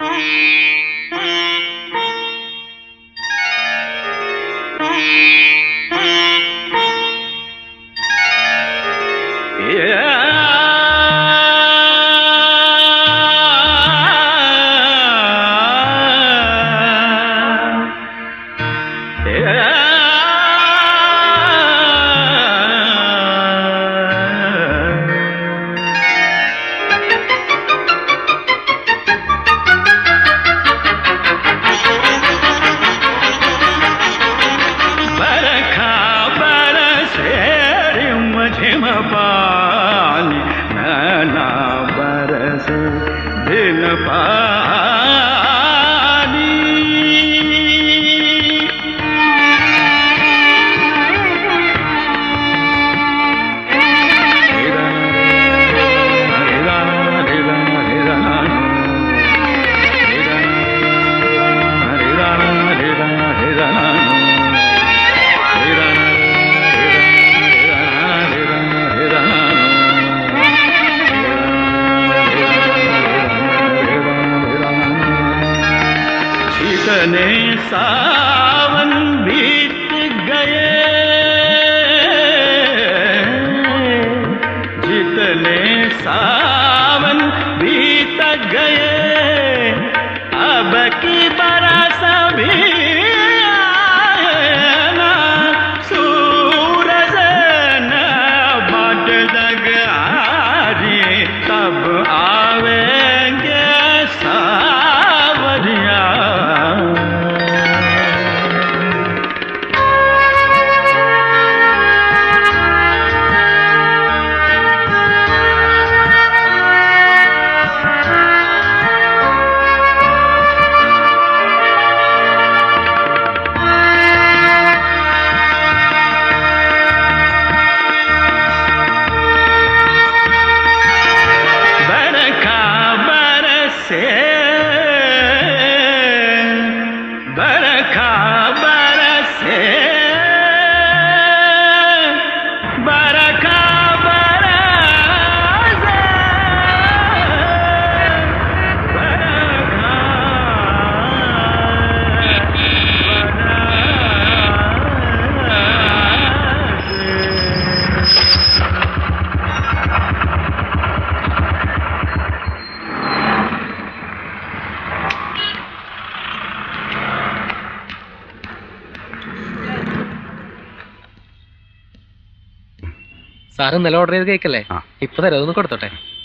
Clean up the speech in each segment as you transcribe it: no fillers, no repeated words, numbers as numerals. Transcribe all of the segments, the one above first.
Sir ഇന്നലെ order ചെയ്ത് കേക്കല്ലേ? ഇപ്പൊ തരാം, അതൊന്ന് കൊടുത്തോട്ടെ.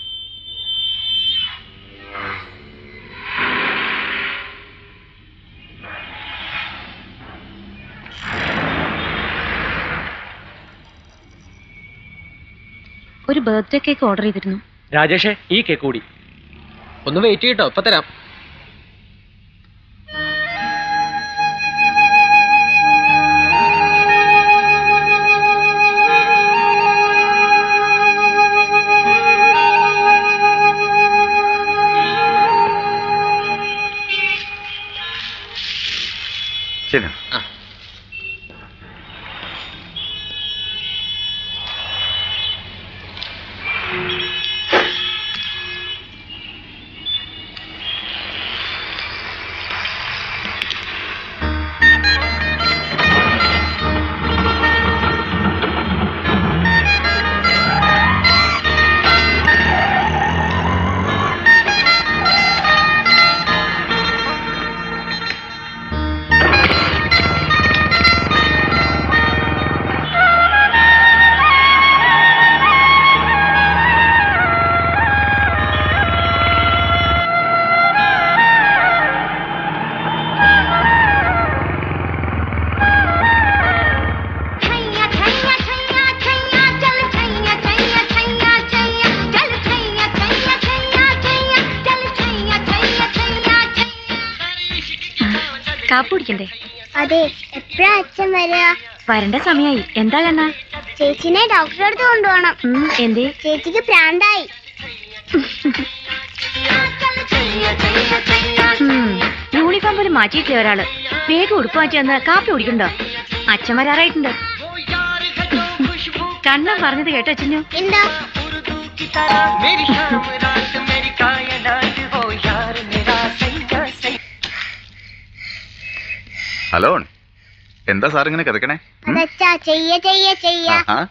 ഒരു ബർത്ത്ഡേ കേക്ക് ഓർഡർ ചെയ്തിരുന്നു. രാജേഷേ, ഈ കേക്ക് കൂടി ഒന്ന് വെയിറ്റ് ചെയ്യട്ടോ, ഇപ്പൊ തരാം. ശരി. കാപ്പി കുടിക്കണ്ടേ? അതെ. എപ്പോഴാ അച്ഛൻ വരിക? വരണ്ട സമയായി. എന്താ കണ്ണ? ചേച്ചിനെ ഡോക്ടറെ അടുത്ത് കൊണ്ടുപോകണം. എന്തേ? ചേച്ചിക്ക് പ്രാന്തായി. യൂണിഫോം പോലും മാറ്റിയിട്ടില്ല ഒരാള്. വേഗം ഉടുപ്പ് മാറ്റി വന്ന് കാപ്പി കുടിക്കണ്ടോ? അച്ഛൻ വരാറായിട്ടുണ്ട്. കണ്ണൻ പറഞ്ഞത് കേട്ടോ അച്ഛനു? എന്താ? ഹലോ, എന്താ സാർ ഇങ്ങനെ കിടക്കണേ? അതച്ചാ ചെയ്യ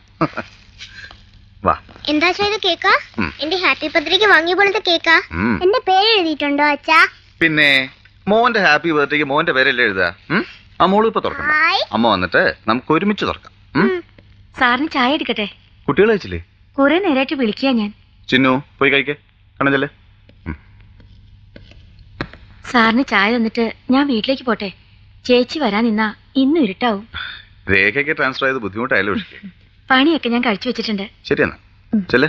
വാ. എന്താ ഇത് കേക്കാ? എന്റെ ഹാപ്പി ബർത്ത്ഡേക്ക് വാങ്ങിയ പോലത്തെ കേക്കാ. എന്റെ പേര് എഴുതിയിട്ടുണ്ടോ അച്ഛാ? പിന്നെ മോന്റെ ഹാപ്പി ബർത്ത്ഡേക്ക് മോന്റെ പേരല്ലേ എഴുതാ? ആ മോള് ഇപ്പൊ തുറക്കണം. അമ്മ വന്നിട്ട് നമുക്ക് ഒരുമിച്ച് തുറക്കാം. സാറിന് ചായ എടുക്കട്ടെ? കുട്ടികൾ കഴിച്ചില്ലേ? കുറെ നേരമായിട്ട് വിളിക്കുക ഞാൻ. ചിന്നു പോയി കഴിക്കേ, കണ്ണഞ്ചല്ലേ. സാറിന് ചായ തന്നിട്ട് ഞാൻ വീട്ടിലേക്ക് പോട്ടെ. ചേച്ചി വരാൻ നിന്നാ ഇന്നും ഇരുട്ടാവും. രേഖയ്ക്ക് ട്രാൻസ്ഫർ ചെയ്ത് ബുദ്ധിമുട്ടായാലും പണിയൊക്കെ ഞാൻ കഴിച്ചു വെച്ചിട്ടുണ്ട്. ശരിയെന്നാ ചെല്ലേ.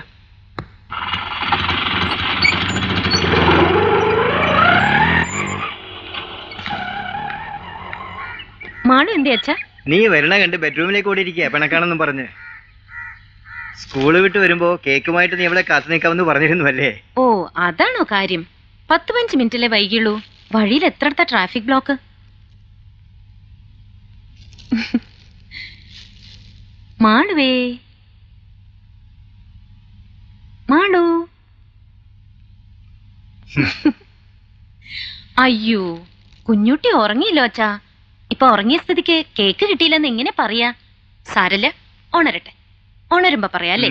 മാണു എന്തേ അച്ഛാ? നീ വരണ കണ്ട് ബെഡ്റൂമിലേക്ക് ഓടി ഇരിക്കുക പിണക്കാണെന്നും പറഞ്ഞ്. സ്കൂള് വിട്ട് വരുമ്പോ കേക്കുമായിട്ട് നീ ഇവിടെ കാത്തു നിൽക്കാമെന്ന് പറഞ്ഞിരുന്നു അല്ലേ? ഓ അതാണോ കാര്യം? 10-15 മിനിറ്റല്ലേ വൈകിയുള്ളൂ. വഴിയിൽ എത്രടുത്ത ട്രാഫിക് ബ്ലോക്ക്. മാളുവേ, മാളു. അയ്യോ, കുഞ്ഞുട്ടി ഉറങ്ങിയില്ലോ അച്ഛാ. ഇപ്പൊ ഉറങ്ങിയ സ്ഥിതിക്ക് കേക്ക് കിട്ടിയില്ലെന്ന് എങ്ങനെ പറയാ? സാരല്ല, ഉണരട്ടെ. ഉണരുമ്പോ പറയാല്ലേ.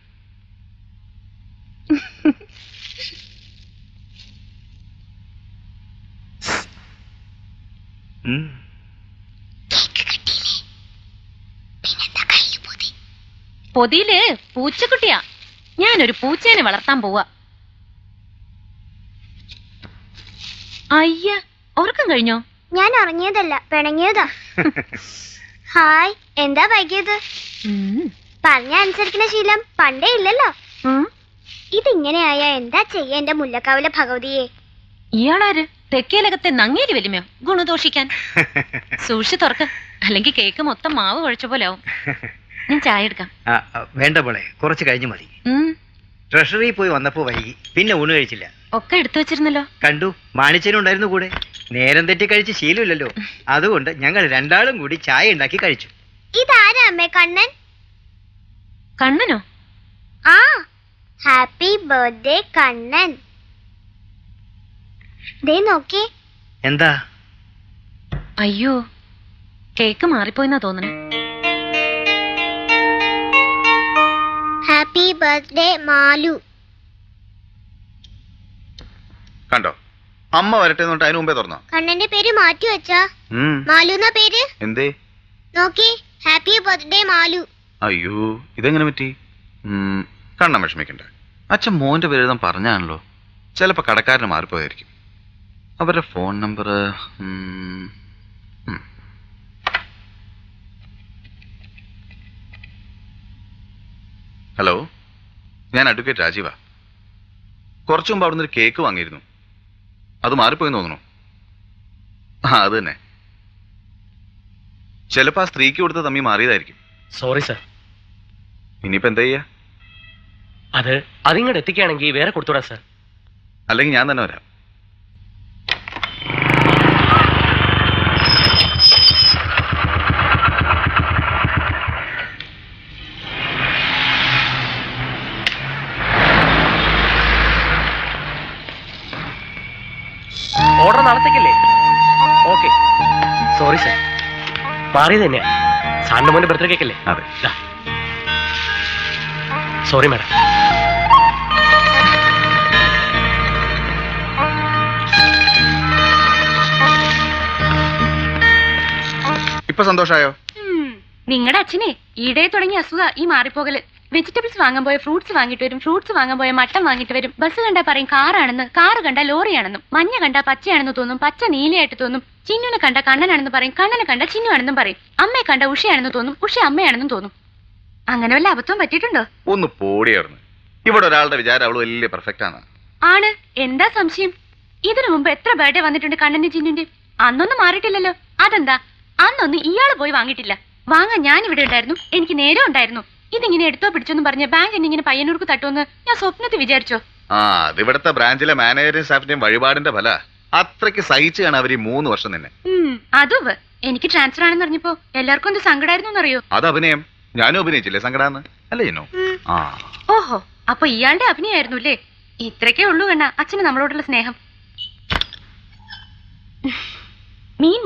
പൊതിയില് പൂച്ചക്കുട്ടിയാ. ഞാനൊരു പൂച്ചേനെ വളർത്താൻ പോവാ. അയ്യ, ഉറക്കം കഴിഞ്ഞോ? ഞാൻ ഉറങ്ങിയതല്ല, പിണങ്ങിയതാ. ഹായ്, എന്താ വൈകിയത്? പറഞ്ഞ അനുസരിക്കുന്ന ശീലം പണ്ടേ ഇല്ലല്ലോ. ഇതിങ്ങനെയായ എന്താ ചെയ്യ എന്റെ മുല്ലക്കാവിലെ ഭഗവതിയെ? ഇയാളാര്? തെക്കേലകത്തെ നങ്ങേരി വലിമയോ ഗുണദോഷിക്കാൻ? സൂക്ഷിച്ച് തുറക്ക, അല്ലെങ്കിൽ കേക്ക് മൊത്തം മാവ് കുഴച്ച പോലെ ആവും. ഞാൻ ചായ എടുക്കാം. വേണ്ട പോളെ, കുറച്ച് കഴിഞ്ഞു മതി. ട്രഷറി പോയി വന്നപ്പോ വൈകി, പിന്നെ ഊണ് കഴിച്ചില്ല. ഒക്കെ എടുത്തു വെച്ചിരുന്നല്ലോ. കണ്ടു, മാണിച്ചനും ഉണ്ടായിരുന്നു കൂടെ. നേരം തെറ്റി കഴിച്ച് ശീലമില്ലല്ലോ, അതുകൊണ്ട് ഞങ്ങൾ രണ്ടാളും കൂടി ചായ ഉണ്ടാക്കി കഴിച്ചു. ഇതാരാ അമ്മേ? കണ്ണൻ? കണ്ണനോ? ആ, ഹാപ്പി ബർത്ത്ഡേ കണ്ണൻ. ദേ നോക്കി. എന്താ? അയ്യോ, കേക്ക് മാറിപ്പോയിന്നാ തോന്നണേ. Happy birthday Malu. കണ്ടോ, അമ്മ വരട്ടെ എന്നിട്ട് അതിന് മുമ്പേ തുറന്നോ? കണ്ണന്റെ പേര് മാറ്റി വെച്ചാ? മാലു എന്നാ പേര്. എന്തേ? നോക്കി, ഹാപ്പി ബർത്ത്ഡേ മാലു. അയ്യോ, ഇതെങ്ങനെ പറ്റി? കണ്ണൻ വിഷമിക്കണ്ട. അച്ഛൻ മോന്റെ പേര് എഴുതാൻ പറഞ്ഞാണല്ലോ. ചിലപ്പോ കടക്കാരന് മാറിപ്പോയായിരിക്കും. അവരുടെ ഫോൺ നമ്പർ. ഹലോ, ഞാൻ അഡ്വക്കേറ്റ് രാജീവ. കുറച്ചു മുമ്പ് അവിടുന്ന് ഒരു കേക്ക് വാങ്ങിയിരുന്നു. അത് മാറിപ്പോയെന്ന് തോന്നുന്നു. ആ, അത് തന്നെ. ചിലപ്പോ ആ സ്ത്രീക്ക് കൊടുത്ത തമ്മി മാറിയതായിരിക്കും. Sorry sir. ഇനിയിപ്പോ എന്താ ചെയ്യാ? അതിങ്ങോട്ട് എത്തിക്കുകയാണെങ്കിൽ വേറെ കൊടുത്തുവിടാ സർ. അല്ലെങ്കിൽ ഞാൻ തന്നെ വരാം. ഓർഡർ നാളത്തേക്കല്ലേ? Okay, sorry sir. മാറിയത് തന്നെയാ. സാറിന്റെ മോന്റെ ബർത്ത്ഡേ കേക്കല്ലേ? അതെ. Sorry madam. ഇപ്പൊ സന്തോഷായോ? നിങ്ങളുടെ അച്ഛനെ ഈടെ തുടങ്ങിയ അസുഖ ഈ മാറിപ്പോകല്. വെജിറ്റബിൾസ് വാങ്ങാൻ പോയ ഫ്രൂട്ട്സ് വാങ്ങിട്ട് വരും, ഫ്രൂട്ട്സ് വാങ്ങാൻ പോയ മട്ടൻ വാങ്ങിട്ട് വരും. ബസ് കണ്ടാ പറയും കാറാണെന്ന്, കാറ് കണ്ടാ ലോറിയാണെന്നും. മഞ്ഞ കണ്ടാ പച്ചയാണെന്ന് തോന്നും, പച്ച നീലയായിട്ട് തോന്നും. ചിന്നുനെ കണ്ട കണ്ണനാണെന്ന് പറയും, കണ്ണനെ കണ്ട ചിന്നു ആണെന്നും പറയും. അമ്മയെ കണ്ട ഉഷയാണെന്ന് തോന്നും, ഉഷ അമ്മയാണെന്നും തോന്നും. അങ്ങനെ വല്ല അബദ്ധം പറ്റിയിട്ടുണ്ടോ? ഒന്ന് പോടിയായിരുന്നു. ഇവിടെ ഒരാളുടെ വിചാരം അവള് വലിയ പെർഫെക്റ്റ് ആണ്. ആണ്, എന്താ സംശയം? ഇതിനു മുമ്പ് എത്ര ബർത്ത്ഡേ വന്നിട്ടുണ്ട് കണ്ണന്റെ ചിന്നുന്റെ? അന്നൊന്നും മാറിയിട്ടില്ലല്ലോ. അതെന്താ? അന്നൊന്നും ഇയാള് പോയി വാങ്ങിയിട്ടില്ല. വാങ്ങാൻ ഞാൻ ഇവിടെ ഉണ്ടായിരുന്നു, എനിക്ക് നേരം ഉണ്ടായിരുന്നു. ഇതിങ്ങനെ എടുത്തോ പിടിച്ചോന്നും പറഞ്ഞ ബാങ്ക് എന്നിങ്ങനെ പയ്യന്നൂർക്ക് തട്ടുമെന്ന് ഞാൻ സ്വപ്നത്തിൽ വിചാരിച്ചോ? ആ, അത് ഇവിടുത്തെ ബ്രാഞ്ചിലെ മാനേജറും സ്റ്റാഫിന്റെയും വഴിപാടിന്റെ ഫല. അത്രയ്ക്ക് സഹിച്ചാണ് അവർ 3 വർഷം തന്നെ. അതും എനിക്ക് ട്രാൻസ്ഫർ ആണെന്ന് പറഞ്ഞപ്പോ എല്ലാവർക്കും എന്ത് സങ്കടായിരുന്നു എന്നറിയോ? അത് അഭിനയം. ഞാനും അഭിനയിച്ചില്ലേ സങ്കടാന്ന്? അല്ലേ? ആ, ഓഹോ, അപ്പൊ ഇയാളുടെ അഭിനയായിരുന്നു അല്ലേ? ഇത്രക്കേ ഉള്ളൂ കണ്ണ അച്ഛന് നമ്മളോടുള്ള സ്നേഹം. മീൻ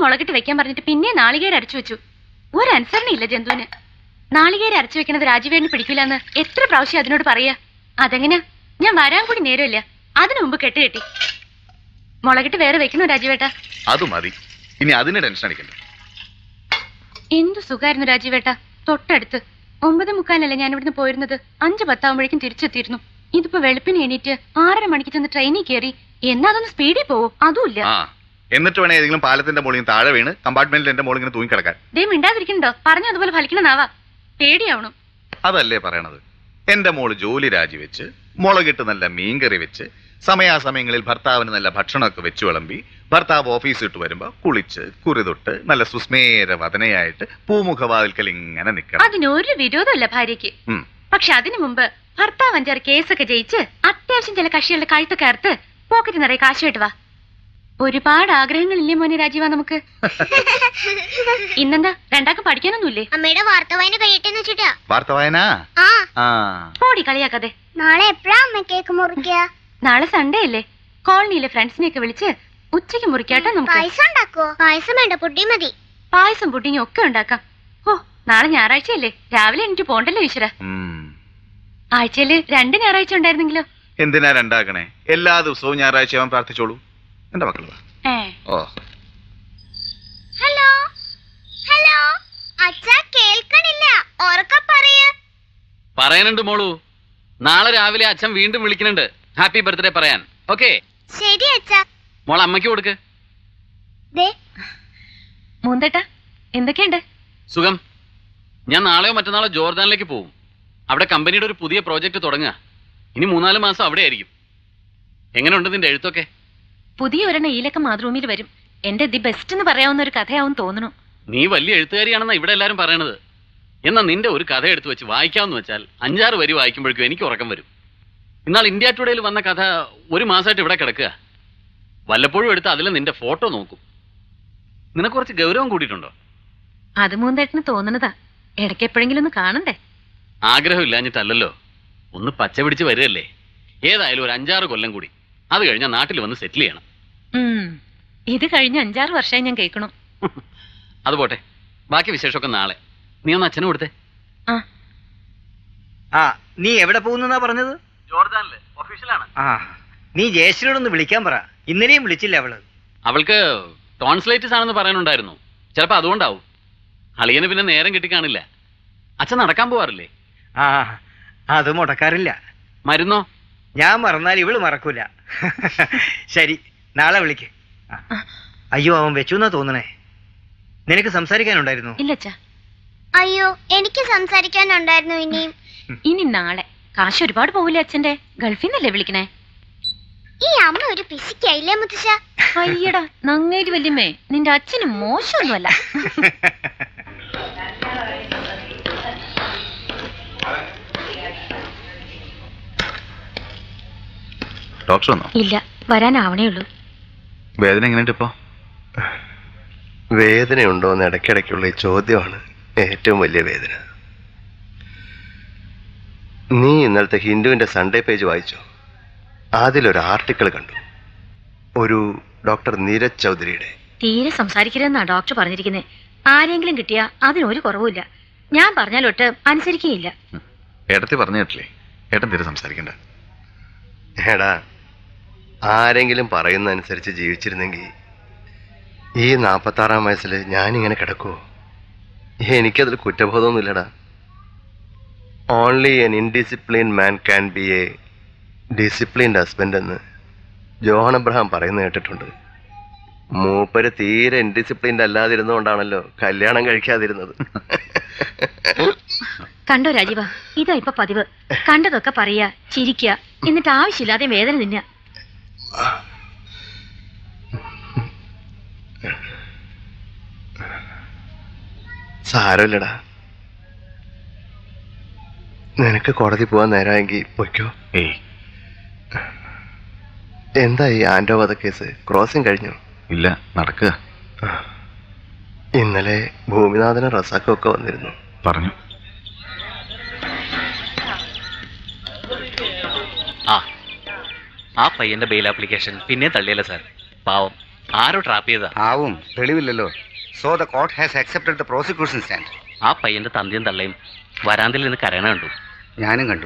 മുളകിട്ട് വെക്കാൻ പറഞ്ഞിട്ട് പിന്നെ നാളികേരം അരച്ചു വെച്ചു. ഒരു അനുസരണയില്ല ജന്തുവിന്. നാളികേരം അരച്ചു വെക്കണത് രാജീവേടിന് പിടിക്കില്ലെന്ന് എത്ര പ്രാവശ്യം അതിനോട് പറയാ. അതെങ്ങനെ? ഞാൻ വരാൻ കൂടി നേരമില്ല, അതിനു മുമ്പ് കെട്ടുകെട്ടി. മുളകിട്ട് വേറെ വെക്കണോ രാജീവേട്ട? അത് മതി, ഇനി അതിന് ടെൻഷൻ അടിക്കണ്ട. എന്തു സുഖായിരുന്നു രാജീവേട്ട. തൊട്ടടുത്ത് 9:45 ഞാൻ ഇവിടുന്ന് പോയിരുന്നത്. 5:10 ആവുമ്പോഴേക്കും തിരിച്ചെത്തിയിരുന്നു. ഇതിപ്പോ വെളുപ്പിന് എണീറ്റ് 6:30 മണിക്ക് ചെന്ന് ട്രെയിനിൽ കയറി. എന്നാ അതൊന്ന് സ്പീഡിൽ പോവും, അതുമില്ല. എന്നിട്ട് വേണേ ഏതെങ്കിലും പാലത്തിന്റെ മുകളിൽ താഴെ വീണ് കമ്പാർട്ട്മെന്റിൽ എന്റെ മോളിൽ ഇങ്ങനെ തൂങ്ങിക്കിടക്കാൻ. ദേ മിണ്ടാതിരിക്കണ്ടോ? പറഞ്ഞു അതുപോലെ ഫലിക്കണമെന്നാവാ. പേടിയാവണം. അതല്ലേ പറയണത്. എന്റെ മോള് ജോലി രാജിവെച്ച് മുളകിട്ട് നല്ല മീൻകറി വെച്ച് സമയാസമയങ്ങളിൽ ഭർത്താവിന് നല്ല ഭക്ഷണമൊക്കെ വെച്ച് വിളമ്പി ഭർത്താവ് ഓഫീസ് ഇട്ട് വരുമ്പോ കുളിച്ച് കുറിതൊട്ട് നല്ല സുസ്മേര വദനയായിട്ട് പൂമുഖവാതിൽക്കൽ ഇങ്ങനെ നിൽക്കണം. അതിനൊരു വിരോധമല്ല ഭാര്യയ്ക്ക്. പക്ഷെ അതിനു മുമ്പ് ഭർത്താവ് 5-6 കേസൊക്കെ ജയിച്ച് അത്യാവശ്യം ചില കക്ഷികളുടെ കഴുത്തൊക്കെ അറുത്ത് പോക്കറ്റ് നിറയെ കാശുമായിട്ട് വാ. ഒരുപാട് ആഗ്രഹങ്ങളില്ലേ മോനെ രാജീവ നമുക്ക്? ഇന്നെന്താ രണ്ടാക്കും പഠിക്കാനൊന്നുമില്ലേ? അമ്മയുടെ വാർത്ത വായന കഴിയട്ടെന്ന് വെച്ചിട്ടാ. വാർത്ത വായന? പോടി കളിയാക്കാതെ. നാളെ എപ്പോഴാ അമ്മ കേക്ക് മുറിക്കുക? നാളെ സൺഡേ അല്ലേ? കോളനിയിലെ ഫ്രണ്ട്സിനെയൊക്കെ വിളിച്ച് ഉച്ചയ്ക്ക് മുറിക്കാട്ടോ നമുക്ക്. പായസം ഉണ്ടാക്കോ? പായസം വേണ്ട, പുട്ടി മതി. പായസം പുഡിങ്ങും ഒക്കെ ഉണ്ടാക്കാം. ഓ, നാളെ ഞായറാഴ്ചയല്ലേ, രാവിലെ എനിക്ക് പോണ്ടല്ലോ ഈശ്വര. ആഴ്ചയില് 2 ഞായറാഴ്ച ഉണ്ടായിരുന്നെങ്കിലോ? എന്തിനാ രണ്ടാക്കണേ? എല്ലാ ദിവസവും ഞായറാഴ്ച അവൻ പ്രാർത്ഥിച്ചോളൂ. എന്റെ മക്കള് ഓ. ഹലോ ഹലോ, അച്ഛാ കേൾക്കണില്ല, ഉറക്കെ പറയ്. പറയാനുണ്ട് മോളു. നാളെ രാവിലെ അച്ഛൻ വീണ്ടും വിളിക്കുന്നുണ്ട് ഹാപ്പി ബർത്ത്ഡേ പറയാൻ. ഓക്കെ? ശരി അച്ഛാ. മോൾ അമ്മയ്ക്ക് കൊടുക്ക്. മൂന്തേട്ടാ, എന്തൊക്കെയുണ്ട്? സുഖം. ഞാൻ നാളെയോ മറ്റന്നാളോ ജോർദാനിലേക്ക് പോവും. അവിടെ കമ്പനിയുടെ ഒരു പുതിയ പ്രോജക്റ്റ് തുടങ്ങുക. ഇനി 3-4 മാസം അവിടെ ആയിരിക്കും. എങ്ങനെയുണ്ട് നിന്റെ എഴുത്തൊക്കെ? പുതിയ ഒരെണ്ണം ഈലക്ക മാതൃഭൂമിയിൽ വരും. എന്റെ ദി ബെസ്റ്റ് എന്ന് പറയാവുന്ന ഒരു കഥയാവും തോന്നുന്നു. നീ വലിയ എഴുത്തുകാരിയാണെന്നാ ഇവിടെ എല്ലാരും പറയണത്. എന്നാ നിന്റെ ഒരു കഥ എടുത്തു വെച്ച് വായിക്കാമെന്ന് വെച്ചാൽ 5-6 വരി വായിക്കുമ്പോഴേക്കും എനിക്ക് ഉറക്കം വരും. എന്നാൽ ഇന്ത്യ ടുഡേയിൽ വന്ന കഥ 1 മാസമായിട്ട് ഇവിടെ കിടക്കുക. വല്ലപ്പോഴും എടുത്ത് അതിൽ നിന്റെ ഫോട്ടോ നോക്കും. നിനക്ക് കുറച്ച് ഗൗരവം കൂടിയിട്ടുണ്ടോ? അത് മൂന്നേട്ടന് തോന്നണതാ. ഇടയ്ക്ക് എപ്പോഴെങ്കിലും ഒന്ന് കാണണ്ടേ? ആഗ്രഹം ഇല്ലാഞ്ഞിട്ടല്ലോ, ഒന്ന് പച്ച പിടിച്ച് വരികയല്ലേ. ഏതായാലും ഒരു 5-6 കൊല്ലം കൂടി, അത് കഴിഞ്ഞാൽ നാട്ടിൽ വന്ന് സെറ്റിൽ ചെയ്യണം. ഇത് കഴിഞ്ഞ 5-6 വർഷമായി ഞാൻ കേൾക്കണു. അത് പോട്ടെ, ബാക്കി വിശേഷമൊക്കെ നാളെ. നീ ഒന്ന് അച്ഛനും കൊടുത്തേ. നീ എവിടെ പോകുന്നാ പറഞ്ഞത്? ജോർദാനില് ഒഫീഷ്യലാണ്. നീ ജയശ്രീയോടൊന്ന് വിളിക്കാൻ പറ. ഇന്നലെയും വിളിച്ചില്ല അവള്. അവൾക്ക് ടോൺസിലൈറ്റിസ് ആണെന്ന് പറയാനുണ്ടായിരുന്നു. ചിലപ്പോ അതുകൊണ്ടാവും. അളിയന് പിന്നെ നേരം കിട്ടിക്കാണില്ല. അച്ഛൻ നടക്കാൻ പോവാറില്ലേ? അത് മുടക്കാറില്ല. മരുന്നോ? ഞാൻ മറന്നാൽ ഇവള് മറക്കൂല. ശരി, നാളെ വിളിക്ക്. അയ്യോ, അവൻ വെച്ചു എന്നാ തോന്നണേ. നിനക്ക് സംസാരിക്കാനുണ്ടായിരുന്നു? ഇല്ലച്ചാ. അയ്യോ, എനിക്ക് സംസാരിക്കാനുണ്ടായിരുന്നു. ഇനി നാളെ. കാശ് ഒരുപാട് പോവില്ലേ അച്ഛന്റെ? ഗൾഫിൽ നിന്നല്ലേ വിളിക്കണേ? ഈ അമ്മ ഒരു പിശിക്കായില്ലേ മുത്തശ്ശ? അയ്യടാ നങ്ങേരി വല്യമ്മേ, നിന്റെ അച്ഛന് മോശമൊന്നുമല്ല. ഡോക്ടർ വന്നോ? ഇല്ല, വരാനാവണേ ഉള്ളൂ. വേദന എങ്ങനെയുണ്ട് ഇപ്പോ? വേദനയുണ്ടോന്ന് ഇടയ്ക്കിടയ്ക്കുള്ള ഈ ചോദ്യമാണ് ഏറ്റവും വലിയ വേദന. നീ ഇന്നലത്തെ ഹിന്ദുവിന്റെ സൺഡേ പേജ് വായിച്ചോ? അതിലൊരു ആർട്ടിക്കിൾ കണ്ടു, ഒരു ഡോക്ടർ നീരജ് ചൗധരിയുടെ. തീരെ സംസാരിക്കരുതെന്നാ ഡോക്ടർ പറഞ്ഞിരിക്കുന്നത്. ആരെങ്കിലും കിട്ടിയാ അതിനൊരു കുറവുമില്ല. ഞാൻ പറഞ്ഞാലൊട്ട് അനുസരിക്കുകയില്ല. ഏട്ടത്തി പറഞ്ഞു കേട്ടില്ലേ, ഏട്ടൻ തീരെ സംസാരിക്കണ്ട. എടാ, ആരെങ്കിലും പറയുന്ന അനുസരിച്ച് ജീവിച്ചിരുന്നെങ്കിൽ ഈ 46-ാം വയസ്സിൽ ഞാനിങ്ങനെ കിടക്കുമോ? എനിക്കതിൽ കുറ്റബോധമൊന്നുമില്ലടാ. Only an indisciplined man can be a disciplined husband എന്ന് ജോൺ അബ്രഹാം പറയുന്നത് കേട്ടിട്ടുണ്ട്. മൂപ്പര് തീരെ ഇൻഡിസിപ്ലിൻഡ് അല്ലാതിരുന്നുകൊണ്ടാണല്ലോ കല്യാണം കഴിക്കാതിരുന്നത്. കണ്ടോ രാജീവ, ഇതാ ഇപ്പൊ പതിവ്. കണ്ടതൊക്കെ പറയാ, ചിരിക്കുക, എന്നിട്ട് ആവശ്യമില്ലാതെ വേദന തിന്നുക. സാരമില്ലടാ, നിനക്ക് കോടതി പോവാൻ നേരമെങ്കിൽ പൊയ്ക്കോ. എന്താ ഈ ആൻഡോ വധ കേസ്? ക്രോസിംഗ് കഴിഞ്ഞു? ഇല്ല, നടക്കുക. ഇന്നലെ ഭൂമിനാഥനും റസാഖും ഒക്കെ വന്നിരുന്നു. പറഞ്ഞു. ആ പയ്യന്റെ ബെയിൽ ആപ്ലിക്കേഷൻ പിന്നെ തള്ളിയല്ല സാർ. പാവം, ആരോ ട്രാപ്പ് ചെയ്താ? ആവും, തെളിവില്ലല്ലോ. So the court has accepted the prosecution stand. ആ പയ്യന്റെ തന്തിയും തള്ളയും വരാന്തയിൽ നിന്ന് കരയണ കണ്ടു. ഞാനും കണ്ടു.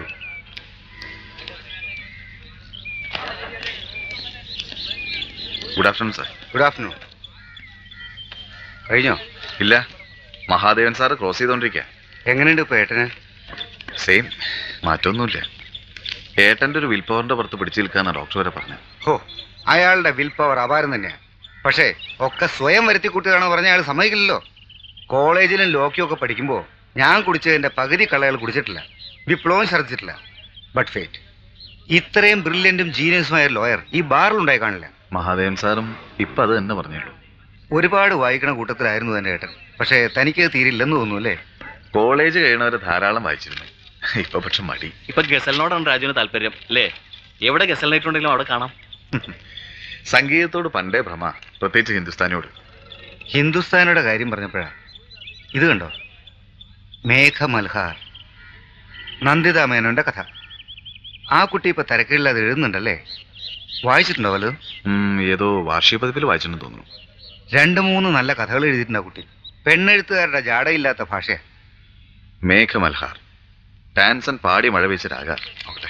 Good afternoon sir. Good afternoon. കഴിഞ്ഞോ? ഇല്ല, മഹാദേവൻ സാറ് ക്രോസ് ചെയ്തോണ്ടിരിക്കുക. എങ്ങനെയുണ്ട് ഇപ്പൊ ഏട്ടന്? സെയിം, മാറ്റമൊന്നുമില്ല. ഏട്ടന്റെ ഒരു വിൽ പവറിന്റെ പുറത്ത് പിടിച്ചു നിൽക്കാന്നാ ഡോക്ടർ വരെ പറഞ്ഞു. ഹോ, അയാളുടെ വിൽ പവർ അപാരം തന്നെയാണ്. പക്ഷേ ഒക്കെ സ്വയം വരുത്തി കൂട്ടുകയാണെന്ന് പറഞ്ഞാൽ അയാൾ സമ്മതിക്കില്ലല്ലോ. കോളേജിലും ലോക്കിയും ഒക്കെ പഠിക്കുമ്പോൾ ഞാൻ കുടിച്ചതിന്റെ പകുതി കള്ളകൾ കുടിച്ചിട്ടില്ല, വിപ്ലവം ഛർദ്ദിച്ചിട്ടില്ല. ബട്ട് ഫേറ്റ്, ഇത്രയും ബ്രില്യന്റും ജീനിയസുമായ ലോയർ ഈ ബാറിലുണ്ടായി കാണില്ല. മഹാദേവൻ സാറും ഇപ്പൊ അത് തന്നെ പറഞ്ഞുള്ളൂ. ഒരുപാട് വായിക്കണ കൂട്ടത്തിലായിരുന്നു തന്റെ ഏട്ടൻ. പക്ഷേ തനിക്ക് തീരില്ലെന്ന് തോന്നുന്നു അല്ലേ? കോളേജ് കഴിയണവരെ ധാരാളം വായിച്ചിരുന്നു. ഇപ്പൊ പക്ഷെ മടി. ഇപ്പൊ ഗസലിനോടാണ് രാജുവിന് താല്പര്യം അല്ലേ? എവിടെ ഗസൽ നൈറ്റ് ഉണ്ടെങ്കിലും അവിടെ കാണാം. സംഗീതത്തോട് പണ്ടേ ഭ്രമ, പ്രത്യേകിച്ച് ഹിന്ദുസ്ഥാനിയോട്. ഹിന്ദുസ്ഥാനിയുടെ കാര്യം പറഞ്ഞപ്പോഴാ ഇത് കണ്ടോ, മേഘ മൽഹാർ, നന്ദിത മേനോന്റെ കഥ. ആ കുട്ടി ഇപ്പൊ തിരക്കില്ലാതെ എഴുതുന്നുണ്ടല്ലേ? വായിച്ചിട്ടുണ്ടോ വല്ലതും? ഏതോ വാർഷിക പതിപ്പിൽ വായിച്ചെന്ന് തോന്നുന്നു. 2-3 നല്ല കഥകൾ എഴുതിയിട്ടുണ്ട് ആ കുട്ടി. പെണ്ണെഴുത്തുകാരുടെ ജാടയില്ലാത്ത ഭാഷയാ. മേഘമൽഹാർ, ടാൻസൺ പാടി മഴ വെച്ച രാഗ. നോക്കട്ടെ.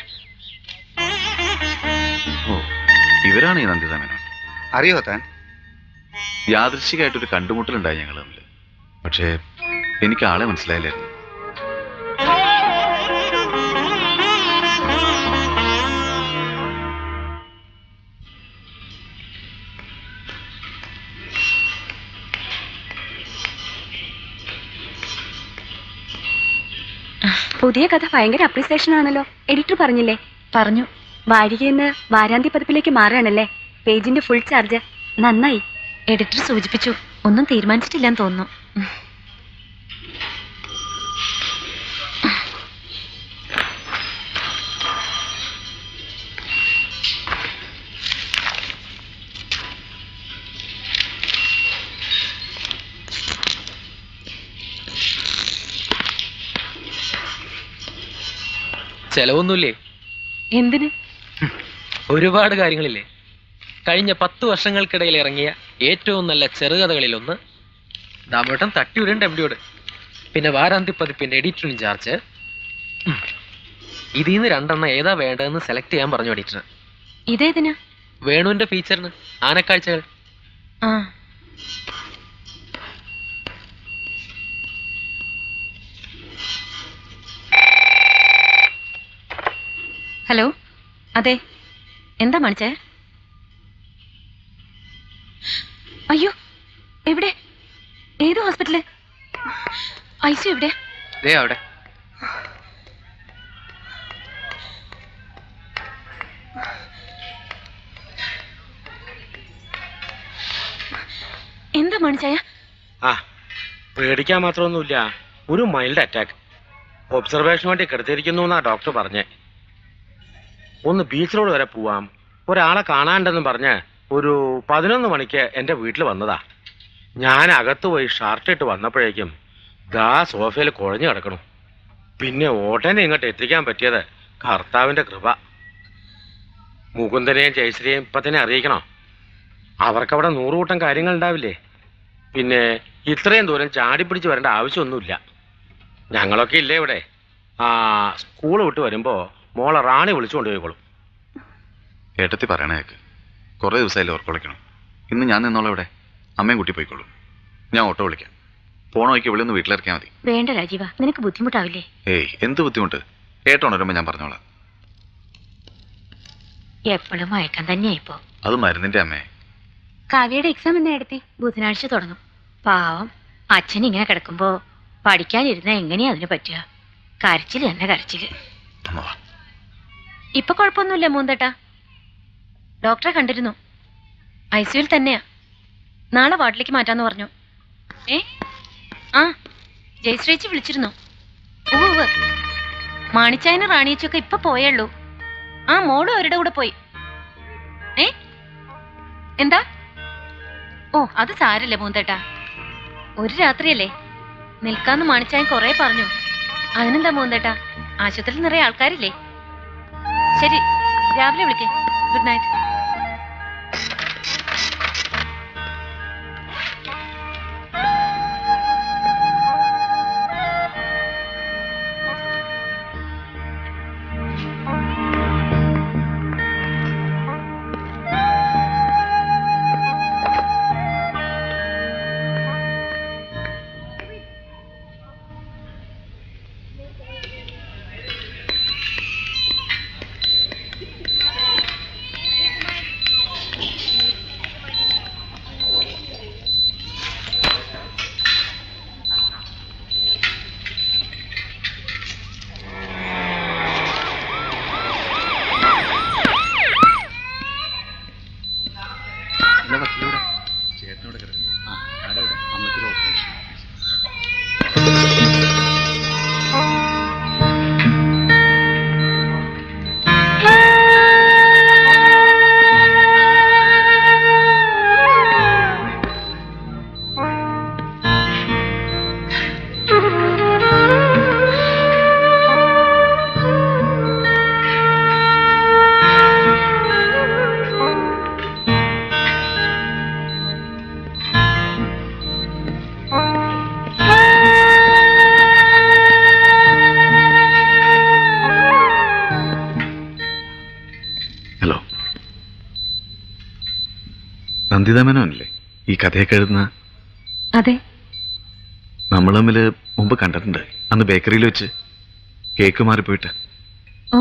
ഓ, ഇവരാണ് ഈ നന്ദിത മേനോൻ. അറിയോ താൻ? യാദൃശ്ചികമായിട്ടൊരു കണ്ടുമുട്ടലുണ്ടായി ഞങ്ങൾ തമ്മിൽ. പക്ഷേ എനിക്ക് ആളെ മനസ്സിലായില്ലായിരുന്നു. പുതിയ കഥ ഭയങ്കര അപ്രീസിയേഷൻ ആണല്ലോ. എഡിറ്റർ പറഞ്ഞില്ലേ? പറഞ്ഞു. വാരികയെന്ന് വാരാന്ത്യ പതിപ്പിലേക്ക് മാറുകയാണല്ലേ? പേജിന്റെ ഫുൾ ചാർജ്. നന്നായി. എഡിറ്റർ സൂചിപ്പിച്ചു. ഒന്നും തീരുമാനിച്ചിട്ടില്ലെന്ന് തോന്നുന്നു. ചെലവൊന്നുമില്ലേ? എന്തിന്? ഒരുപാട് കാര്യങ്ങളില്ലേ. കഴിഞ്ഞ 10 വർഷങ്ങൾക്കിടയിൽ ഇറങ്ങിയ ഏറ്റവും നല്ല ചെറുകഥകളിലൊന്ന്, ദാമോട്ടൻ തട്ടിവിടേണ്ട എംഡിയോട്, പിന്നെ വാരാന്ത്യ പതിപ്പിന്റെ എഡിറ്റർ ഇൻചാർജ്. ഇതിൽ നിന്ന് 2 ഏതാ വേണ്ടതെന്ന് സെലക്ട് ചെയ്യാൻ പറഞ്ഞു എഡിറ്റർ. ഇതേതിനാ? വേണുവിന്റെ ഫീച്ചറിന്, ആനക്കാഴ്ചകൾ. ആ, ഹലോ. അതെ, എന്താ മണിച്ചേ? അയ്യോ, എവിടെ? ഏത് ഹോസ്പിറ്റല്? ഐസി എവിടെ? അവിടെ. എന്താ മണിച്ചായ? പേടിക്കാൻ മാത്രമൊന്നുമില്ല. ഒരു മൈൽഡ് അറ്റാക്ക്. ഒബ്സർവേഷന് വേണ്ടി കിടത്തിയിരിക്കുന്നു എന്നാ ഡോക്ടർ പറഞ്ഞേ. ഒന്ന് ബീച്ച് റോഡ് വരെ പോവാം, ഒരാളെ കാണാണ്ടെന്ന് പറഞ്ഞ് ഒരു 11 മണിക്ക് എന്റെ വീട്ടിൽ വന്നതാ. ഞാൻ അകത്ത് പോയി ഷർട്ടിട്ട് വന്നപ്പോഴേക്കും ദാ സോഫയിൽ കുഴഞ്ഞു കിടക്കണു. പിന്നെ ഓട്ടനെ ഇങ്ങോട്ട് എത്തിക്കാൻ പറ്റിയത് കർത്താവിന്റെ കൃപ. മുകുന്ദനെയും ജയശ്രീയും ഇപ്പൊ തന്നെ അറിയിക്കണോ? അവർക്കവിടെ 100 കൂട്ടം കാര്യങ്ങൾ ഉണ്ടാവില്ലേ. പിന്നെ ഇത്രയും ദൂരം ചാടിപ്പിടിച്ച് വരേണ്ട ആവശ്യമൊന്നുമില്ല. ഞങ്ങളൊക്കെ ഇല്ലേ ഇവിടെ. സ്കൂൾ വിട്ട് വരുമ്പോ മോളെ റാണി വിളിച്ചു കൊണ്ടുപോയിക്കോളും. ഏട്ടത്തി പറയണേക്ക് കുറെ ദിവസമായില്ലേ ഓർക്കൊളിക്കണം. ഇന്ന് ഞാൻ നിന്നോളാം ഇവിടെ. അമ്മയും കുട്ടി പോയിക്കോളും. ഞാൻ ഓട്ടോ വിളിക്കാം. പോണ വയ്ക്ക് ഇവിടെ ഒന്ന് വീട്ടിലിറക്കിയാൽ മതി. വേണ്ട രാജീവ, നിനക്ക് ബുദ്ധിമുട്ടാവില്ലേ? ഏയ്, എന്ത് ബുദ്ധിമുട്ട്? ഏട്ടോണരുമ്പോ ഞാൻ പറഞ്ഞോളാം. എപ്പോഴും മയക്കം തന്നെയായിപ്പോ. അത് മരുന്നിന്റെ അമ്മേ. കാവ്യയുടെ എക്സാം എന്നാ എടുത്തി? ബുധനാഴ്ച തുടങ്ങും. പാവം അച്ഛൻ ഇങ്ങനെ കിടക്കുമ്പോ പഠിക്കാനിരുന്ന എങ്ങനെയാ അതിന് പറ്റുക? കരച്ചില് തന്നെ കരച്ചില്. ഇപ്പൊ കുഴപ്പമൊന്നുമില്ല മൂന്തേട്ടാ. ഡോക്ടറെ കണ്ടിരുന്നു. ഐസിയുൽ തന്നെയാ. നാളെ വാർഡിലേക്ക് മാറ്റാന്ന് പറഞ്ഞു. ജയശ്രീച്ചി വിളിച്ചിരുന്നു. ഉവ്വ്. മാണിച്ചായനും റാണിയച്ചൊക്കെ ഇപ്പൊ പോയുള്ളൂ. മോളും അവരുടെ കൂടെ പോയി. എന്താ? ഓ, അത് സാരല്ലേ മൂന്തേട്ടാ. ഒരു രാത്രിയല്ലേ, നിൽക്കാന്ന് മാണിച്ചായൻ കൊറേ പറഞ്ഞു. അതിനെന്താ മൂന്തേട്ടാ, ആശുപത്രിയിൽ നിറയെ ആൾക്കാരില്ലേ. ശരി, രാവിലെ വിളിക്കേ. Good night. നന്ദിതാമേനോനല്ലേ ഈ കഥയൊക്കെ എഴുതുന്ന? അതെ. നമ്മൾ തമ്മിൽ മുമ്പ് കണ്ടിട്ടുണ്ട്, അന്ന് ബേക്കറിയിൽ വെച്ച് കേക്ക് മാറിപ്പോയിട്ട്. ഓ,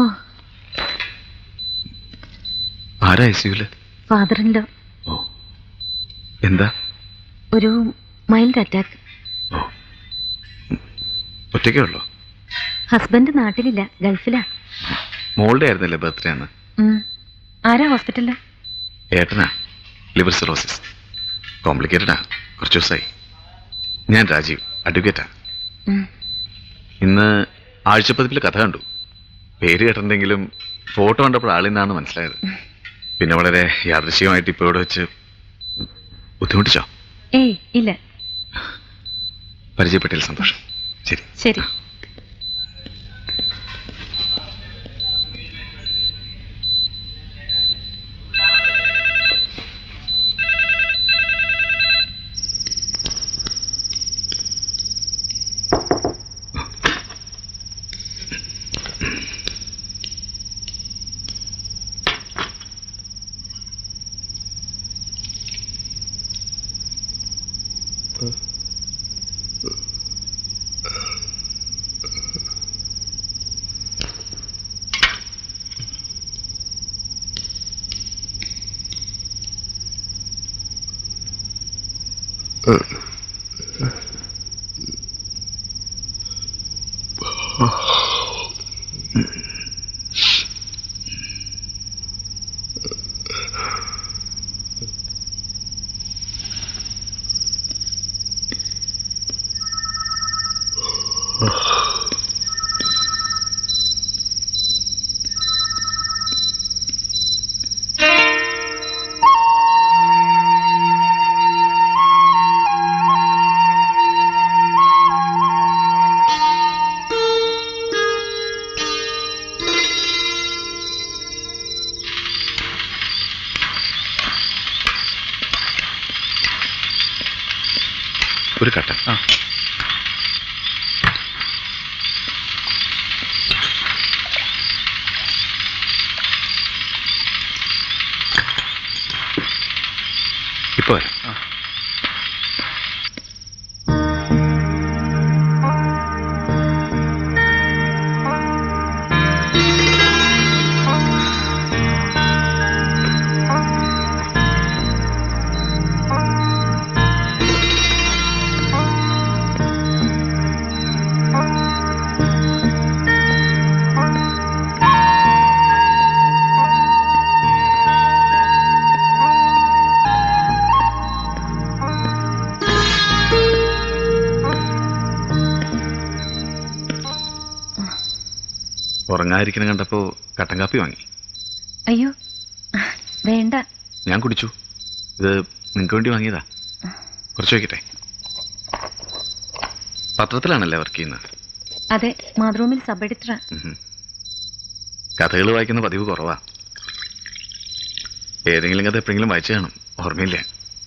ആരാ ഐസിയുല്? ഫാദറിന്റെ. ഓ, എന്താ? ഒരു മൈൽഡ് അറ്റാക്ക്. ഓ, ഒറ്റയ്ക്കേ ഉള്ളോ? ഹസ്ബൻഡ് നാട്ടിലില്ല, ഗൾഫിലാ. മോളുടെ ആയിരുന്നല്ലേ ബർത്ത്ഡേ അന്ന്? ആരാ ഹോസ്പിറ്റലില്? ഏട്ടനാ, ലിവർ സിറോസിസ്. കോംപ്ലിക്കേറ്റഡാ, കുറച്ച് ദിവസമായി. ഞാൻ രാജീവ്, അഡ്വക്കേറ്റാ. ഇന്ന് ആഴ്ചപ്പതിപ്പിൽ കഥ കണ്ടു. പേര് കേട്ടിട്ടുണ്ടെങ്കിലും ഫോട്ടോ കണ്ടപ്പോൾ ആളിന്നാന്ന് മനസ്സിലായത്. പിന്നെ വളരെ യാദൃശ്യമായിട്ട് ഇപ്പോൾ ഇവിടെ വെച്ച് ബുദ്ധിമുട്ടിച്ചോ? ഏയ് ഇല്ല. പരിചയപ്പെട്ടതിൽ സന്തോഷം. ശരി ശരി. ഒരു കട്ട. ഇപ്പൊ വരാം. ഉറങ്ങാതിരിക്കണം കണ്ടപ്പോ കട്ടൻ കാപ്പി വാങ്ങി. അയ്യോ വേണ്ട. ഞാൻ കുടിച്ചു. ഇത് നിങ്ങൾക്ക് വേണ്ടി വാങ്ങിയതാ. കുറച്ച് വയ്ക്കട്ടെ. പത്രത്തിലാണല്ലേ വർക്ക് ചെയ്യുന്നത്? അതെ, മാതൃഭൂമിയിൽ സബ് എഡിറ്ററാ. കഥകൾ വായിക്കുന്ന പതിവ് കുറവാ. ഏതെങ്കിലും കഥ എപ്പോഴെങ്കിലും വായിച്ചു കാണും, ഓർമ്മയില്ല.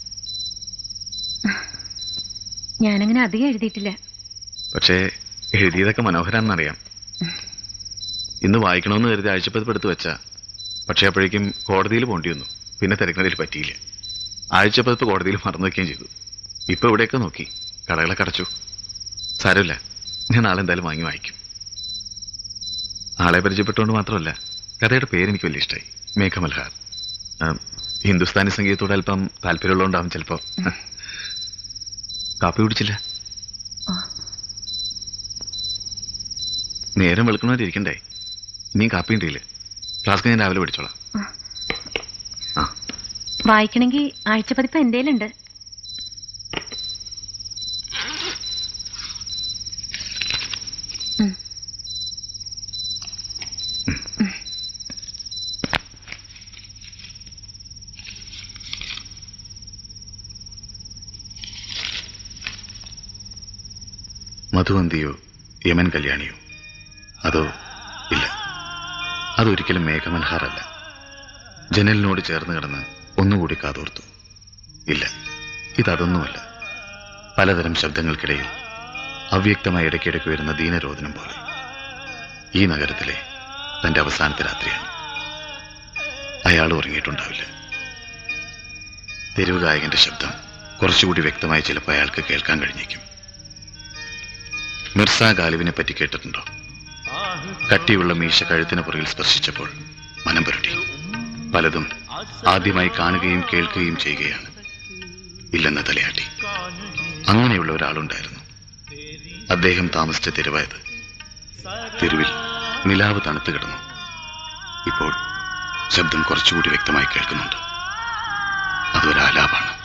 ഞാനങ്ങനെ അധികം എഴുതിയിട്ടില്ല. പക്ഷേ എഴുതിയതൊക്കെ മനോഹരാണെന്നറിയാം. ഇന്ന് വായിക്കണമെന്ന് കരുതി ആഴ്ചപ്പതിപ്പ് എടുത്ത് വെച്ചാ, പക്ഷെ അപ്പോഴേക്കും കോടതിയിൽ പോകേണ്ടി വന്നു. പിന്നെ തിരക്കുന്നതിൽ പറ്റിയില്ല. ആഴ്ചപ്പതിപ്പ് കോടതിയിൽ മറന്നു വയ്ക്കുകയും ചെയ്തു. ഇപ്പൊ ഇവിടെയൊക്കെ നോക്കി, കടകളൊക്കെ അടച്ചു. സാരമില്ല, ഞാൻ നാളെ എന്തായാലും വാങ്ങി വായിക്കും. ആളെ പരിചയപ്പെട്ടുകൊണ്ട് മാത്രമല്ല, കഥയുടെ പേരെനിക്ക് വലിയ ഇഷ്ടമായി, മേഘമൽഹാർ. ഹിന്ദുസ്ഥാനി സംഗീതത്തോട് അല്പം താല്പര്യമുള്ളതുകൊണ്ടാവും ചിലപ്പോ. കാപ്പി കുടിച്ചില്ല? നേരം വെളുക്കണവരിക്കണ്ടേ? ഇനിയും കാപ്പി ഉണ്ടില്ലേ? ഫ്ലാസ്ക് ഞാൻ രാവിലെ പിടിച്ചോളാം. വായിക്കണമെങ്കിൽ ആഴ്ചപ്പതിപ്പ് എന്തേലുണ്ട്. മധുവന്തിയോ യമൻ കല്യാണിയോ? അതോ ഇല്ല, അതൊരിക്കലും മേഘമൽഹാറല്ല. ജനലിനോട് ചേർന്ന് കിടന്ന് ഒന്നുകൂടി കാതോർത്തു. ഇല്ല, ഇതൊന്നുമല്ല. പലതരം ശബ്ദങ്ങൾക്കിടയിൽ അവ്യക്തമായ ഇടയ്ക്കിടയ്ക്ക് വരുന്ന ദീനരോധനം പോലെ. ഈ നഗരത്തിലെ തന്റെ അവസാനത്തെ രാത്രിയാണ്. അയാൾ ഉറങ്ങിയിട്ടുണ്ടാവില്ല. തെരുവ് ഗായകന്റെ ശബ്ദം കുറച്ചുകൂടി വ്യക്തമായി ചിലപ്പോൾ അയാൾക്ക് കേൾക്കാൻ കഴിഞ്ഞേക്കും. മിർസ ഗാലിബിനെ പറ്റി കേട്ടിട്ടുണ്ടോ? കട്ടിയുള്ള മീശ കഴുത്തിന് പുറകിൽ സ്പർശിച്ചപ്പോൾ മനം പുരട്ടി. പലതും ആദ്യമായി കാണുകയും കേൾക്കുകയും ചെയ്യുകയാണ്. ഇല്ലെന്ന തലയാട്ടി. അങ്ങനെയുള്ള ഒരാളുണ്ടായിരുന്നു. അദ്ദേഹം താമസിച്ച തെരുവായത്. തെരുവിൽ നിലാവ് തണുത്തു കിടന്നു. ഇപ്പോൾ ശബ്ദം കുറച്ചുകൂടി വ്യക്തമായി കേൾക്കുന്നുണ്ട്. അതൊരാലാപാണ്.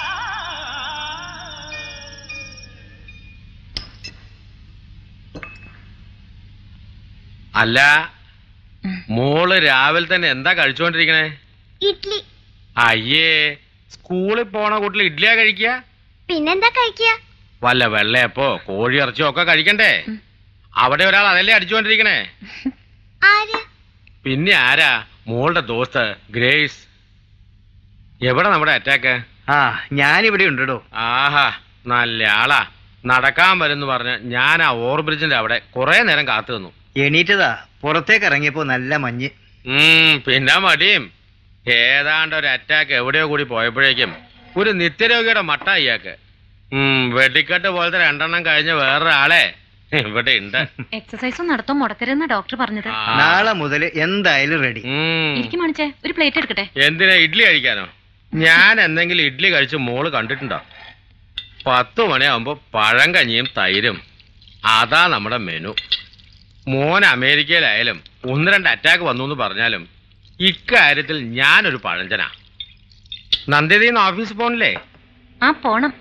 അല്ല, മോള് രാവിലെ തന്നെ എന്താ കഴിച്ചോണ്ടിരിക്കണേ? ഇഡ്ലി. അയ്യേ, സ്കൂളിൽ പോണ കൂട്ടിൽ ഇഡ്ലിയാ കഴിക്കുക? പിന്നെന്താ കഴിക്കുക? വല്ല വെള്ളയപ്പോ കോഴി ഇറച്ചിയോ ഒക്കെ കഴിക്കണ്ടേ? അവിടെ ഒരാൾ അതല്ലേ അടിച്ചുകൊണ്ടിരിക്കണേ? ആര്? പിന്നെ ആരാ? മോളുടെ ദോസ്ത് ഗ്രേസ്. എവിടെ നമ്മുടെ അറ്റാക്ക്? ഞാനിവിടെ ഉണ്ടോ. ആഹാ, നല്ല ആളാ. നടക്കാൻ വരുന്നു പറഞ്ഞ് ഞാൻ ആ ഓവർബ്രിഡ്ജിന്റെ അവിടെ കുറെ നേരം കാത്തു നിന്നു. എണീറ്റതാ, പുറത്തേക്ക് ഇറങ്ങിയപ്പോ നല്ല മഞ്ഞ്. പിന്നെ മടിയും. ഏതാണ്ട് ഒരു അറ്റാക്ക് എവിടെയോ കൂടി പോയപ്പോഴേക്കും ഒരു നിത്യരോഗിയുടെ മട്ട ഇയാൾക്ക്. വെടിക്കെട്ട് പോലത്തെ 2 എണ്ണം കഴിഞ്ഞ വേറൊരാളെ ഇവിടെ ഉണ്ട്. എക്സസൈസും നടത്തും മുടക്കരുതെന്ന് ഡോക്ടർ പറഞ്ഞത്. നാളെ മുതൽ എന്തായാലും റെഡി. മണിച്ചേ, ഒരു പ്ലേറ്റ് എടുക്കട്ടെ? എന്തിനാ, ഇഡ്ഡലി കഴിക്കാനോ? ഞാൻ എന്തെങ്കിലും ഇഡ്ഡലി കഴിച്ച് മോള് കണ്ടിട്ടുണ്ടോ? 10 മണിയാവുമ്പോ പഴം കഞ്ഞിയും തൈരും. അതാ നമ്മുടെ മെനു. മോൻ അമേരിക്കയിലായാലും 1-2 അറ്റാക്ക് വന്നു എന്ന് പറഞ്ഞാലും ഇക്കാര്യത്തിൽ ഞാനൊരു പഴഞ്ചനാ. നന്ദിതീന്ന് ഓഫീസിൽ പോണില്ലേ? ആ, പോണം.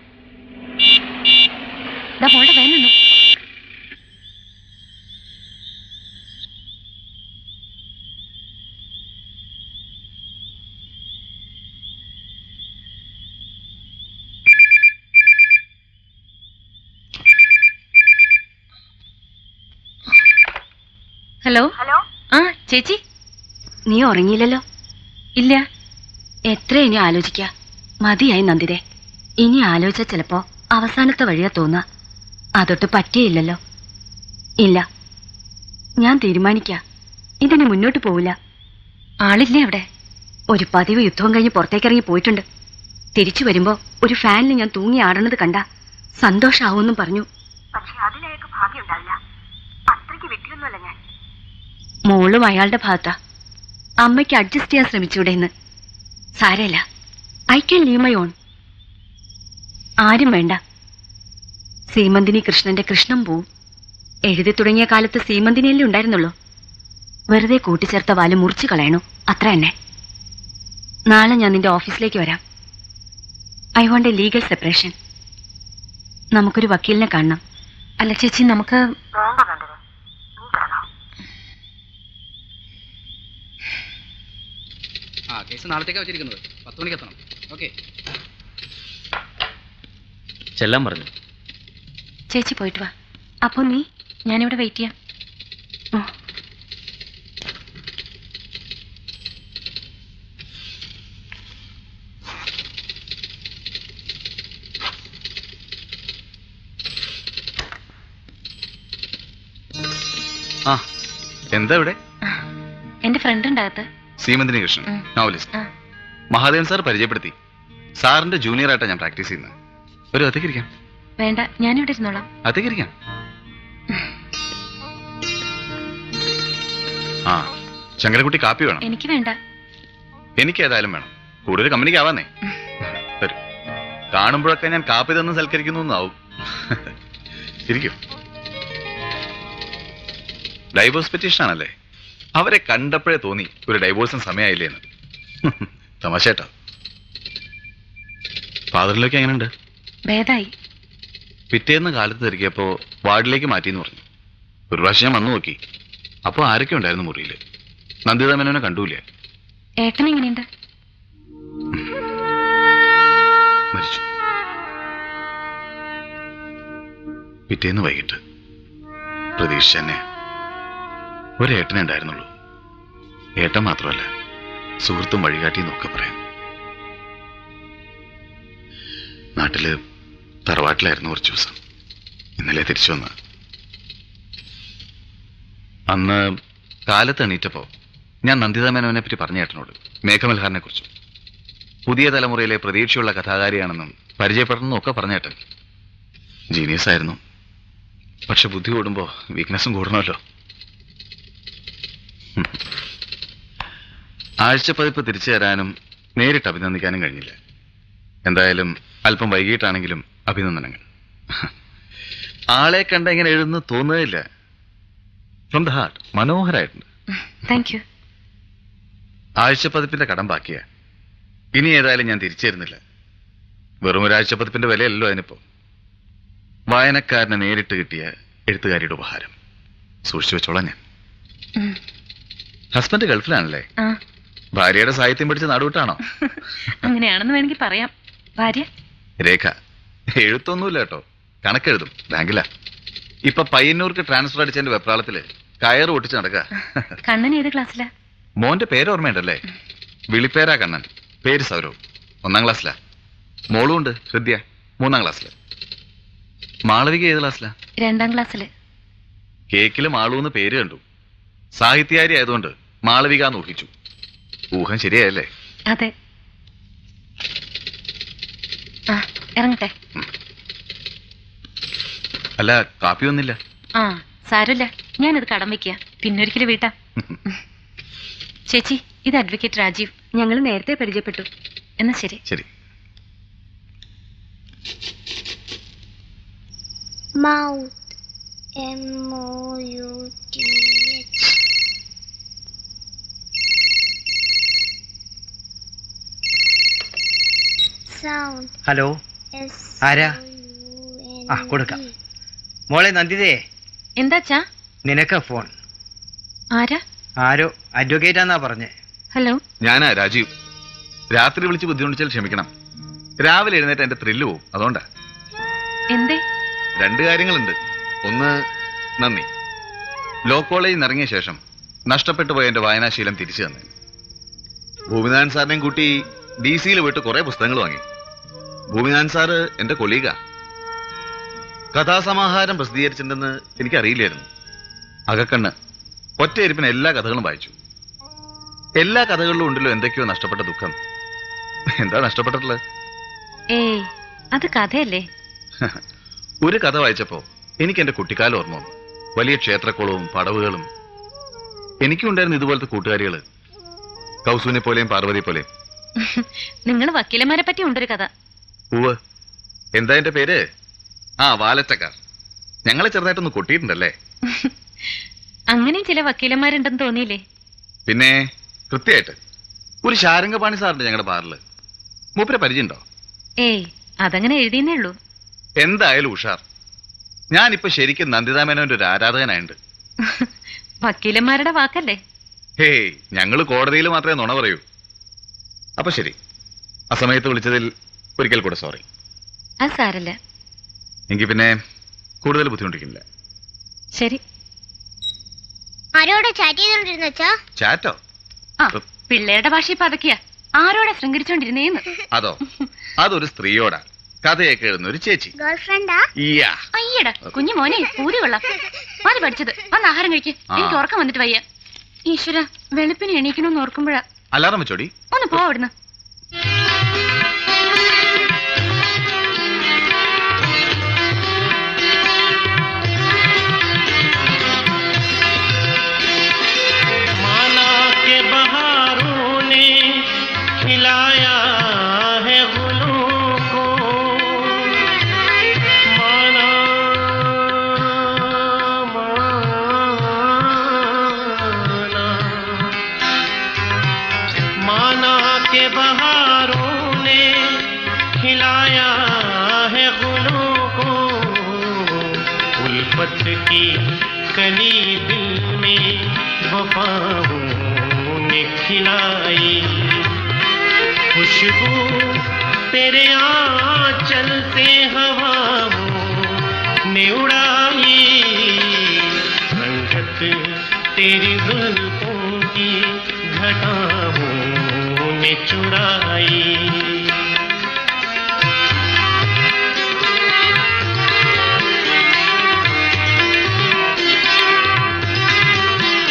മോളുടെ വേനു. ഹലോ. ആ ചേച്ചി, നീ ഉറങ്ങിയില്ലല്ലോ? ഇല്ല. എത്ര ഇനി ആലോചിക്ക? മതിയായി നന്ദിതേ. ഇനി ആലോചിച്ച ചിലപ്പോ അവസാനത്തെ വഴിയാ തോന്നുക. അതൊട്ട് പറ്റിയില്ലല്ലോ. ഇല്ല, ഞാൻ തീരുമാനിക്ക, ഇതിന് മുന്നോട്ട് പോവില്ല. ആളില്ലേ അവിടെ? ഒരു പതിവ് യുദ്ധവും കഴിഞ്ഞ് പുറത്തേക്കിറങ്ങി പോയിട്ടുണ്ട്. തിരിച്ചു വരുമ്പോ ഒരു ഫാനിൽ ഞാൻ തൂങ്ങി ആടണത് കണ്ട സന്തോഷാവൂന്നും പറഞ്ഞു. പക്ഷെ അതിനയാൾക്ക് ഭാഗ്യമുണ്ടാവില്ല. അത്രയ്ക്ക് വെട്ടിയൊന്നുമല്ല ഞാൻ. മോളും അയാളുടെ ഭാഗത്താ. അമ്മയ്ക്ക് അഡ്ജസ്റ്റ് ചെയ്യാൻ ശ്രമിച്ചൂടെ എന്ന്. സാരല്ല, I can live my own. ആരും വേണ്ട. സീമന്തിനി കൃഷ്ണന്റെ കൃഷ്ണം പോവും. എഴുതി തുടങ്ങിയ കാലത്ത് സീമന്തിനിയല്ലേ ഉണ്ടായിരുന്നുള്ളൂ. വെറുതെ കൂട്ടിച്ചേർത്ത വാല് മുറിച്ചു കളയണു, അത്ര തന്നെ. നാളെ ഞാൻ നിന്റെ ഓഫീസിലേക്ക് വരാം. I want a legal separation. നമുക്കൊരു വക്കീലിനെ കാണണം. അല്ല ചേച്ചി, നമുക്ക് കേസ് നാളത്തേക്കാ വെച്ചിരിക്കുന്നത്. 10 മണിക്ക് എത്തണം. ഓക്കെ, ചെല്ലാൻ പറഞ്ഞു. ചേച്ചി പോയിട്ട് വാ. അപ്പൊ നീ, ഞാനിവിടെ വെയിറ്റ് ചെയ്യാം. എന്താ ഇവിടെ? എന്റെ ഫ്രണ്ട് ഉണ്ടാകത്ത്. സീമന്തിനി കൃഷ്ണൻ, നോവലിസ്റ്റ്. മഹാദേവൻ സാർ പരിചയപ്പെടുത്തി. സാറിന്റെ ജൂനിയർ ആയിട്ടാണ് ഞാൻ പ്രാക്ടീസ് ചെയ്യുന്നത്. ഒരു അധികരിക്കാം. വേണ്ട, ഞാനിവിടെ ഇരുന്നോളാം. അധികരിക്കാം. ആ, ശങ്കരൻകുട്ടി കാപ്പി വേണം? എനിക്ക് വേണ്ട. എനിക്ക് ഏതായാലും വേണം. കൂടുതൽ കമ്പനിക്ക് ആവാന്നേ. തരും. കാണുമ്പോഴൊക്കെ ഞാൻ കാപ്പി തന്ന് സൽക്കരിക്കുന്നു എന്നാവും. ഇരിക്കും. ഡൈവോഴ്സ് പെറ്റീഷൻ ആണല്ലേ? അവരെ കണ്ടപ്പോഴേ തോന്നി ഒരു ഡൈവോഴ്സിന് സമയമായില്ലേ എന്ന്. തമാശേട്ടാ. ഫാദറിലേക്ക് എങ്ങനെയുണ്ട്? ഭേദായി. പിറ്റേന്ന് കാലത്ത് തിരികെയപ്പോ വാർഡിലേക്ക് മാറ്റിയെന്ന് പറഞ്ഞു. ഒരു പ്രാവശ്യം ഞാൻ വന്നു നോക്കി. അപ്പൊ ആരൊക്കെ ഉണ്ടായിരുന്നു മുറിയില്? നന്ദിത മേനോനെ കണ്ടൂലേ? ഏട്ടൻ എങ്ങനെയുണ്ട്? മരിച്ചു. പിറ്റേന്ന് വൈകിട്ട്. പ്രതീക്ഷ തന്നെ. ഒരേട്ടനെ ഉണ്ടായിരുന്നുള്ളൂ. ഏട്ടൻ മാത്രമല്ല, സുഹൃത്തും വഴികാട്ടിയെന്നൊക്കെ പറയാം. നാട്ടില് തറവാട്ടിലായിരുന്നു കുറച്ചു ദിവസം. ഇന്നലെ തിരിച്ചു വന്ന. അന്ന് കാലത്ത് എണീറ്റപ്പോ ഞാൻ നന്ദിത മേനോനെ പറ്റി പറഞ്ഞ ഏട്ടനോട്, മേഘമൽഹാറിനെ കുറിച്ച്. പുതിയ തലമുറയിലെ പ്രതീക്ഷയുള്ള കഥാകാരിയാണെന്നും പരിചയപ്പെടണമെന്നും ഒക്കെ പറഞ്ഞേട്ടെ. ജീനിയസ് ആയിരുന്നു. പക്ഷെ ബുദ്ധി കൂടുമ്പോ വീക്ക്നെസ്സും കൂടണമല്ലോ. ആഴ്ചപ്പതിപ്പ് തിരിച്ചു തരാനും നേരിട്ട് അഭിനന്ദിക്കാനും കഴിഞ്ഞില്ല. എന്തായാലും അല്പം വൈകിട്ടാണെങ്കിലും അഭിനന്ദനങ്ങൾ. ആളെ കണ്ട ഇങ്ങനെ എഴുതുന്നു തോന്നുകയില്ല. From the heart. മനോഹരായിട്ടുണ്ട്. Thank you. ആഴ്ചപ്പതിപ്പിന്റെ കടം ബാക്കിയാ. ഇനി ഏതായാലും ഞാൻ തിരിച്ചു തരുന്നില്ല. വെറും ഒരു ആഴ്ചപ്പതിപ്പിന്റെ വിലയല്ലോ അതിനിപ്പോ. വായനക്കാരനെ നേരിട്ട് കിട്ടിയ എഴുത്തുകാരിയുടെ ഉപഹാരം സൂക്ഷിച്ചു വെച്ചോളാം ഞാൻ. ഹസ്ബൻഡ് ഗൾഫിലാണല്ലേ? ഭാര്യയുടെ സാഹിത്യം പഠിച്ച് നാടുവിട്ടാണോ? അങ്ങനെയാണെന്ന് വേണമെങ്കിൽ പറയാം. ഭാര്യ രേഖ എഴുത്തൊന്നുമില്ല കേട്ടോ, കണക്കെഴുതും. ബാങ്കിലാ. ഇപ്പൊ പയ്യന്നൂർക്ക് ട്രാൻസ്ഫർ അടിച്ചതിന്റെ വെപ്രാളത്തില് കയറ് പൊട്ടിച്ച് നടക്കുക. കണ്ണൻ ഏത് ക്ലാസ്സിലാ? മോന്റെ പേര് ഓർമ്മയുണ്ടല്ലേ? വിളിപ്പേരാ കണ്ണൻ. പേര് സൗരവ്. 1ാം ക്ലാസ്സിലാ. മോളും ഉണ്ട്, ഹൃദ്യ, 3ാം ക്ലാസ്സില്. മാളവിക ഏത് ക്ലാസ്സിലാ? 2ാം ക്ലാസ്സില്. കേക്കില് മാളൂന്ന് പേര് കണ്ടു. സാഹിത്യകാരി ആയതുകൊണ്ട് മാളവിക എന്ന് ഊഹിച്ചു. ഊഹം ശരിയായല്ലേ? അതെ. ഇറങ്ങട്ടെ. അല്ല, കാപ്പി ഒന്നില്ല? സാരമില്ല, ഞാനത് കടം വെക്കുക. പിന്നൊരിക്കലും വീട്ടാം. ചേച്ചി, ഇത് അഡ്വക്കേറ്റ് രാജീവ്. ഞങ്ങൾ നേരത്തെ പരിചയപ്പെട്ടു. എന്നാ ശരി. ശരി. Mouth. MOUTH. Sound. ഹലോ, ആരാ? കൊടുക്കാം. മോളെ നന്ദിതേ. എന്താച്ചാ? നിനക്കാ ഫോൺ. ആരാ? ആരോ അഡ്വക്കേറ്റാന്നാ പറഞ്ഞേ. ഹലോ, ഞാനാ രാജീവ്. രാത്രി വിളിച്ച് ബുദ്ധിമുട്ടിച്ചാൽ ക്ഷമിക്കണം. രാവിലെ എഴുന്നേറ്റ് എന്റെ ത്രില്ല് പോവും, അതുകൊണ്ടാ. എന്തേ? 2 കാര്യങ്ങളുണ്ട്. ഒന്ന്, നന്ദി. ലോ കോളേജിൽ നിന്ന് ഇറങ്ങിയ ശേഷം നഷ്ടപ്പെട്ടു പോയ എന്റെ വായനാശീലം തിരിച്ചു തന്നെ. ഭൂമിനാഥൻ സാറിനെയും കൂട്ടി DC പോയിട്ട് കുറെ പുസ്തകങ്ങൾ വാങ്ങി. ഭൂമിനാഥൻ സാറ് എന്റെ കൊളീഗാ. കഥാസമാഹാരം പ്രസിദ്ധീകരിച്ചിട്ടുണ്ടെന്ന് എനിക്കറിയില്ലായിരുന്നു. അകക്കണ്ണ് ഒറ്റയിരിപ്പിന് എല്ലാ കഥകളും വായിച്ചു. എല്ലാ കഥകളിലും ഉണ്ടല്ലോ എന്തൊക്കെയോ നഷ്ടപ്പെട്ട ദുഃഖം. എന്താ നഷ്ടപ്പെട്ടിട്ടുള്ളത്? ഏയ്, അത് കഥയല്ലേ. ഒരു കഥ വായിച്ചപ്പോ എനിക്ക് എന്റെ കുട്ടിക്കാലം ഓർമ്മ വന്നു. വലിയ ക്ഷേത്രക്കുളവും പടവുകളും. എനിക്കും ഉണ്ടായിരുന്നു ഇതുപോലത്തെ കൂട്ടുകാരികള്, കൗസുവിനെ പോലെയും പാർവതി പോലെയും. നിങ്ങൾ വക്കീലന്മാരെ പറ്റി ഉണ്ടൊരു കഥ. ഉവ്. എന്താ എന്റെ പേര്? വാലച്ചക്കാർ. ഞങ്ങളെ ചെറുതായിട്ടൊന്ന് കൊട്ടിയിട്ടുണ്ടല്ലേ? അങ്ങനെയും ചില വക്കീലന്മാരുണ്ടെന്ന് തോന്നിയില്ലേ? പിന്നെ കൃത്യമായിട്ട്. ഒരു ശാരംഗപാണി സാറുണ്ട് ഞങ്ങളുടെ ബാറില്. മൂപ്പരെ പരിചയമുണ്ടോ? ഏയ്, അതങ്ങനെ എഴുതിയെന്നേ ഉള്ളൂ. എന്തായാലും ഉഷാർ. ഞാനിപ്പോ ശരിക്കും നന്ദിതാമേനോന്റെ ഒരു ആരാധകനായുണ്ട്. വക്കീലന്മാരുടെ വാക്കല്ലേ? ഹേയ്, ഞങ്ങള് കോടതിയിൽ മാത്രമേ നുണ പറയൂ. അപ്പൊ ശരി, അസമയത്ത് വിളിച്ചതിൽ ഒരിക്കൽ കൂടെ സോറി. അത് സാരല്ല. എങ്കിൽ പിന്നെ കൂടുതൽ ബുദ്ധിമുട്ടിക്കില്ല. ശരി. ആരോടെ ചാറ്റ് ചെയ്തോണ്ടിരുന്ന വെച്ചാ? ചാറ്റോ? പിള്ളേരുടെ ഭാഷ ഇപ്പൊ അതൊക്കെയാ. ആരോടെ ശൃംഗരിച്ചോണ്ടിരുന്നേന്ന്? അതോ? അതൊരു സ്ത്രീയോടാ. കഥയൊക്കെ എഴുതുന്ന ഒരു ചേച്ചി. ഗേൾഫ്രണ്ടാ? അയ്യടാ കുഞ്ഞു മോനെ, പൂതി കൊള്ളാം. മതി പഠിച്ചത്. വന്ന് ആഹാരം കഴിക്ക്. എനിക്ക് ഉറക്കം വന്നിട്ട് വയ്യ. ഈശ്വര, വെളുപ്പിന് എണീക്കണമെന്ന് ഓർക്കുമ്പോഴാ. അലാറം വെച്ചോടി. ഒന്ന് പോ അവിടുന്ന്. खिलाया है गुलों को, माना माना माना के बहारों ने खिलाया है गुलों को, उल्फत की कली दिल में वफाओं ने खिलाई, खुशबू तेरे आंचल से हवाओं ने उड़ाई, संगत तेरी जुल्फों की घटाओं ने चुराई।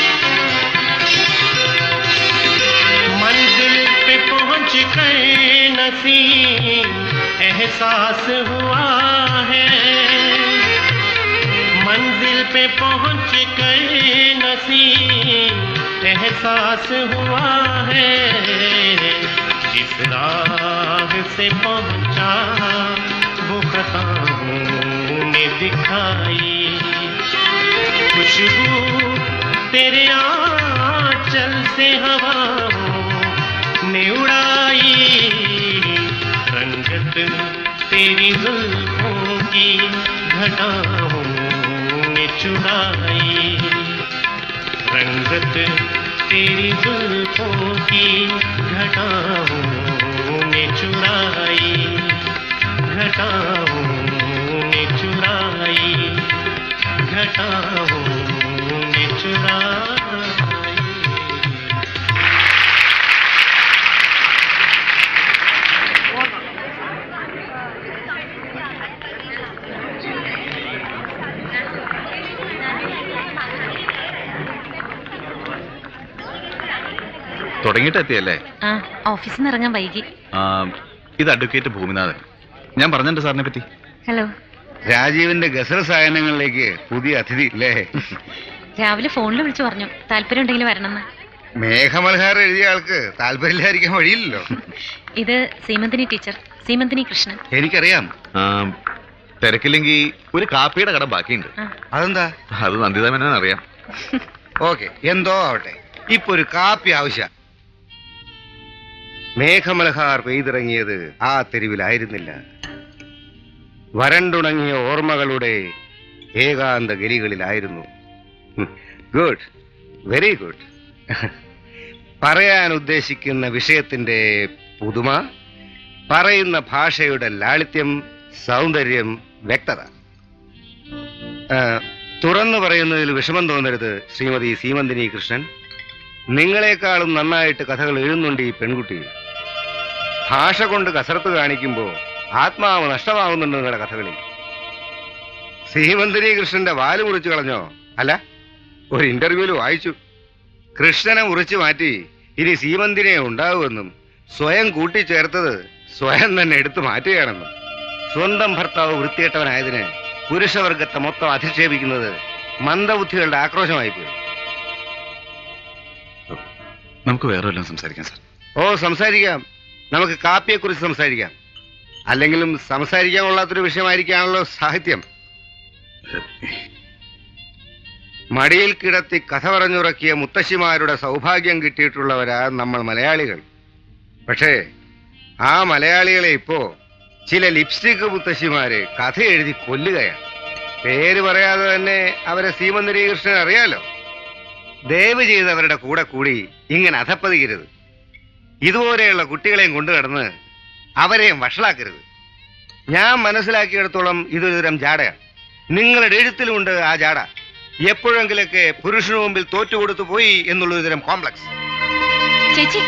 मंजिल पे पहुंच कर नसीब एहसास हुआ है, मंजिल पे पहुंच कर नसीब एहसास हुआ है, जिस राह से पहुंचा वो खताओं ने दिखाई। खुशबू तेरे आंचल से हवाओं ने उड़ाई, रंगत तेरी जुल्फों की घटाओं ने चुराई, रंगत तेरी जुल्फों की घटाओं ने चुराई, घटाओं ने चुराई, घटाओं ने चुराई। തുടങ്ങിയിട്ടെത്തിയല്ലേ? ഓഫീസിൽ നിന്ന് ഇറങ്ങാൻ വൈകി. ഇത് അഡ്വക്കേറ്റ് ഭൂമിനാഥൻ. ഞാൻ പറഞ്ഞിട്ടുണ്ട് സാറിനെ പറ്റി. ഹലോ. രാജീവിന്റെ ഗസൽ സായനങ്ങളിലേക്ക് പുതിയ അതിഥി അല്ലേ? രാവിലെ ഫോണിൽ വിളിച്ചു പറഞ്ഞു താല്പര്യം ഉണ്ടെങ്കിൽ വരണമെന്ന്. മേഘമൽഹാരം എഴുതിയ ആൾക്ക് താല്പര്യമില്ലായിരിക്കാൻ വഴിയില്ലല്ലോ. ഇത് സീമന്തിനി ടീച്ചർ, സീമന്തിനി കൃഷ്ണൻ. എനിക്കറിയാം. തിരക്കില്ലെങ്കിൽ ഒരു കാപ്പിയുടെ കട ബാക്കിയുണ്ട്. അതെന്താ? അത് നന്ദിതാമേനോൻ അറിയാം. ഓക്കെ, എന്തോ ആവട്ടെ, ഇപ്പൊ ഒരു കാപ്പി ആവശ്യം. മേഘമൽഹാർ പെയ്തിറങ്ങിയത് ആ തെരുവിലായിരുന്നില്ല. വരണ്ടുണങ്ങിയ ഓർമ്മകളുടെ ഏകാന്ത ഗലികളിലായിരുന്നു. Good, very good. പറയാൻ ഉദ്ദേശിക്കുന്ന വിഷയത്തിന്റെ പുതുമ, പറയുന്ന ഭാഷയുടെ ലാളിത്യം, സൗന്ദര്യം, വ്യക്തത. തുറന്നു പറയുന്നതിൽ വിഷമം തോന്നരുത് ശ്രീമതി സീമന്തിനി കൃഷ്ണൻ. നിങ്ങളെക്കാളും നന്നായിട്ട് കഥകൾ എഴുതുന്നുണ്ട് ഈ പെൺകുട്ടി. ഭാഷ കൊണ്ട് കസരത്ത് കാണിക്കുമ്പോൾ ആത്മാവ് നഷ്ടമാവുന്നുണ്ട് നിങ്ങളുടെ കഥകളിൽ. സീമന്തിനി കൃഷ്ണന്റെ വാല് മുറിച്ചു കളഞ്ഞോ? അല്ല, ഒരു ഇന്റർവ്യൂല് വായിച്ചു, കൃഷ്ണനെ മുറിച്ചു മാറ്റി ഇനി സീമന്തിനെ ഉണ്ടാവുമെന്നും സ്വയം കൂട്ടിച്ചേർത്തത് സ്വയം തന്നെ എടുത്തു മാറ്റുകയാണെന്നും. സ്വന്തം ഭർത്താവ് വൃത്തികെട്ടവനായതിന് പുരുഷവർഗത്തെ മൊത്തം അധിക്ഷേപിക്കുന്നത് മന്ദബുദ്ധികളുടെ ആക്രോശമായിപ്പോയി. നമുക്ക് വേറെ വല്ലതും സംസാരിക്കാം സാർ. ഓ, സംസാരിക്കാം. നമുക്ക് കാപ്പിയെക്കുറിച്ച് സംസാരിക്കാം. അല്ലെങ്കിലും സംസാരിക്കാൻ കൊള്ളാത്തൊരു വിഷയമായിരിക്കാണല്ലോ സാഹിത്യം. മടിയിൽ കിടത്തി കഥ പറഞ്ഞുറക്കിയ മുത്തശ്ശിമാരുടെ സൗഭാഗ്യം കിട്ടിയിട്ടുള്ളവരാ നമ്മൾ മലയാളികൾ. പക്ഷേ ആ മലയാളികളെ ഇപ്പോ ചില ലിപ്സ്റ്റിക് മുത്തശ്ശിമാര് കഥ എഴുതി കൊല്ലുകയാണ്. പേര് പറയാതെ തന്നെ അവരെ സീമന്തിനി കൃഷ്ണൻ അറിയാലോ. ദയവ് ചെയ്ത് അവരുടെ കൂടെ കൂടി ഇങ്ങനെ അധപ്പതിക്കരുത്. ഇതുപോലെയുള്ള കുട്ടികളെയും കൊണ്ടു കിടന്ന് അവരെയും വഷളാക്കരുത്. ഞാൻ മനസ്സിലാക്കിയിടത്തോളം ഇതൊരു തരം ജാടയാണ്. നിങ്ങളുടെ എഴുത്തിലുമുണ്ട് ആ ജാട. എപ്പോഴെങ്കിലൊക്കെ പുരുഷന് മുമ്പിൽ തോറ്റുകൊടുത്തു പോയി എന്നുള്ളൊരു തരം കോംപ്ലക്സ്. ചേച്ചി,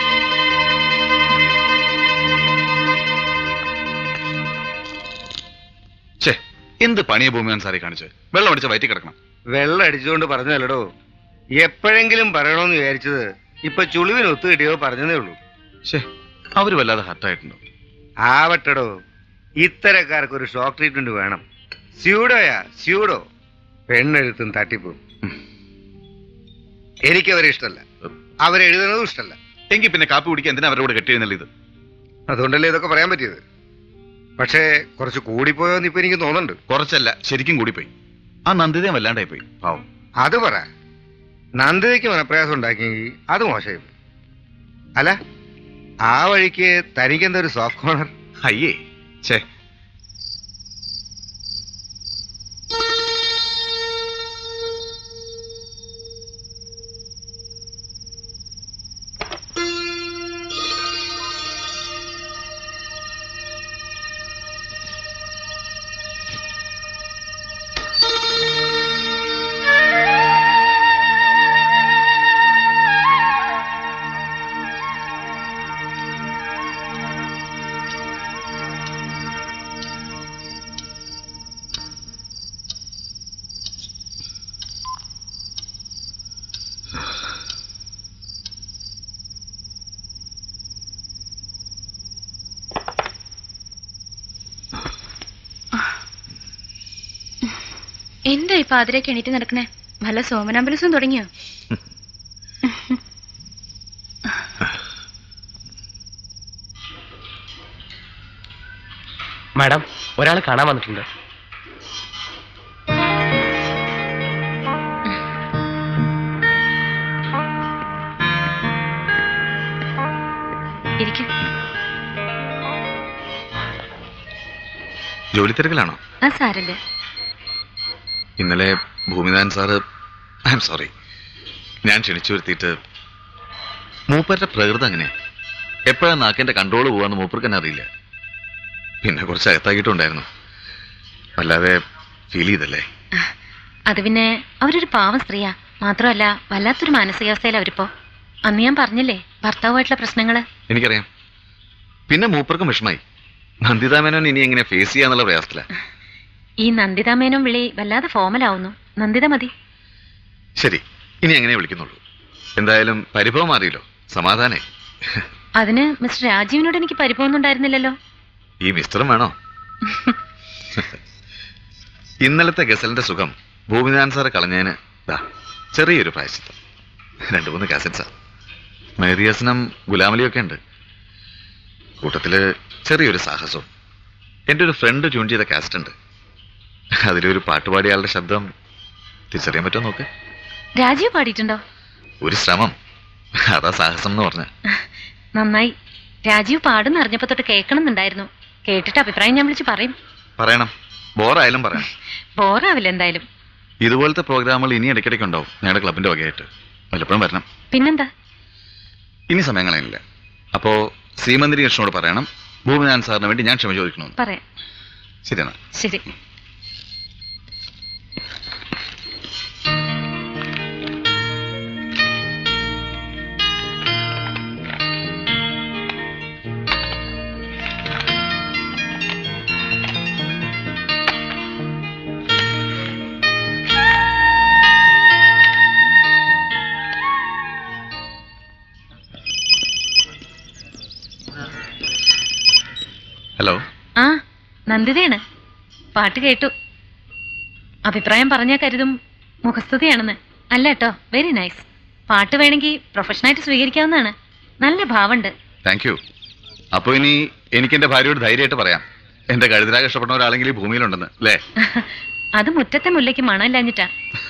എന്ത് പണിയ ഭൂമിയാൻ സാറെ കാണിച്ച്? വെള്ളം അടിച്ച വയറ്റി കിടക്കണം. വെള്ളം അടിച്ചുകൊണ്ട് പറഞ്ഞല്ലോ. എപ്പോഴെങ്കിലും പറയണമെന്ന് വിചാരിച്ചത് ഇപ്പൊ ചുളിവിന് ഒത്തു കിട്ടിയോ പറഞ്ഞതേ ഉള്ളൂ. അവര് വല്ലാതെ ഹർട്ടായിട്ടുണ്ടോ? ആവട്ടടോ, ഇത്തരക്കാർക്ക് ഒരു ഷോക്ക് ട്രീറ്റ്മെന്റ് വേണം. സ്യൂഡോയാ സ്യൂഡോ. പെണ്ണെഴുത്തും തട്ടിപ്പും. എനിക്കവരെ ഇഷ്ടമല്ല, അവരെഴുതുന്നതും ഇഷ്ടമല്ല. എങ്കിൽ പിന്നെ കാപ്പി കുടിക്കാൻ എന്തിനാ അവരോട് കെട്ടിയെന്നല്ല ഇത്? അതുകൊണ്ടല്ലേ ഇതൊക്കെ പറയാൻ പറ്റിയത്. പക്ഷേ കുറച്ച് കൂടിപ്പോയോന്ന് ഇപ്പൊ എനിക്ക് തോന്നുന്നുണ്ട്. കുറച്ചല്ല, ശരിക്കും കൂടിപ്പോയി. ആ നന്ദിതയും വല്ലാണ്ടായി പോയി, പാവം. അത് പറ. നന്ദിതയ്ക്ക് മനപ്രയാസം ഉണ്ടാക്കിയെങ്കിൽ അത് മോശമായി. അല്ല, ആ വഴിക്ക് തനിക്കെന്താ ഒരു സോഫ്റ്റ് കോർണർ? അയ്യേ, ഛേ. എന്താ ഇപ്പൊ അതിലേക്ക് എണീറ്റ് നടക്കണേ? വല്ല സോമനാമ്പലസും തുടങ്ങിയോ? മാഡം, ഒരാൾ കാണാൻ വന്നിട്ടുണ്ട്. ജോലി തിരക്കിലാണോ? സാരല്ലേ. ഇന്നലെ Bhoominathan sir, I'm sorry, ഞാൻ ക്ഷണിച്ചു വരുത്തിയിട്ട് മൂപ്പരുടെ പ്രകൃതം അങ്ങനെ എപ്പോഴാ നാക്കിന്റെ കൺട്രോൾ പോവാന്ന് മൂപ്പർക്ക് തന്നെ അറിയില്ല. പിന്നെ കുറച്ച് അകത്താക്കിയിട്ടുണ്ടായിരുന്നു. വല്ലാതെ ഫീൽ ചെയ്തല്ലേ? അത് പിന്നെ അവരൊരു പാവം സ്ത്രീയാ. മാത്രമല്ല വല്ലാത്തൊരു മാനസികാവസ്ഥയില അവരിപ്പോ. അന്ന് ഞാൻ പറഞ്ഞില്ലേ ഭർത്താവുമായിട്ടുള്ള പ്രശ്നങ്ങള്. എനിക്കറിയാം. പിന്നെ മൂപ്പർക്കും വിഷമായി. നന്ദിതാമേനോൻ ഇനി എങ്ങനെ ഫേസ് ചെയ്യാന്നുള്ള പ്രയാസത്തില. ഈ നന്ദിതാമേനോൻ വിളി വല്ലാതെ ഫോമലാവുന്നു. നന്ദിത മതി. ശരി, ഇനി എങ്ങനെ വിളിക്കുന്നുള്ളൂ. എന്തായാലും പരിഭവം മാറിയല്ലോ, സമാധാനേ. അതിന് മിസ്റ്റർ രാജീവിനോട് എനിക്ക് പരിഭവമൊന്നും ഉണ്ടായിരുന്നില്ലല്ലോ. ഈ മിസ്റ്ററും വേണോ? ഇന്നലത്തെ ഗസലിന്റെ സുഖം ഭൂമിനാഥൻ സാറ് കളഞ്ഞതിന് ചെറിയൊരു പ്രായശ്ചിത്തം. 2-3 കാസറ്റ്സാ. മേരിയസനം ഗുലാമലിയൊക്കെ ഉണ്ട്. കൂട്ടത്തില് ചെറിയൊരു സാഹസവും. എൻ്റെ ഒരു ഫ്രണ്ട് ട്യൂൺ ചെയ്ത കാസറ്റ് ഉണ്ട്. അതിലൊരു പാട്ടുപാടിയാളുടെ ശബ്ദം തിരിച്ചറിയാൻ പറ്റുമോ നോക്ക്. രാജീവ് പാടിയിട്ടുണ്ടോ? ഒരു ശ്രമം, അതാ സാഹസം എന്ന് പറഞ്ഞ. നന്നായി. രാജീവ് പാടുന്ന അറിഞ്ഞപ്പോ തൊട്ട് കേൾക്കണമെന്നുണ്ടായിരുന്നു. കേട്ടിട്ട് അഭിപ്രായം ഞാൻ വിളിച്ച് പറയും. പറയണം, ബോറായാലും പറയണം. ബോറാവില്ല എന്തായാലും. ഇതുപോലത്തെ പ്രോഗ്രാമുകൾ ഇനി ഇടയ്ക്കിടയ്ക്ക് ഉണ്ടാവും ഞങ്ങളുടെ ക്ലബിന്റെ വകയായിട്ട്. വല്ലപ്പോഴും വരണം. പിന്നെന്താ? ഇനി സമയം കളയുന്നില്ല. അപ്പോ ശ്രീമന്തിരി കൃഷ്ണനോട് പറയണം ഭൂമിനാഥൻ സാറിന് വേണ്ടി ഞാൻ ക്ഷമ ചോദിക്കണമെന്ന്. പറയാം. ശരിയെന്നാ. ശരി. ഹലോ. ആ, നന്ദിതയാണ്. പാട്ട് കേട്ടു. അഭിപ്രായം പറഞ്ഞാൽ കരുതും മുഖസ്തുതിയാണെന്ന്. അല്ല കേട്ടോ, വെരി നൈസ്. പാട്ട് വേണമെങ്കിൽ പ്രൊഫഷണലായിട്ട് സ്വീകരിക്കാവുന്നതാണ്. നല്ല ഭാവമുണ്ട്. Thank you. അപ്പൊ ഇനി എനിക്ക് എന്റെ ഭാര്യയോട് ധൈര്യമായിട്ട് പറയാം, എന്റെ കഴുതരാഗ് ഇഷ്ടപ്പെടുന്ന ഒരാളെങ്കിലും ഈ ഭൂമിയിലുണ്ടെന്ന്, അല്ലേ? അത് മുറ്റത്തെ മുല്ലയ്ക്ക് മണമില്ലാഞ്ഞിട്ടാ.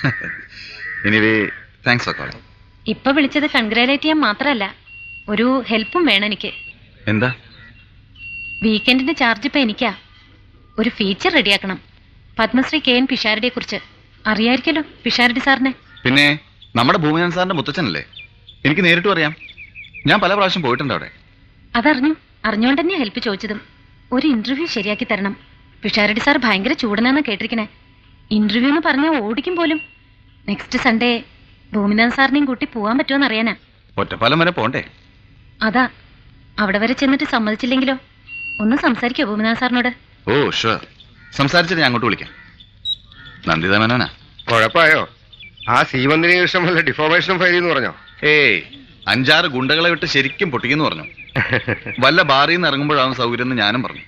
Anyway, thanks for calling. ഇപ്പൊ വിളിച്ചത് കൺഗ്രാലേറ്റ് ചെയ്യാൻ മാത്രല്ല, ഒരു ഹെൽപ്പും വേണം എനിക്ക്. എന്താ? വീക്കെൻഡിന്റെ ചാർജ് ഇപ്പൊ എനിക്കാ. ഒരു ഫീച്ചർ റെഡിയാക്കണം. പത്മശ്രീ KN പിഷാരടിയെ കുറിച്ച്. അറിയായിരിക്കല്ലോ പിഷാരടി സാറിനെ. പിന്നെ നമ്മുടെ ഭൂമിനാഥൻ സാറിന്റെ മുത്തച്ഛനല്ലേ? എനിക്ക് നേരിട്ടും അറിയാം. ഞാൻ പല പ്രാവശ്യം പോയിട്ടുണ്ട് അവിടെ. അതറിഞ്ഞു. അറിഞ്ഞുകൊണ്ട് തന്നെ ഹെൽപ്പ് ചോദിച്ചതും. ഒരു ഇന്റർവ്യൂ ശരിയാക്കി തരണം. പിഷാരടി സാർ ഭയങ്കര ചൂടനാന്ന് കേട്ടിരിക്കണേ. ഇന്റർവ്യൂ എന്ന് പറഞ്ഞാൽ ഓടിക്കും പോലും. നെക്സ്റ്റ് സൺഡേ ഭൂമിനാഥൻ സാറിനെയും കൂട്ടി പോവാൻ പറ്റുമോന്ന് അറിയാനാ. ഒറ്റപ്പാലം വരെ പോണ്ടേ? അതാ. അവിടെ വരെ ചെന്നിട്ട് സമ്മതിച്ചില്ലെങ്കിലോ? ഒന്ന് സംസാരിക്കോ ഭൂമിനാഥൻ സാറിനോട്? ഓ ഷുവർ, സംസാരിച്ചിട്ട് ഞാൻ അങ്ങോട്ട് വിളിക്കാം. നന്ദിത മേനോനാ. കുഴപ്പമായോ? ആ ശ്രീമന്തിരി കൃഷ്ണൻ വല്ല ഡിഫോമേഷൻ ഫയൽ എന്ന് പറഞ്ഞോ? 5-6 ഗുണ്ടകളെ വിട്ട് ശരിക്കും പൊട്ടിക്കുന്നു പറഞ്ഞു. വല്ല ബാറിൽ നിന്ന് ഇറങ്ങുമ്പോഴാവും സൗകര്യം എന്ന് ഞാനും പറഞ്ഞു.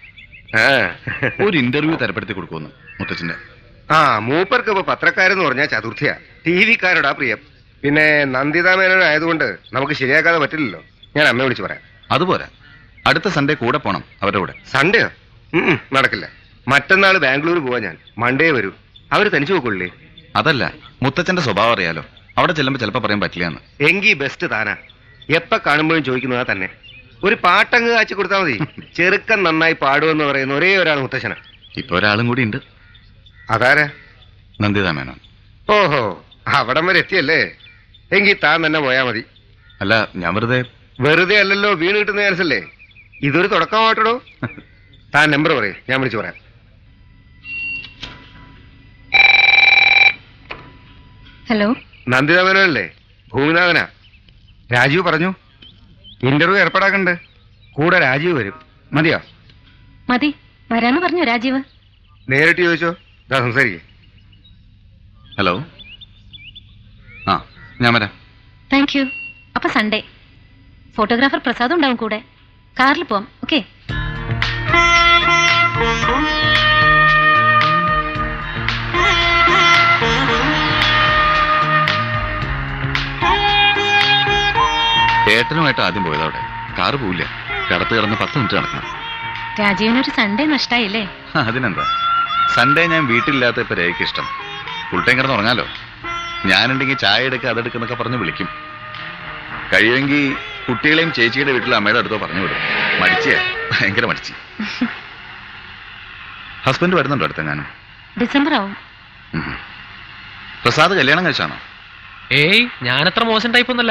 ഒരു ഇന്റർവ്യൂ തരപ്പെടുത്തി കൊടുക്കുമെന്ന് മുത്തച്ഛന്റെ. ആ, മൂപ്പർക്ക് ഇപ്പൊ പത്രക്കാരെന്ന് പറഞ്ഞാൽ ചതുർത്ഥിയാ. TV-ക്കാരോടാ പ്രിയം. പിന്നെ നന്ദിത മേനോൻ ആയതുകൊണ്ട് നമുക്ക് ശരിയാക്കാതെ പറ്റില്ലല്ലോ. ഞാൻ അമ്മയെ വിളിച്ച് പറയാം. അതുപോരാ, അടുത്ത സൺഡേ കൂടെ പോണം അവരുടെ കൂടെ. സൺഡേയോ? നടക്കില്ല. മറ്റന്നാൾ ബാംഗ്ലൂർ പോവാ ഞാൻ. മൺഡേ വരൂ. അവര് തനിച്ചു പോക്കുള്ളേ. അതല്ല, മുത്തച്ഛന്റെ സ്വഭാവം അറിയാലോ. അവിടെ ചെല്ലുമ്പോ ചിലപ്പോ പറയാൻ പറ്റില്ല എന്ന്. എങ്കി ബെസ്റ്റ് താനാ. എപ്പ കാണുമ്പോഴും ചോദിക്കുന്നതാ തന്നെ. ഒരു പാട്ടങ്ങ് കാച്ചി കൊടുത്താൽ മതി. ചെറുക്കൻ നന്നായി പാടുമെന്ന് പറയുന്ന ഒരേ ഒരാൾ മുത്തച്ഛനാ. ഇപ്പൊ ഒരാളും കൂടി ഉണ്ട്. അതാരാ? നന്ദിത മേനോൻ. ഓഹോ, അവിടം വരെ എത്തിയല്ലേ? എങ്കിൽ താൻ തന്നെ പോയാ മതി. അല്ല, ഞാൻ വെറുതെ അല്ലല്ലോ, വീണ് കിട്ടുന്ന ചാൻസല്ലേ. ഇതൊരു തുടക്കമായിട്ടോ. താൻ നമ്പർ പറയേ, ഞാൻ വിളിച്ചു പറയാം. ഹലോ, നന്ദിത മേനോനല്ലേ? ഭൂമിനാഥനാ. രാജീവ് പറഞ്ഞു ഇന്റർവ്യൂ ഏർപ്പാടാക്കണ്ട്. കൂടെ രാജീവ് വരും. മതിയോ? മതി. വരാന്ന് പറഞ്ഞോ രാജീവ്? നേരിട്ട് ചോദിച്ചോ. സംസാരിക്കേ. ഹലോ. ആ, ഞാൻ വരാം. Thank you. അപ്പൊ സൺഡേ ഫോട്ടോഗ്രാഫർ പ്രസാദ് ഉണ്ടാവും കൂടെ. കാറിൽ പോവാം. ഓക്കെ. ഏട്ടനുമായിട്ട് ആദ്യം പോയത് അവിടെ. കാറ് പോവില്ല, കടത്ത് കിടന്ന് 10 മിനിറ്റ് നടക്കണം. രാജീവനൊരു സൺഡേ നഷ്ടായില്ലേ? അതിനെന്താ, സൺഡേ ഞാൻ വീട്ടിലില്ലാത്ത ഇപ്പൊ രേഖയ്ക്ക് ഇഷ്ടം. ഫുൾ ടൈം കിടന്ന് ഉറങ്ങാലോ. ഞാനുണ്ടെങ്കിൽ ചായ എടുക്കുക അതെടുക്കുന്നൊക്കെ പറഞ്ഞ് വിളിക്കും. കഴിയുമെങ്കിൽ കുട്ടികളെയും ചേച്ചിയുടെ വീട്ടിലെ അമ്മയുടെ അടുത്തോ പറഞ്ഞു വിടും. മടിച്ചേ, ഭയങ്കര മടിച്ച്. ഹസ്ബൻഡ് വരുന്നുണ്ടോ അടുത്തെങ്ങാനും? ഡിസംബർ ആവും. പ്രസാദ് കല്യാണം കഴിച്ചാണോ? ഏയ്, ഞാനത്ര മോശം ടൈപ്പ് ഒന്നല്ല.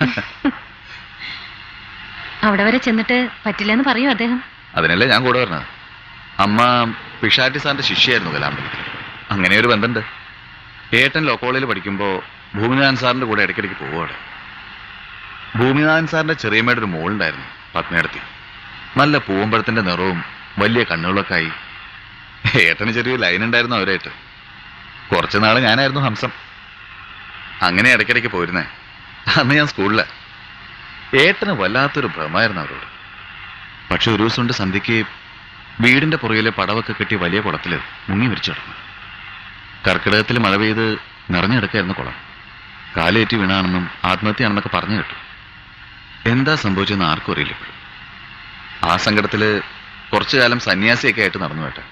അവിടെ വരെ ചെന്നിട്ട് പറ്റില്ലെന്ന് പറയൂ അദ്ദേഹം. അതിനല്ലേ ഞാൻ കൂടെ പറഞ്ഞത്. അമ്മ പിഷാറ്റി സാറിന്റെ ശിഷ്യായിരുന്നു കലാമ്പലത്തിൽ. അങ്ങനെ ഒരു ബന്ധമുണ്ട്. ഏട്ടൻ ലോ കോളേജിൽ പഠിക്കുമ്പോൾ ഭൂമിനാഥൻ സാറിന്റെ കൂടെ ഇടയ്ക്കിടയ്ക്ക് പോകും അവിടെ. ഭൂമിനാഥൻ സാറിന്റെ ചെറിയമ്മയുടെ ഒരു മോളുണ്ടായിരുന്നു, പത്മേടത്തി. നല്ല പൂവമ്പഴത്തിന്റെ നിറവും വലിയ കണ്ണുകളൊക്കെ ആയി. ഏട്ടന് ചെറിയൊരു ലൈൻ ഉണ്ടായിരുന്നു അവരായിട്ട്. കുറച്ചു നാള് ഞാനായിരുന്നു ഹംസം. അങ്ങനെ ഇടയ്ക്കിടയ്ക്ക് പോയിരുന്നേ. അന്ന് ഞാൻ സ്കൂളില്. ഏട്ടന് വല്ലാത്തൊരു ഭ്രമമായിരുന്നു അവരോട്. പക്ഷെ ഒരു ദിവസം കൊണ്ട് സന്ധ്യയ്ക്ക് വീടിന്റെ പുറകിലെ പടവൊക്കെ കെട്ടി വലിയ കുളത്തില് മുങ്ങി മരിച്ചു കിടന്നു. കർക്കിടകത്തിൽ മഴ പെയ്ത് നിറഞ്ഞെടുക്കായിരുന്നു കുളം. കാലേറ്റി വീണാണെന്നും ആത്മഹത്യയാണെന്നൊക്കെ പറഞ്ഞു കേട്ടു. എന്താ സംഭവിച്ചെന്ന് ആർക്കും അറിയില്ല ഇപ്പോഴും. ആ സങ്കടത്തില് കുറച്ചു കാലം സന്യാസിയൊക്കെ ആയിട്ട് നടന്നു കേട്ടെ.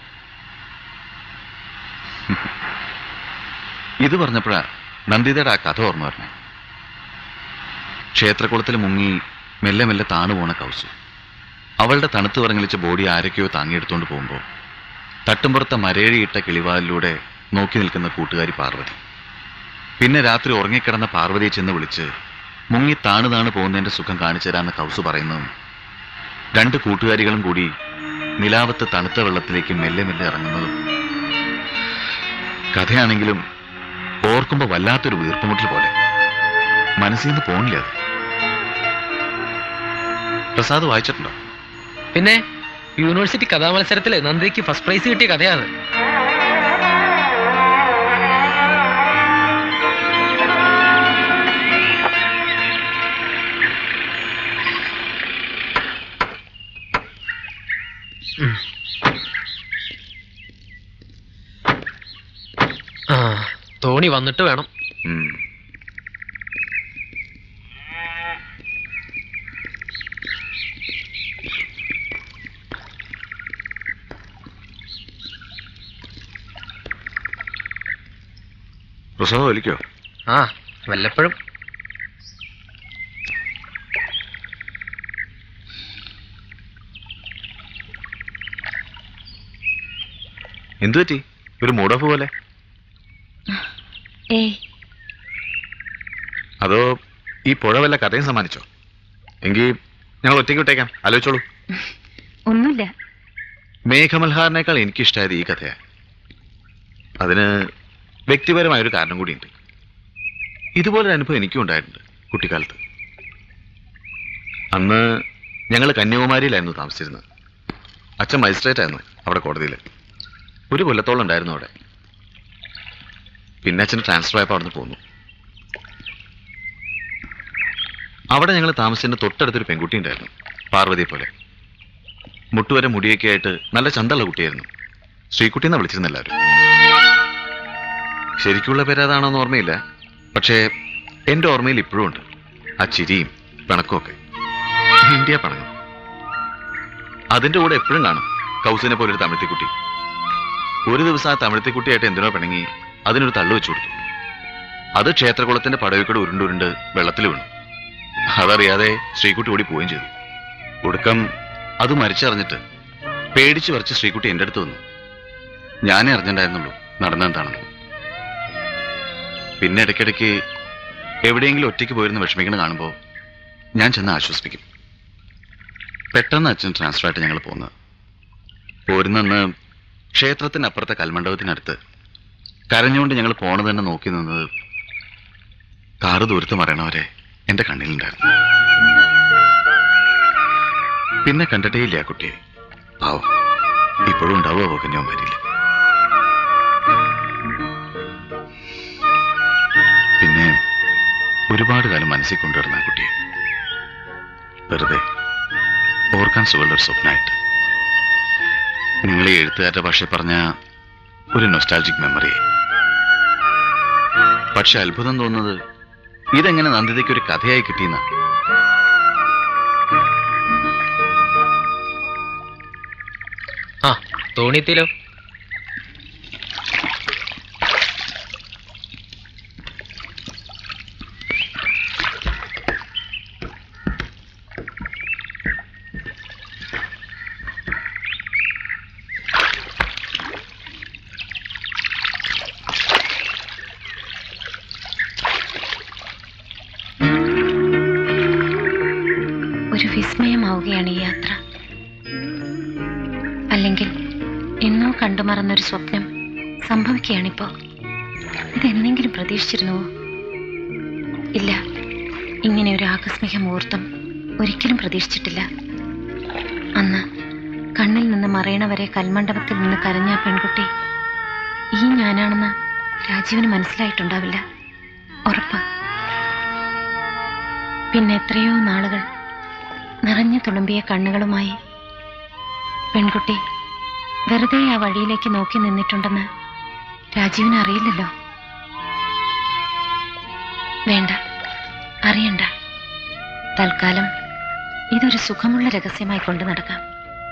ഇത് പറഞ്ഞപ്പോഴാ നന്ദിതയുടെ ആ കഥ ഓർമ്മ പറഞ്ഞേ. ക്ഷേത്രകുളത്തിൽ മുങ്ങി മെല്ലെ മെല്ലെ താണു പോണ കൗസു. അവളുടെ തണുത്ത് വിറങ്ങലിച്ച ബോഡി ആരൊക്കെയോ താങ്ങിയെടുത്തോണ്ട് പോകുമ്പോൾ തട്ടുംപുറത്തെ മരേഴിയിട്ട കിളിവാലിലൂടെ നോക്കി നിൽക്കുന്ന കൂട്ടുകാരി പാർവതി. പിന്നെ രാത്രി ഉറങ്ങിക്കിടന്ന പാർവതിയെ ചെന്ന് വിളിച്ച് മുങ്ങി താണു പോകുന്നതിന്റെ സുഖം കാണിച്ചു തരാമെന്ന് കൗസു പറയുന്നതും 2 കൂട്ടുകാരികളും കൂടി നിലാവത്ത് തണുത്ത വെള്ളത്തിലേക്ക് മെല്ലെ മെല്ലെ ഇറങ്ങുന്നതും. കഥയാണെങ്കിലും ഓർക്കുമ്പോ വല്ലാത്തൊരു വീർപ്പുമുട്ടൽ പോലെ. മനസ്സിൽ നിന്ന് പോണില്ല അത്. പ്രസാദ് വായിച്ചിട്ടുണ്ടോ? പിന്നെ യൂണിവേഴ്സിറ്റി കഥാമത്സരത്തില് നന്ദിക്ക് ഫസ്റ്റ് പ്രൈസ് കിട്ടിയ കഥയാണ്. തോണി വന്നിട്ട് വേണം. പ്രസാദ് വലിക്കോ? ആ, വല്ലപ്പോഴും. എന്തു പറ്റി? ഒരു മൂഡ് ഓഫ് പോലെ? അതോ ഈ പുഴ വല്ല കഥയും സമ്മാനിച്ചോ? എങ്കിൽ ഞങ്ങൾ ഒറ്റയ്ക്ക് വിട്ടേക്കാം, ആലോചിച്ചോളൂ. ഒന്നുമില്ല. മേഘമൽഹാറിനേക്കാൾ എനിക്കിഷ്ടമായത് ഈ കഥയാണ്. അതിന് വ്യക്തിപരമായൊരു കാരണം കൂടിയുണ്ട്. ഇതുപോലൊരു അനുഭവം എനിക്കും ഉണ്ടായിട്ടുണ്ട് കുട്ടിക്കാലത്ത്. അന്ന് ഞങ്ങൾ കന്യാകുമാരിയിലായിരുന്നു താമസിച്ചിരുന്നത്. അച്ഛൻ മജിസ്ട്രേറ്റ് ആയിരുന്നു അവിടെ കോടതിയിൽ. ഒരു കൊല്ലത്തോളം ഉണ്ടായിരുന്നു അവിടെ. പിന്നെ അച്ഛന് ട്രാൻസ്ഫർ ആയപ്പോൾ അവിടെ നിന്ന് പോന്നു. അവിടെ ഞങ്ങൾ താമസിച്ചതിന്റെ തൊട്ടടുത്തൊരു പെൺകുട്ടി ഉണ്ടായിരുന്നു, പാർവതിയെ പോലെ. മുട്ടുവരെ മുടിയൊക്കെ ആയിട്ട് നല്ല ചന്തള്ള കുട്ടിയായിരുന്നു. ശ്രീകുട്ടി എന്നാ വിളിച്ചിരുന്ന എല്ലാവരും. ശരിക്കുള്ള പേരതാണോന്ന് ഓർമ്മയില്ല, പക്ഷേ എന്റെ ഓർമ്മയിൽ ഇപ്പോഴും ഉണ്ട് ആ ചിരിയും പിണക്കമൊക്കെ. ഇന്ത്യ പണങ്ങും. അതിന്റെ കൂടെ എപ്പോഴും കാണും കൗസിനെ പോലൊരു തമിഴ്ത്തിക്കുട്ടി. ഒരു ദിവസം ആ തമിഴ്ത്തിക്കുട്ടിയായിട്ട് എന്തിനോ പിണങ്ങി അതിനൊരു തള്ളു വെച്ചു കൊടുത്തു. അത് ക്ഷേത്രകുളത്തിന്റെ പടവിക്കൂടെ ഉരുണ്ടുരുണ്ട് വെള്ളത്തിൽ വീണു. അതറിയാതെ ശ്രീകുട്ടി ഓടി പോവുകയും ചെയ്തു. ഒടുക്കം അത് മരിച്ചറിഞ്ഞിട്ട് പേടിച്ചു വരച്ച് ശ്രീകുട്ടി എന്റെ അടുത്ത് വന്നു. ഞാനേ അറിഞ്ഞിട്ടുണ്ടായിരുന്നുള്ളൂ നടന്നെന്താണെന്ന്. പിന്നെ ഇടയ്ക്കിടയ്ക്ക് എവിടെയെങ്കിലും ഒറ്റയ്ക്ക് പോയിരുന്ന് വിഷമിക്കണ കാണുമ്പോൾ ഞാൻ ചെന്ന് ആശ്വസിപ്പിക്കും. പെട്ടെന്ന് അച്ഛൻ ട്രാൻസ്ഫർ ആയിട്ട് ഞങ്ങൾ പോകുന്നത്. പോരുന്നെന്ന് ക്ഷേത്രത്തിനപ്പുറത്തെ കൽമണ്ഡപത്തിനടുത്ത് കരഞ്ഞുകൊണ്ട് ഞങ്ങൾ പോണത് തന്നെ നോക്കി നിന്നത് കാറ് ദൂരത്ത് മറയണവരെ എന്റെ കണ്ണിലുണ്ടായിരുന്നു. പിന്നെ കണ്ടിട്ടേ ഇല്ല ആ കുട്ടിയെ. പാവം, ഇപ്പോഴും ഉണ്ടാവുമോ കന്യാകുമാരിയിൽ. പിന്നെ ഒരുപാട് കാലം മനസ്സിൽ കൊണ്ടുവരുന്ന ആ കുട്ടിയെ വെറുതെ ഓർക്കാൻ സുഖമുള്ളൊരു സ്വപ്നമായിട്ട്. നിങ്ങൾ ഈ എഴുത്തുകാരുടെ ഭാഷ പറഞ്ഞ ഒരു നൊസ്റ്റാൾജിക് മെമ്മറി. പക്ഷെ അത്ഭുതം തോന്നുന്നത് ഇതെങ്ങനെ നന്ദിതയ്ക്ക് ഒരു കഥയായി കിട്ടിയെന്ന. തോണിത്തിലോ? ഒരു വിസ്മയമാവുകയാണ് ഈ യാത്ര. അല്ലെങ്കിൽ എന്നോ കണ്ടുമറന്നൊരു സ്വപ്നം സംഭവിക്കുകയാണിപ്പോ. ഇതെന്തെങ്കിലും പ്രതീക്ഷിച്ചിരുന്നുവോ? ഇല്ല, ഇങ്ങനെ ഒരു ആകസ്മിക മുഹൂർത്തം ഒരിക്കലും പ്രതീക്ഷിച്ചിട്ടില്ല. അന്ന് കണ്ണിൽ നിന്ന് മറയണവരെ കൽമണ്ഡപത്തിൽ നിന്ന് കരഞ്ഞ പെൺകുട്ടി ഈ ഞാനാണെന്ന് രാജീവിന് മനസ്സിലായിട്ടുണ്ടാവില്ല, ഉറപ്പ്. പിന്നെ എത്രയോ നാളുകൾ നിറഞ്ഞു തുളുമ്പിയ കണ്ണുകളുമായി പെൺകുട്ടി വെറുതെ ആ വഴിയിലേക്ക് നോക്കി നിന്നിട്ടുണ്ടെന്ന് രാജീവിന് അറിയില്ലല്ലോ. വേണ്ട, അറിയണ്ട. തൽക്കാലം ഇതൊരു സുഖമുള്ള രഹസ്യമായി കൊണ്ടു നടക്കാം.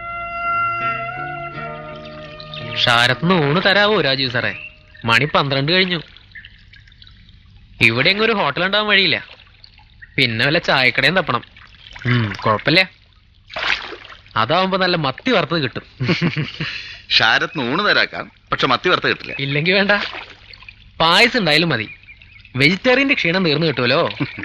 ഷാരത്ന് ഊണ് തരാവോ രാജീവ് സാറേ? മണി 12 കഴിഞ്ഞു. ഇവിടെ എങ്ങും ഒരു ഹോട്ടൽ ഉണ്ടാവാൻ വഴിയില്ല. പിന്നെ വല്ല ചായക്കടയും തപ്പണം. കുഴപ്പമില്ല, അതാവുമ്പോ നല്ല മത്തി വറുത്തത് കിട്ടും. ഷാരത്ന് ഊണ് തരാക്കാം, പക്ഷെ മത്തി വറുത്ത് കിട്ടില്ല. ഇല്ലെങ്കിൽ വേണ്ട, പായസം ഉണ്ടായാലും മതി. വെജിറ്റേറിയന്റെ ക്ഷീണം തീർന്നു കിട്ടുമല്ലോ.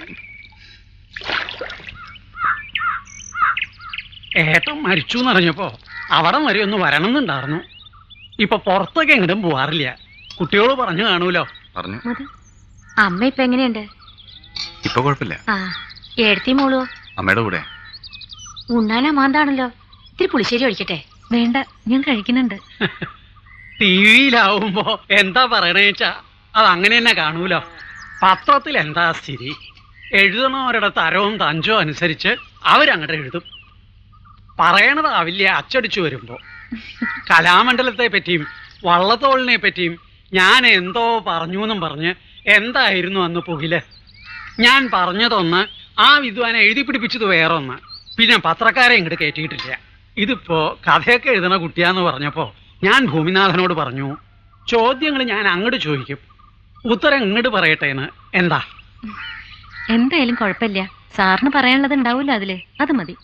ഏട്ടൻ മരിച്ചു എന്നറിഞ്ഞപ്പോ അവിടെ വരെ ഒന്ന് വരണമെന്നുണ്ടായിരുന്നു. ഇപ്പൊ പുറത്തൊക്കെ എങ്ങോട്ടും പോവാറില്ല. കുട്ടിയോട് പറഞ്ഞു കാണൂലോ. പറഞ്ഞു. അമ്മ ഇപ്പൊ എങ്ങനെയുണ്ട്? ഇപ്പൊ കുഴപ്പമില്ല. ആ, എഴുത്തി മോളോ? അമ്മയുടെ കൂടെ. ഉണ്ണാനാ മാന്താണല്ലോ. ഇത്തിരി പുളിശ്ശേരി ഒഴിക്കട്ടെ? വേണ്ട, ഞാൻ കഴിക്കുന്നുണ്ട്. ടി വിയിലാവുമ്പോ എന്താ പറയണേച്ചാ അത് അങ്ങനെ തന്നെ കാണൂലോ. പത്രത്തിൽ എന്താ സ്ഥിതി, എഴുതണവരുടെ തരവും തഞ്ചോ അനുസരിച്ച് അവരങ്ങോട്ട് എഴുതും. പറയണതാവില്ല അച്ചടിച്ചു വരുമ്പോ. കലാമണ്ഡലത്തെ പറ്റിയും വള്ളത്തോളിനെ പറ്റിയും ഞാൻ എന്തോ പറഞ്ഞു എന്നും പറഞ്ഞ് എന്തായിരുന്നു അന്ന് പുകില്. ഞാൻ പറഞ്ഞതൊന്ന്, ആ വിദ്വാനെ എഴുതി പിടിപ്പിച്ചത് വേറൊന്ന്. പിന്നെ പത്രക്കാരെ ഇങ്ങോട്ട് കയറ്റിയിട്ടില്ല. ഇതിപ്പോ കഥയൊക്കെ എഴുതണ കുട്ടിയാന്ന് പറഞ്ഞപ്പോ ഞാൻ ഭൂമിനാഥനോട് പറഞ്ഞു, ചോദ്യങ്ങൾ ഞാൻ അങ്ങോട്ട് ചോദിക്കും, ഉത്തരം ഇങ്ങോട്ട് പറയട്ടേന്ന്. എന്താ? എന്തായാലും കുഴപ്പമില്ല. സാറിന് പറയാനുള്ളത് ഉണ്ടാവൂല്ലോ അതില്, അത് മതി.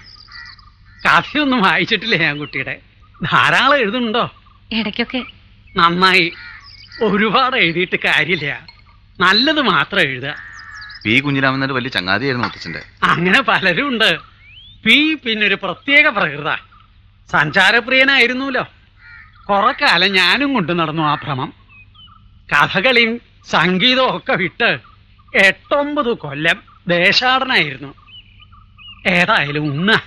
കഥയൊന്നും വായിച്ചിട്ടില്ല ഞാൻ കുട്ടിയുടെ. ധാരാളം എഴുതുന്നുണ്ടോ? ഇടയ്ക്കൊക്കെ. നന്നായി. ഒരുപാട് എഴുതിയിട്ട് കാര്യമില്ല, നല്ലത് മാത്രം എഴുതുക. പി കുഞ്ഞിരാമൻ വലിയ ചങ്ങാതിയായിരുന്നു മുത്തച്ഛന്റെ. അങ്ങനെ പലരും ഉണ്ട്. പി പിന്നൊരു പ്രത്യേക പ്രകൃത. സഞ്ചാരപ്രിയനായിരുന്നല്ലോ. കുറെ കാലം ഞാനും കൊണ്ടു നടന്നു ആ ഭ്രമം. കഥകളിയും സംഗീതവും ഒക്കെ വിട്ട് 8-9 കൊല്ലം ദേശാടനായിരുന്നു. ഏതായാലും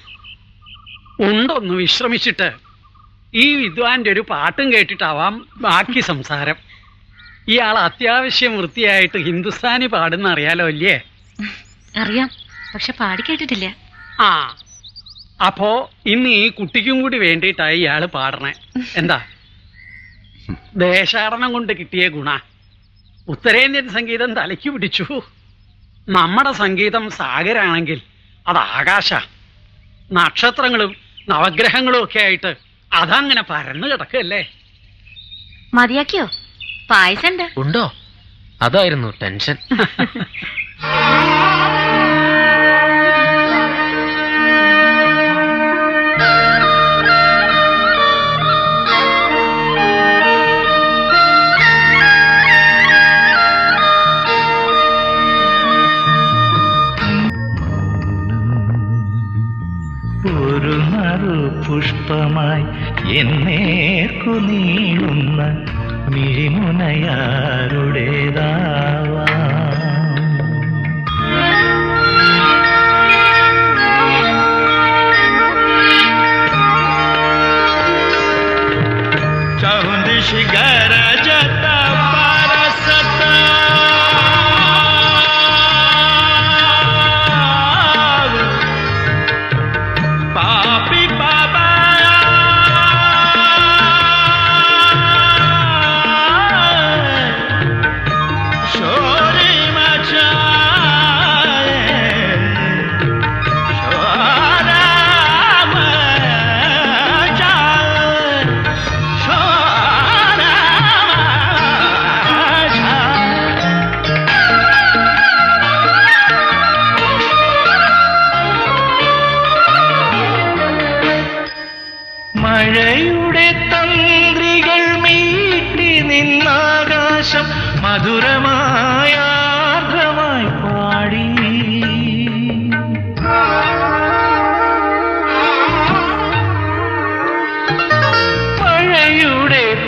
ഉണ്ടൊന്ന് വിശ്രമിച്ചിട്ട് ഈ വിദ്വാന്റെ ഒരു പാട്ടും കേട്ടിട്ടാവാം ബാക്കി സംസാരം. ഇയാൾ അത്യാവശ്യം വൃത്തിയായിട്ട് ഹിന്ദുസ്ഥാനി പാടുന്ന അറിയാലോ അല്ലേ? അറിയാം, പക്ഷെ പാടി കേട്ടിട്ടില്ല. ആ, അപ്പോ ഇന്ന് ഈ കുട്ടിക്കും കൂടി വേണ്ടിയിട്ടായി ഇയാള് പാടണേ. എന്താ? ദേശാടനം കൊണ്ട് കിട്ടിയ ഗുണ. ഉത്തരേന്ത്യൻ സംഗീതം തലയ്ക്ക് പിടിച്ചു. നമ്മുടെ സംഗീതം സാഗരാണെങ്കിൽ അത് ആകാശ. നക്ഷത്രങ്ങളും നവഗ്രഹങ്ങളും ഒക്കെ ആയിട്ട് അതങ്ങനെ പരന്നു കിടക്കല്ലേ. മതിയാക്കിയോ? പായസം ഉണ്ടോ? അതായിരുന്നു ടെൻഷൻ. ഒരു നറു പുഷ്പമായി എന്നേർക്കു നീളുന്ന മിഴിമുനയാരുടേതാവാ. ചൗദിശ് ഗരജത പരസത പാപി ബാബാ ശോരി മച്ചായേ ശോരാ മച്ചായേ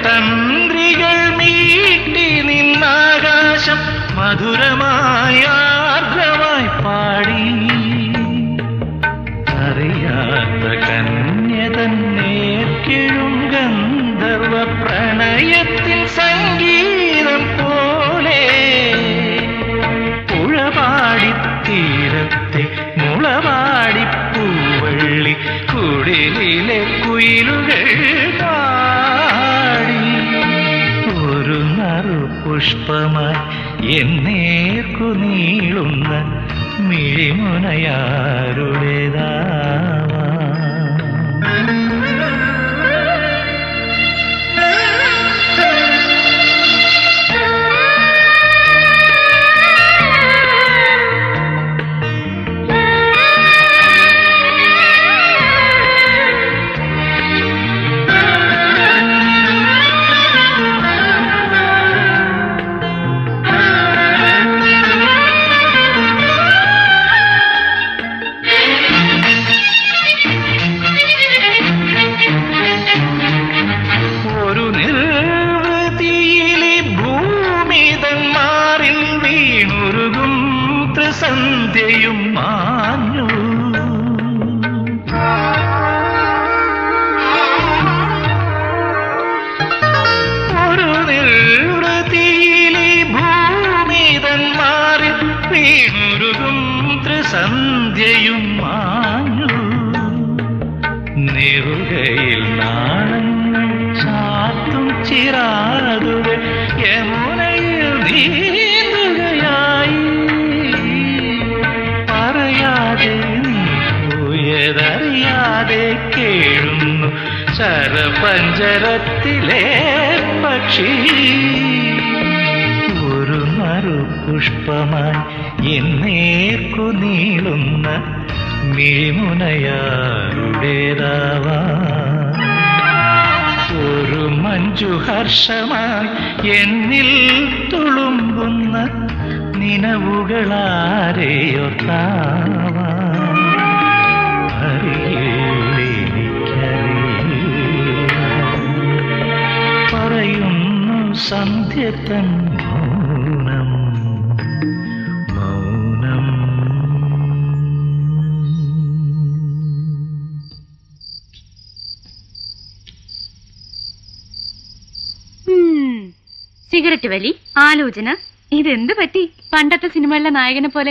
തന്ത്രികൾ മീട്ടി നിന്നാകാശം മധുരമായ ആർദ്രമായി പാടി. അറിയാത്ത കന്യ തന്നേർക്കിഴും ഗന്ധർവ പ്രണയത്തിൻ സംഗീതം പോലെ പുഴപാടിത്തീരത്തെ മുളപാടിപ്പൂവള്ളി കുടിലിലെ കുയിലുകൾ പാടി. ഒരു നറുപുഷ്പമായി എന്നേർക്കു നീളുന്ന മിഴിമുനയാരുടേതാവാ. സന്ധ്യയും മാഞ്ഞു. ഒരു നിർവൃതിയിലെ ഭൂമിതന്മാരിൽ വീണുരുകും ത്രിസന്ധ്യയും മാഞ്ഞു. നെറുകയിൽ നാളങ്ങൾ ചാത്തും ചിറാതുകൾ യമുനയിൽ നീന്തുകയായി. അറിയാതെ കേഴുന്നു ശരപഞ്ചരത്തിലെ പക്ഷി. ഒരു നറുപുഷ്പമായി എന്നേർക്കു നീളുന്ന മിഴിമുനയാരുടേതാവാ. ഒരു മഞ്ജുഹർഷമായി എന്നിൽ തുളുമ്പുന്ന നിനവുകളാരെയൊത്താവാ. പറയുന്നു സന്ധ്യ തൻ മൗനം മൗനം. സിഗരറ്റ് വലി, ആലോചന, ഇതെന്ത് പറ്റി? പണ്ടത്തെ സിനിമകളിലെ നായകനെ പോലെ.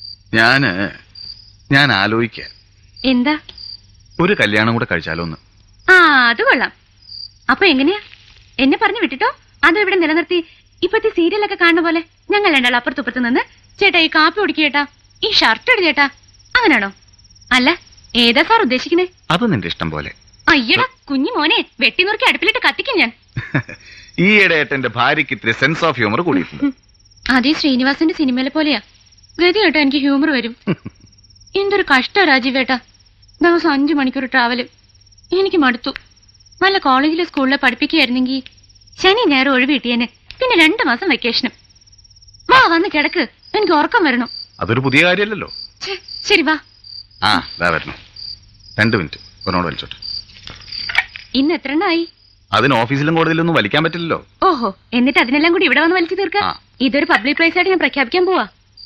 ഞാൻ ആലോചിക്ക എന്താ? ഒരു കല്യാണം കൂടെ കഴിച്ചാലോന്ന്. ആ, അത് കൊള്ളാം. അപ്പൊ എങ്ങനെയാ? എന്നെ പറഞ്ഞു വിട്ടിട്ടോ അതോ ഇവിടെ നിലനിർത്തി ഇപ്പത്തെ സീരിയലൊക്കെ കാണുന്ന പോലെ ഞങ്ങൾ രണ്ടാൾ അപ്പുറത്തുപ്പുറത്ത് നിന്ന് ചേട്ടാ ഈ കാപ്പി കുടിക്കേട്ടാ, ഈ ഷർട്ട് ഇട് ചേട്ടാ, അങ്ങനാണോ? അല്ല, ഏതാ സാർ ഉദ്ദേശിക്കുന്നേ? അത് നിന്റെ ഇഷ്ടം പോലെ. അയ്യടാ കുഞ്ഞു മോനെ, വെട്ടിനുറുക്കി അടുപ്പിലിട്ട് കത്തിക്കും ഞാൻ. ഈയിടെയായിട്ട് എന്റെ ഭാര്യക്ക് ഇത്തിരി സെൻസ് ഓഫ് ഹ്യൂമർ കൂടിയിട്ടുണ്ട്. അതേ ശ്രീനിവാസന്റെ സിനിമയിലെ പോലെയാ. ഗതി കേട്ടോ എനിക്ക് ഹ്യൂമർ വരും. എന്തൊരു കഷ്ട രാജീവേട്ടാ, ദിവസം 5 മണിക്കൂർ ട്രാവല്. എനിക്ക് മടുത്തു. നല്ല കോളേജിലെ സ്കൂളിലെ പഠിപ്പിക്കുകയായിരുന്നെങ്കിൽ ശനി ഞായർ ഒഴിവ് കിട്ടിയേനെ. പിന്നെ 2 മാസം വെക്കേഷനും. വാ വന്ന് കിടക്ക്, എനിക്ക് ഉറക്കം വരണം. അതൊരു പുതിയ കാര്യമല്ലല്ലോ. ശരി വാ. ആ വരണം. 2 മിനിറ്റ് ഒന്നോട് വലിച്ചോട്ടെ. ഇന്ന് എത്ര എണ്ണായി? അതിന് ഓഫീസിലും കോടതിയിലൊന്നും വലിക്കാൻ പറ്റില്ലല്ലോ. ഓഹോ, എന്നിട്ട് അതിനെല്ലാം കൂടി ഇവിടെ വന്ന് വലിച്ചു തീർക്കാം. ഇതൊരു പബ്ലിക് പ്ലേസ് ആയിട്ട് ഞാൻ പ്രഖ്യാപിക്കാൻ പോവാ.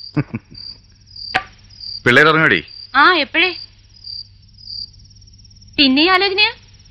പിള്ളേർ ഇറങ്ങടി. ആ എപ്പോഴേ? പിന്നെ ആലോചനയാ?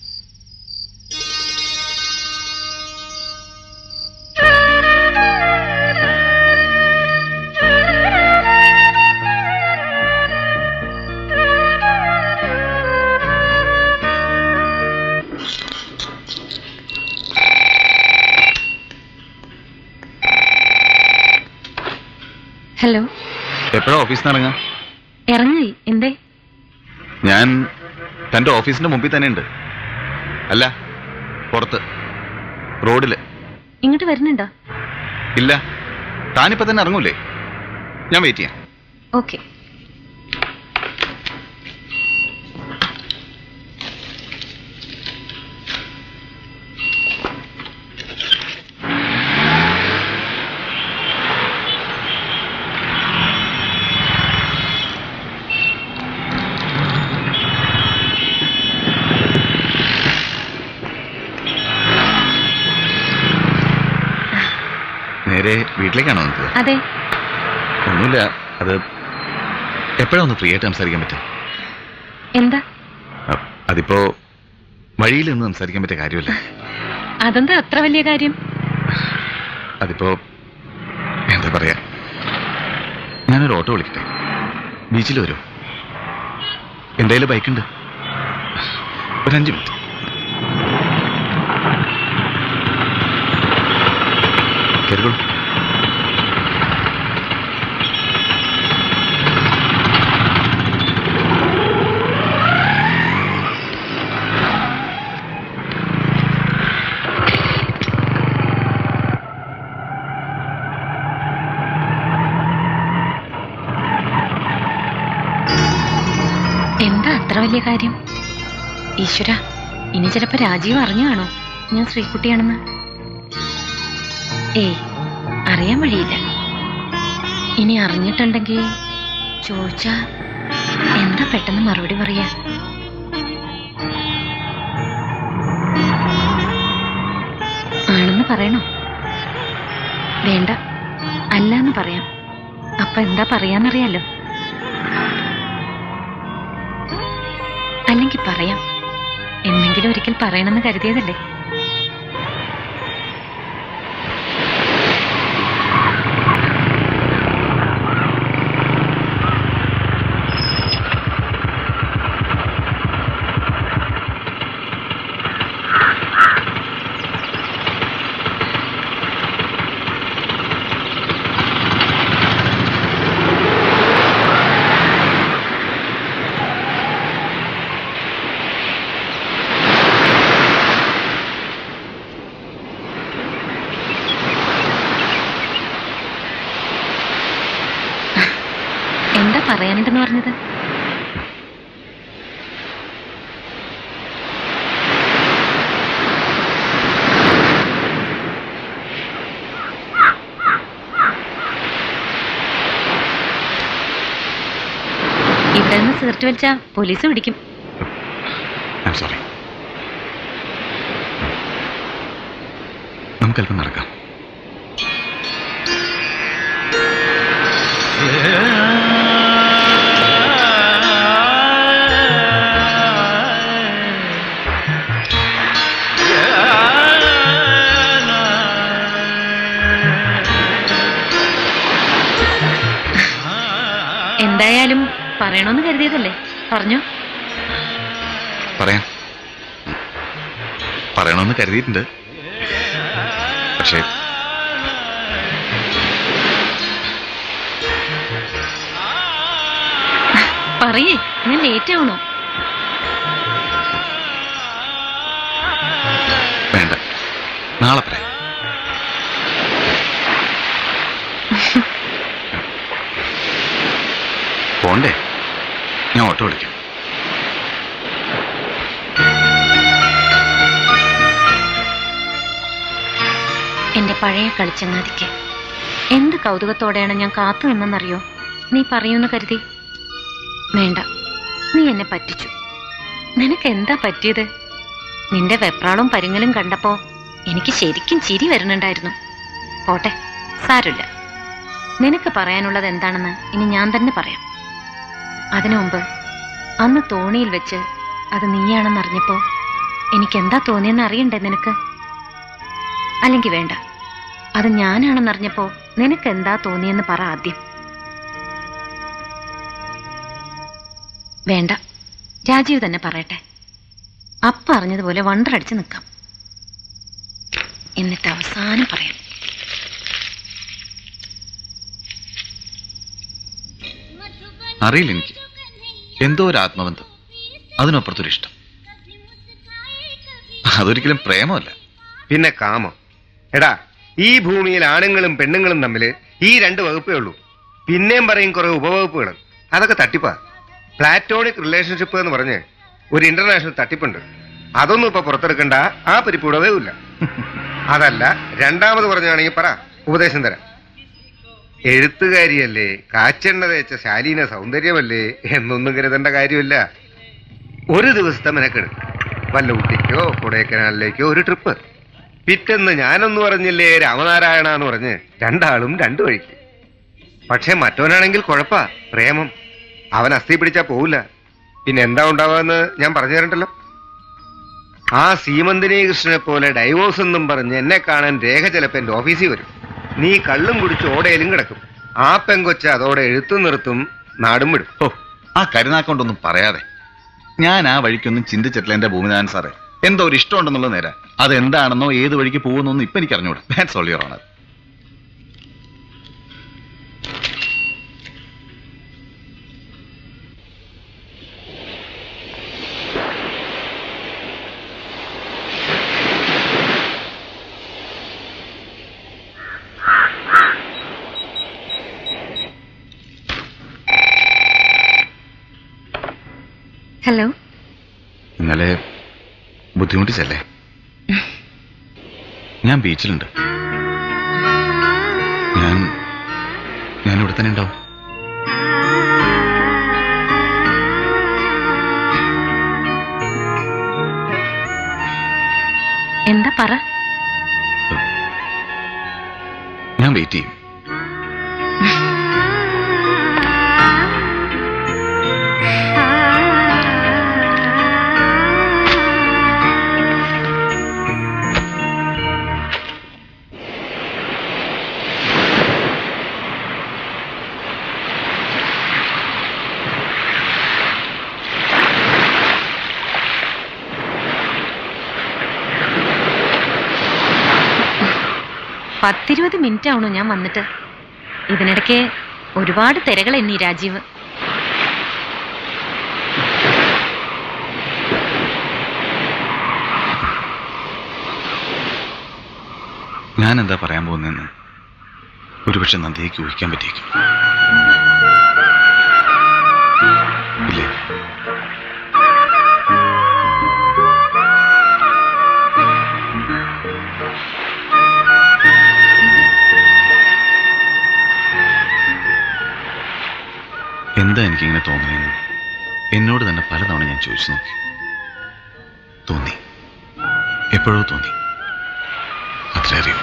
ഹലോ, എപ്പോഴാ ഓഫീസിൽ നിന്ന് ഇറങ്ങാ? ഇറങ്ങി. എന്തേ? ഞാൻ തന്റെ ഓഫീസിന്റെ മുമ്പിൽ തന്നെ ഉണ്ട്. അല്ല, പുറത്ത് റോഡില്. ഇങ്ങോട്ട് വരുന്നുണ്ടോ? ഇല്ല, താനിപ്പോ തന്നെ ഇറങ്ങൂലേ? ഞാൻ വെയിറ്റ് ചെയ്യാം. ഓക്കെ. നേരെ വീട്ടിലേക്കാണോ നിൽക്കുക? അതെ. ഒന്നുമില്ല, അത് എപ്പോഴാ ഒന്ന് ഫ്രീ ആയിട്ട് സംസാരിക്കാൻ പറ്റും? എന്താ? അതിപ്പോ വഴിയിൽ നിന്ന് സംസാരിക്കാൻ പറ്റിയ കാര്യമല്ല. അതെന്താ അത്ര വലിയ കാര്യം? അതിപ്പോ എന്താ പറയാ, ഞാനൊരു ഓട്ടോ വിളിക്കട്ടെ, ബീച്ചിൽ വരൂ? എൻ്റെ കയ്യിൽ ബൈക്കുണ്ട്, ഒരു 5 മിനിറ്റ്. കേറിക്കോളൂ. എന്താ അത്ര വലിയ കാര്യം? ഈശ്വര, ഇനി ചിലപ്പോ രാജീവ് അറിഞ്ഞു കാണോ ഞാൻ ശ്രീകുട്ടിയാണെന്ന്? ഏയ്, അറിയാൻ വഴിയില്ല. ഇനി അറിഞ്ഞിട്ടുണ്ടെങ്കിൽ ചോദിച്ചാ എന്താ പെട്ടെന്ന് മറുപടി പറയാ? ആണെന്ന് പറയണോ? വേണ്ട, അല്ലാന്ന് പറയാം. അപ്പൊ എന്താ പറയാന്നറിയാലോ. അല്ലെങ്കിൽ പറയാം, എന്നെങ്കിലും ഒരിക്കൽ പറയണമെന്ന് കരുതിയതല്ലേ. എന്താ പറയാനുണ്ടെന്ന് പറഞ്ഞത്? ഇവിടെ നിന്ന് സിഗരറ്റ് വലിച്ചാ പോലീസ് പിടിക്കും. സോറി, നമുക്കല്പം നടക്കാം. എന്തായാലും പറയണമെന്ന് കരുതിയതല്ലേ, പറഞ്ഞോ. പറയണമെന്ന് കരുതിയിട്ടുണ്ട്, പക്ഷേ പറയേ, ഞാൻ ലേറ്റ് ആവണോ? വേണ്ട, നാളെ പറയാം. പോണ്ടേ? ഞാൻ ഓട്ടോ വിളിക്കാം. എന്റെ പഴയ കളിച്ചങ്ങാതിക്ക് എന്ത് കൗതുകത്തോടെയാണ് ഞാൻ കാത്തു നിന്നെന്നറിയോ? നീ പറയൂന്ന് കരുതി. വേണ്ട, നീ എന്നെ പറ്റിച്ചു. നിനക്ക് എന്താ പറ്റിയത്? നിന്റെ വെപ്രാളും പരിങ്ങലും കണ്ടപ്പോ എനിക്ക് ശരിക്കും ചിരി വരുന്നുണ്ടായിരുന്നു. പോട്ടെ, സാരമില്ല. നിനക്ക് പറയാനുള്ളത് എന്താണെന്ന് ഇനി ഞാൻ തന്നെ പറയാം. അതിനു മുമ്പ് അന്ന് തോണിയിൽ വെച്ച് അത് നീയാണെന്നറിഞ്ഞപ്പോ എനിക്കെന്താ തോന്നിയെന്ന് അറിയണ്ടേ നിനക്ക്? അല്ലെങ്കിൽ വേണ്ട, അത് ഞാനാണെന്നറിഞ്ഞപ്പോ നിനക്ക് എന്താ തോന്നിയെന്ന് പറ ആദ്യം. വേണ്ട, രാജീവ് തന്നെ പറയട്ടെ. അപ്പ അറിഞ്ഞതുപോലെ വണ്ടറടിച്ച് നിൽക്കാം, എന്നിട്ട് അവസാനം പറയാം. അറിയില്ല, എനിക്ക് എന്തോ ഒരു ആത്മബന്ധം, അതിനപ്പുറത്തൊരു ഇഷ്ടം. അതൊരിക്കലും പ്രേമമല്ല, പിന്നെ കാമം. എടാ, ഈ ഭൂമിയിൽ ആണുങ്ങളും പെണ്ണുങ്ങളും തമ്മിൽ ഈ 2 വകുപ്പേ ഉള്ളൂ. പിന്നെയും പറയും കുറെ ഉപവകുപ്പുകൾ. അതൊക്കെ തട്ടിപ്പാ. പ്ലാറ്റോണിക് റിലേഷൻഷിപ്പ് എന്ന് പറഞ്ഞ് ഒരു ഇന്റർനാഷണൽ തട്ടിപ്പുണ്ട്. അതൊന്നും ഇപ്പൊ പുറത്തെടുക്കണ്ട, ആ പരിപ്പൂടവേ ഇല്ല. അതല്ല, രണ്ടാമത് പറഞ്ഞാണെങ്കിൽ പറ, ഉപദേശം തരാം. എഴുത്തുകാരിയല്ലേ, കാച്ചെണ്ണ തേച്ച ശാലീന സൗന്ദര്യമല്ലേ എന്നൊന്നും കരുതേണ്ട കാര്യമില്ല. ഒരു ദിവസത്തെ മെനക്കെട്, വല്ല ഊട്ടിക്കോ കൊടൈക്കനാലിലേക്കോ ഒരു ട്രിപ്പ്. പിറ്റെന്ന് ഞാനൊന്നു പറഞ്ഞില്ലേ രാമനാരായണ എന്ന് പറഞ്ഞ് രണ്ടാളും രണ്ടു വഴിക്ക്. പക്ഷെ മറ്റവനാണെങ്കിൽ കുഴപ്പാ, പ്രേമം. അവൻ അസ്ഥി പിടിച്ചാ പോവില്ല. പിന്നെ എന്താ ഉണ്ടാവാന്ന് ഞാൻ പറഞ്ഞു തരണ്ടല്ലോ. ആ സീമന്തിനി കൃഷ്ണനെ പോലെ ഡൈവോഴ്സ് എന്നും പറഞ്ഞ് എന്നെ കാണാൻ രേഖ ചിലപ്പോ എന്റെ ഓഫീസിൽ വരും. നീ കള്ളും കുടിച്ച് ഓടയിലും കിടക്കും. ആ പെങ്കൊച്ച അതോടെ എഴുത്തും നിർത്തും, നാടും വിടും. ഓ, ആ കരുനാക്കൊണ്ടൊന്നും പറയാതെ. ഞാൻ ആ വഴിക്കൊന്നും ചിന്തിച്ചിട്ടില്ല എന്റെ ഭൂമിനാഥൻ സാറേ. എന്തോ ഒരു ഇഷ്ടമുണ്ടെന്നുള്ളത് നേരാ. അതെന്താണെന്നോ ഏത് വഴിക്ക് പോകുന്നൊന്നും ഇപ്പൊ എനിക്ക് അറിഞ്ഞൂടാ. That's all your honour. Hello. ഇന്നലെ ബുദ്ധിമുട്ടിച്ചല്ലേ? ഞാൻ ബീച്ചിലുണ്ട്. ഞാൻ ഇവിടെ തന്നെ ഉണ്ടാവും. എന്താ പറ. ഞാൻ വെയിറ്റ് ചെയ്യും. പത്തിരുപത് മിനിറ്റ് ആവണോ ഞാൻ വന്നിട്ട്? ഇതിനിടയ്ക്ക് ഒരുപാട് തിരകൾ എന്നീ രാജീവ്. ഞാൻ എന്താ പറയാൻ പോകുന്നതെന്ന് ഒരുപക്ഷെ നന്ദിയേക്ക് ഊഹിക്കാൻ പറ്റിയേക്കും. ഇല്ലേ? എന്താ എനിക്കിങ്ങനെ തോന്നുന്നതെന്ന് എന്നോട് തന്നെ പലതവണ ഞാൻ ചോദിച്ചു നോക്കി. തോന്നി, എപ്പോഴോ തോന്നി. അത്ര അറിയൂ.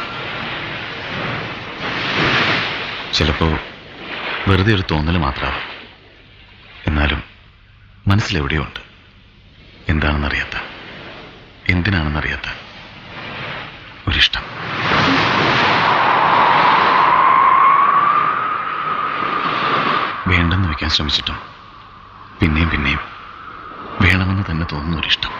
ചിലപ്പോ വെറുതെ ഒരു തോന്നൽ മാത്രമാവാം. എന്നാലും മനസ്സിലെവിടെയോ ഉണ്ട്. എന്താണെന്നറിയാത്ത, എന്തിനാണെന്നറിയാത്ത ഒരിഷ്ടം. വേണ്ടെന്ന് വെക്കാൻ ശ്രമിച്ചിട്ടും പിന്നെയും പിന്നെയും വേണമെന്ന് തന്നെ തോന്നുന്ന ഒരിഷ്ടം.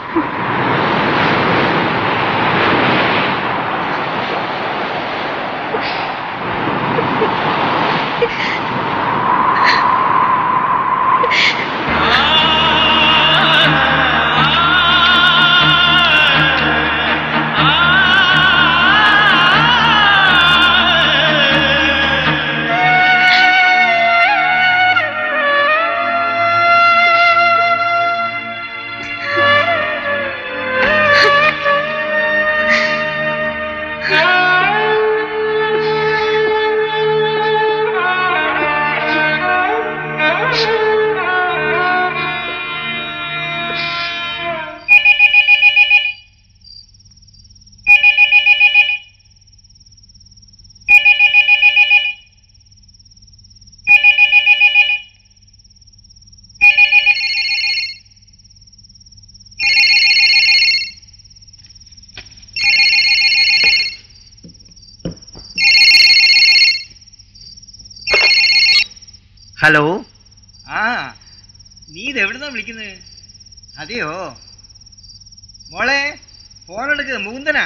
ഹലോ. ആ, നീ ഇതെവിടുന്നാ വിളിക്കുന്നത്? അതെയോ മോളെ, ഫോണെടുക്ക്. മുകുന്ദനാ.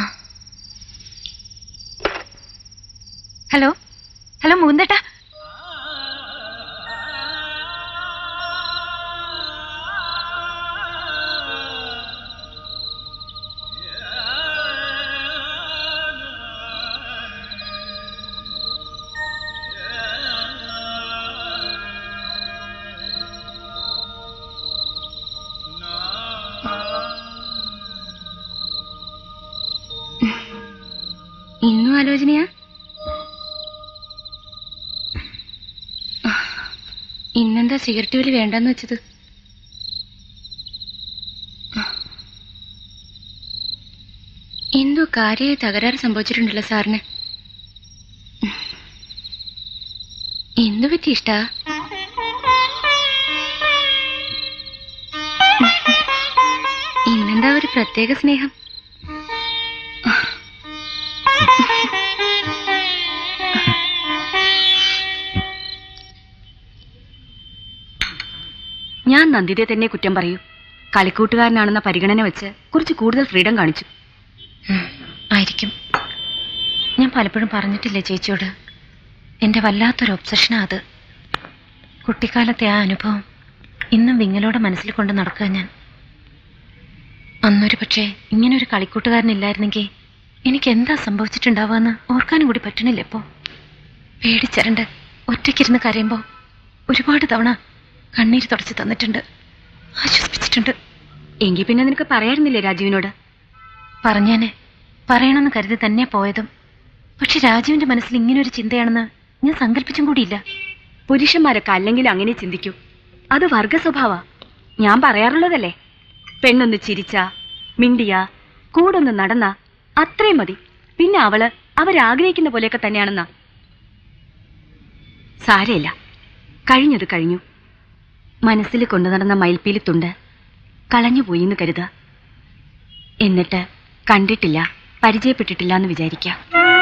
ഹലോ. ഹലോ മുകുന്ദേട്ടാ. ഇന്നും ആലോചനയാ? ഇന്നെന്താ സിഗരറ്റ് വലി വേണ്ടെന്ന് വെച്ചത്? എന്തോ കാര്യമായി തകരാറ് സംഭവിച്ചിട്ടുണ്ടല്ലോ സാറിന്. എന്തു പറ്റി ഇഷ്ട? ഇന്നെന്താ ഒരു പ്രത്യേക സ്നേഹം? ഞാൻ നന്ദിതയെ തന്നെ കുറ്റം പറയൂ. കളിക്കൂട്ടുകാരനാണെന്ന പരിഗണന വെച്ച് കുറച്ച് കൂടുതൽ ഫ്രീഡം കാണിച്ചു. ആയിരിക്കും. ഞാൻ പലപ്പോഴും പറഞ്ഞിട്ടില്ലേ ചേച്ചിയോട്, എന്റെ വല്ലാത്തൊരു ഒബ്സഷനാ അത്. കുട്ടിക്കാലത്തെ ആ അനുഭവം ഇന്നും വിങ്ങലോടെ മനസ്സിൽ കൊണ്ട് നടക്കുക ഞാൻ. അന്നൊരു പക്ഷേ ഇങ്ങനൊരു കളിക്കൂട്ടുകാരനില്ലായിരുന്നെങ്കിൽ എനിക്ക് എന്താ സംഭവിച്ചിട്ടുണ്ടാവാന്ന് ഓർക്കാനും കൂടി പറ്റണില്ല. ഇപ്പോ പേടിച്ചരണ്ട് ഒറ്റയ്ക്കിരുന്ന് കരയുമ്പോ ഒരുപാട് തവണ കണ്ണീര് തുടച്ച് തന്നിട്ടുണ്ട്, ആശ്വസിപ്പിച്ചിട്ടുണ്ട്. എങ്കിൽ പിന്നെ നിനക്ക് പറയാറുന്നില്ലേ രാജീവിനോട്? പറഞ്ഞേനെ, പറയണമെന്ന് കരുതി തന്നെ പോയതും. പക്ഷെ രാജീവിന്റെ മനസ്സിൽ ഇങ്ങനൊരു ചിന്തയാണെന്ന് ഞാൻ സങ്കല്പിച്ചും കൂടിയില്ല. പുരുഷന്മാരൊക്കെ അല്ലെങ്കിൽ അങ്ങനെ ചിന്തിക്കൂ. അത് വർഗ സ്വഭാവ. ഞാൻ പറയാറുള്ളതല്ലേ, പെണ്ണൊന്ന് ചിരിച്ച, മിണ്ടിയ, കൂടൊന്ന് നടന്ന അത്രയും മതി. പിന്നെ അവള് അവരാഗ്രഹിക്കുന്ന പോലെയൊക്കെ തന്നെയാണെന്നാ. സാരയില്ല, കഴിഞ്ഞത് കഴിഞ്ഞു. മനസ്സിൽ കൊണ്ടു നടന്ന മയിൽപ്പീലിത്തുണ്ട് കളഞ്ഞുപോയി എന്ന് കരുത. എന്നിട്ട് കണ്ടിട്ടില്ല, പരിചയപ്പെട്ടിട്ടില്ല എന്ന് വിചാരിക്കാം.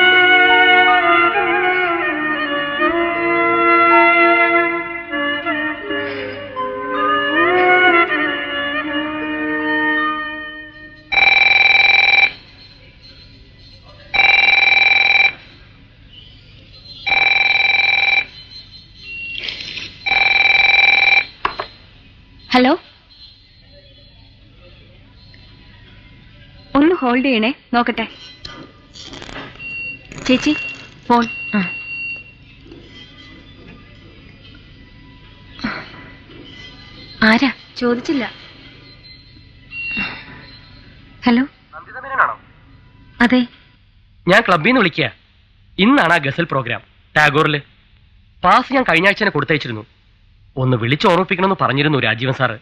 ഹലോ, ഒന്ന് ഹോൾഡ് ചെയ്യണേ, നോക്കട്ടെ. ചേച്ചി ഫോൺ. ആരാ? ചോദിച്ചില്ല. ഹലോ, അതെ, ഞാൻ ക്ലബിൽ നിന്ന് വിളിക്കുക. ഇന്നാണ് ആ ഗസൽ പ്രോഗ്രാം ടാഗോറില്. പാസ് ഞാൻ കഴിഞ്ഞ ആഴ്ച കൊടുത്തയച്ചിരുന്നു. ഒന്ന് വിളിച്ച് ഓർമ്മിപ്പിക്കണമെന്ന് പറഞ്ഞിരുന്നു രാജീവൻ സാറ്.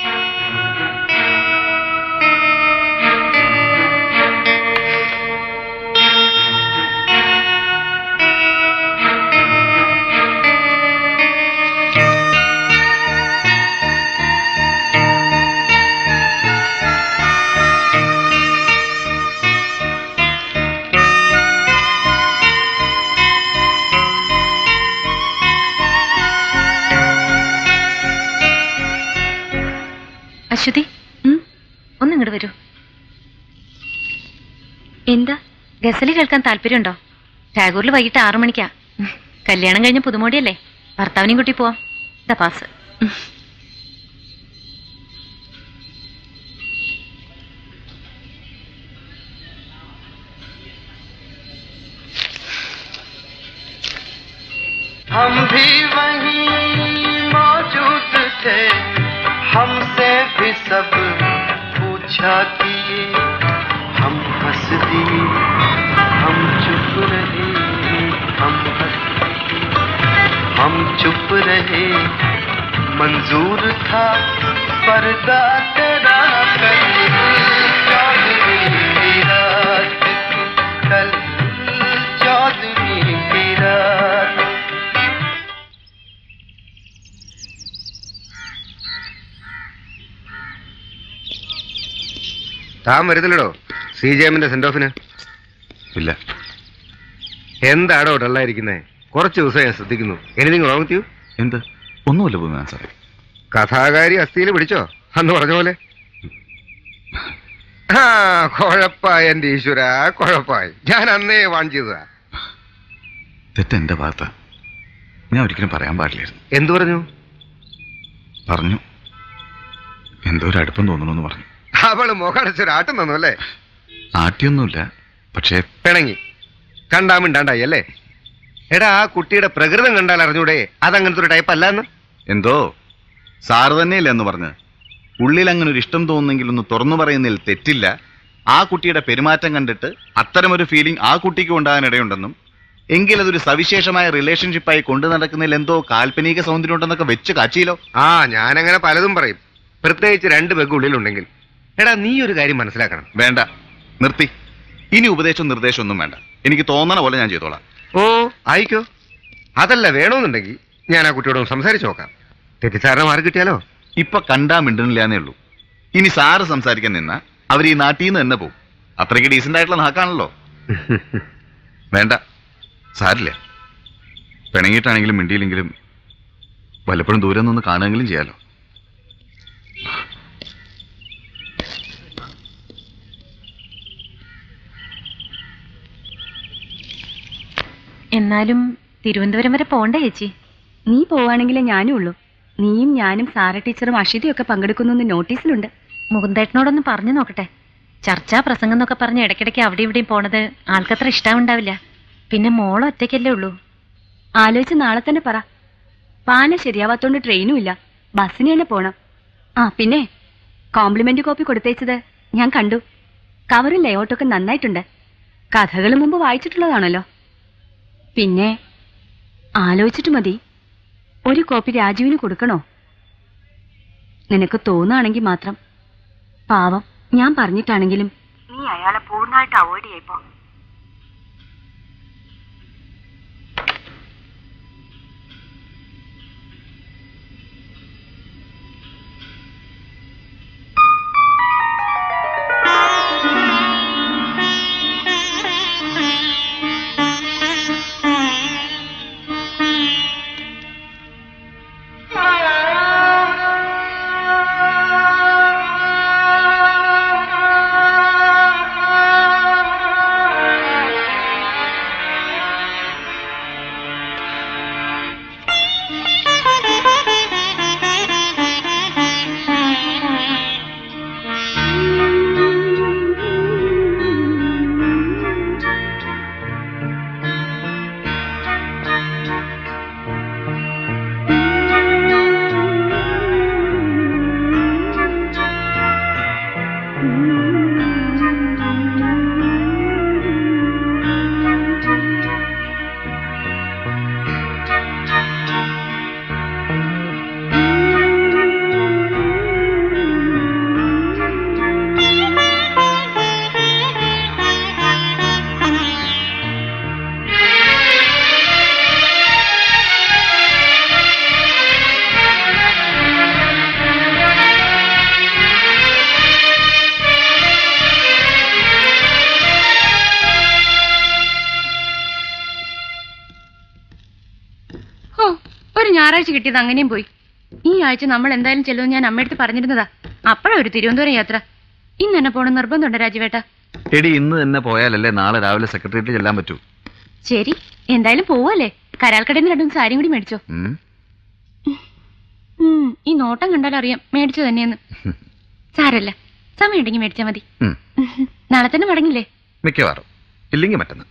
അശ്വതി, ഒന്നിങ്ങോട്ട് വരൂ. എന്താ, ഗസല് കേൾക്കാൻ താല്പര്യമുണ്ടോ? ടാഗോറിൽ വൈകിട്ട് 6 മണിക്കാ. കല്യാണം കഴിഞ്ഞ പുതുമോടിയല്ലേ, ഭർത്താവിനെയും കൂട്ടി പോവാം. ഇതാ പാസ്. हम भी वहीं मौजूद थे, हमसे भी सब पूछा किए, हम हंस दिए, हम चुप रहे, हम हंस दिए, हम चुप रहे, मंजूर था पर्दा तेरा कल चौधरी की रात, कल चौधरी की रात. താൻ വരുന്നില്ലടോ CJM-ന്റെ സെന്റ് ഓഫിന്? ഇല്ല. എന്താടോ ഡള്ളായിരിക്കുന്നേ? കുറച്ച് ദിവസം ഞാൻ ശ്രദ്ധിക്കുന്നു. Anything wrong with you? എന്ത്? ഒന്നുമില്ല ഭൂമിനാഥൻ സാറേ. കഥാകാരി അസ്ഥിയിൽ പിടിച്ചോ അന്ന് പറഞ്ഞ പോലെ? ആ, കുഴപ്പായി എന്റെ ഈശ്വര, കുഴപ്പായി. ഞാൻ അന്നേ വാൺ ചെയ്തതാ. തെറ്റെന്റെ ഭാഗത്താ. ഞാൻ ഒരിക്കലും പറയാൻ പാടില്ലായിരുന്നു. എന്തു പറഞ്ഞു? പറഞ്ഞു, എന്തോ ഒരു അടുപ്പം തോന്നണമെന്ന് പറഞ്ഞു. അവള് മുഖടച്ചൊരാട്ടം തന്നു അല്ലേ? ആട്ടിയൊന്നുമില്ല, പക്ഷേ പിണങ്ങി. കണ്ടാമിണ്ടാണ്ടായി അല്ലേ? എടാ, ആ കുട്ടിയുടെ പ്രകൃതം കണ്ടാൽ അറിഞ്ഞൂടെ അതങ്ങനത്തെ ഒരു ടൈപ്പ് അല്ല എന്ന്? എന്തോ സാറ് തന്നെയല്ലേ എന്ന് പറഞ്ഞ്. ഉള്ളിൽ അങ്ങനെ ഒരു ഇഷ്ടം തോന്നുന്നെങ്കിൽ ഒന്ന് തുറന്നു പറയുന്നതിൽ തെറ്റില്ല. ആ കുട്ടിയുടെ പെരുമാറ്റം കണ്ടിട്ട് അത്തരമൊരു ഫീലിംഗ് ആ കുട്ടിക്ക് ഉണ്ടാകാനിടയുണ്ടെന്നും എങ്കിൽ അതൊരു സവിശേഷമായ റിലേഷൻഷിപ്പായി കൊണ്ടു നടക്കുന്നതിൽ എന്തോ കാൽപ്പനിക സൗന്ദര്യം ഉണ്ടെന്നൊക്കെ വെച്ച് കാച്ചിയിലോ. ആ, ഞാനങ്ങനെ പലതും പറയും, പ്രത്യേകിച്ച് 2 പെഗ് ഉള്ളിലുണ്ടെങ്കിൽ. എടാ, നീ ഒരു കാര്യം മനസ്സിലാക്കണം. വേണ്ട, നിർത്തി. ഇനി ഉപദേശവും നിർദ്ദേശവും ഒന്നും വേണ്ട. എനിക്ക് തോന്നണ പോലെ ഞാൻ ചെയ്തോളാം. ഓ ആയിക്കോ. അതല്ല വേണമെന്നുണ്ടെങ്കിൽ ഞാൻ ആ കുട്ടിയോട് സംസാരിച്ചു നോക്കാം. തെറ്റിദ്ധാരണ മാറി കിട്ടിയാലോ? ഇപ്പൊ കണ്ടാ മിണ്ടണില്ലാന്നേ ഉള്ളൂ. ഇനി സാറ് സംസാരിക്കാൻ നിന്നാ അവർ ഈ നാട്ടിൽ നിന്ന് തന്നെ പോകും. അത്രയ്ക്ക് ഡീസന്റ് ആയിട്ടുള്ള നാക്കാണല്ലോ. വേണ്ട, സാരില്ല. പിണങ്ങിയിട്ടാണെങ്കിലും മിണ്ടിയില്ലെങ്കിലും വല്ലപ്പോഴും ദൂരെ നിന്ന് കാണുകയെങ്കിലും ചെയ്യാലോ. എന്നാലും തിരുവനന്തപുരം വരെ പോണ്ടേ ചേച്ചി? നീ പോവാണെങ്കിലേ ഞാനും ഉള്ളൂ. നീയും ഞാനും സാര ടീച്ചറും അഷിതയൊക്കെ പങ്കെടുക്കുന്നു നോട്ടീസിലുണ്ട്. മുകുന്ദേട്ടനോടൊന്ന് പറഞ്ഞു നോക്കട്ടെ. ചർച്ചാ പ്രസംഗം എന്നൊക്കെ പറഞ്ഞ് ഇടയ്ക്കിടയ്ക്ക് അവിടെ ഇവിടെയും പോണത് ആൾക്കത്ര ഇഷ്ടമുണ്ടാവില്ല. പിന്നെ മോള് ഒറ്റയ്ക്കല്ലേ ഉള്ളൂ. ആലോചിച്ച് നാളെ തന്നെ പറ. പാല ശരിയാവാത്തോണ്ട് ട്രെയിനും ഇല്ല, ബസ്സിന് തന്നെ പോണം. ആ പിന്നെ കോംപ്ലിമെന്റ് കോപ്പി കൊടുത്തേച്ചത് ഞാൻ കണ്ടു. കവറും ലേഔട്ടൊക്കെ നന്നായിട്ടുണ്ട്. കഥകൾ മുമ്പ് വായിച്ചിട്ടുള്ളതാണല്ലോ. പിന്നെ ആലോചിച്ചിട്ട് മതി. ഒരു കോപ്പി രാജുവിന് കൊടുക്കണോ? നിനക്ക് തോന്നുകയാണെങ്കിൽ മാത്രം. പാവം, ഞാൻ പറഞ്ഞിട്ടാണെങ്കിലും നീ അയാളെ പൂർണ്ണമായിട്ട് അവോയ്ഡ് ചെയ്യപ്പോ. ഞായറാഴ്ച കിട്ടിയത് അങ്ങനെയും പോയി. ഈ ആഴ്ച നമ്മൾ എന്തായാലും ചെല്ലുമെന്ന് ഞാൻ അമ്മയടുത്ത് പറഞ്ഞിരുന്നതാ. അപ്പോഴാ ഒരു തിരുവനന്തപുരം യാത്ര. ഇന്ന് തന്നെ പോകണം നിർബന്ധമുണ്ട് രാജുവേട്ട. എടി, ഇന്ന് തന്നെ പോയാലല്ലേ നാളെ രാവിലെ സെക്രട്ടേറിയറ്റിൽ ചെല്ലാൻ പറ്റൂ. ശരി, എന്തായാലും പോവല്ലേ. കരാൽക്കടയിൽ നിന്ന് 2 സാരിയും കൂടി മേടിച്ചോ. ഈ നോട്ടം കണ്ടാൽ അറിയാം മേടിച്ചു തന്നെയെന്ന്. സാരല്ല, സമയം ഉണ്ടെങ്കിൽ മേടിച്ചാ മതി. നാളെ തന്നെ മടങ്ങില്ലേ? മിക്കവാറും, ഇല്ലെങ്കിൽ മറ്റന്ന്.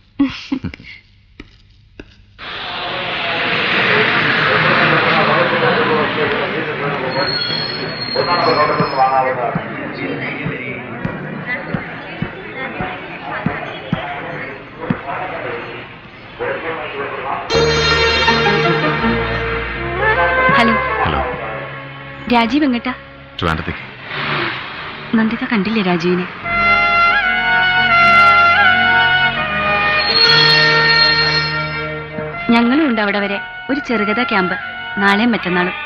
ഹലോ. ഹലോ. രാജീവ് എങ്ങട്ടാ? ട്രിവാൻഡ്രത്തേക്ക്. നന്ദിത കണ്ടില്ലേ രാജീവിനെ? ഞങ്ങളും ഉണ്ട് അവിടെ വരെ. ഒരു ചെറുകഥ ക്യാമ്പ് നാളെയും മറ്റന്നാളും.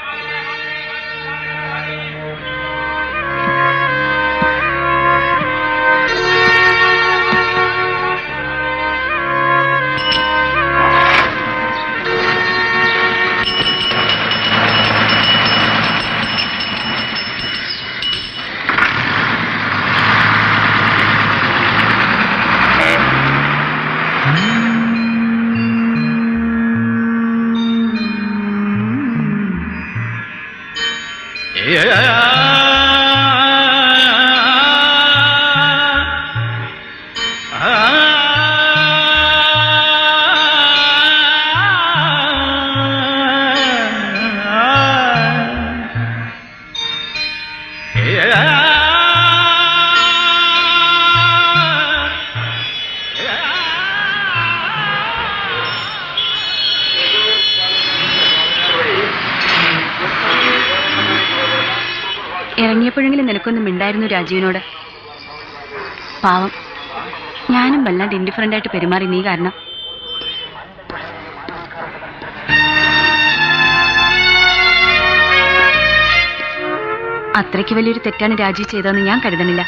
ഇറങ്ങിയപ്പോഴെങ്കിലും നിനക്കൊന്നും മിണ്ടായിരുന്നു രാജീവിനോട്. പാവം, ഞാൻ ഞാനും വല്ലാണ്ട് ഇൻഡിഫറന്റ് ആയിട്ട് പെരുമാറി നീ കാരണം. അത്രയ്ക്ക് വലിയൊരു തെറ്റാണ് രാജീവ് ചെയ്തതെന്ന് ഞാൻ കരുതണില്ല.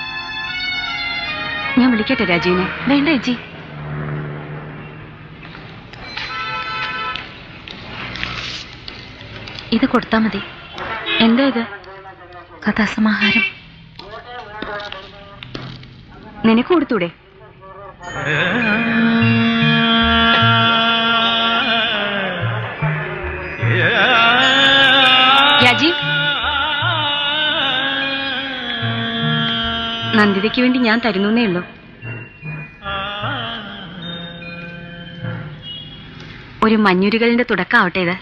ഞാൻ വിളിക്കട്ടെ രാജീവിനെ? വേണ്ട ചേച്ചി. ഇത് കൊടുത്താ മതി. എന്താ ഇത്? കഥാസമാഹാരം. നിനക്ക് കൊടുത്തൂടെ? രാജീവ്, നന്ദിതയ്ക്ക് വേണ്ടി ഞാൻ തരുന്നേ ഉള്ളൂ. ഒരു മഞ്ഞുരുകളിന്റെ തുടക്കമാവട്ടെ ഇത്.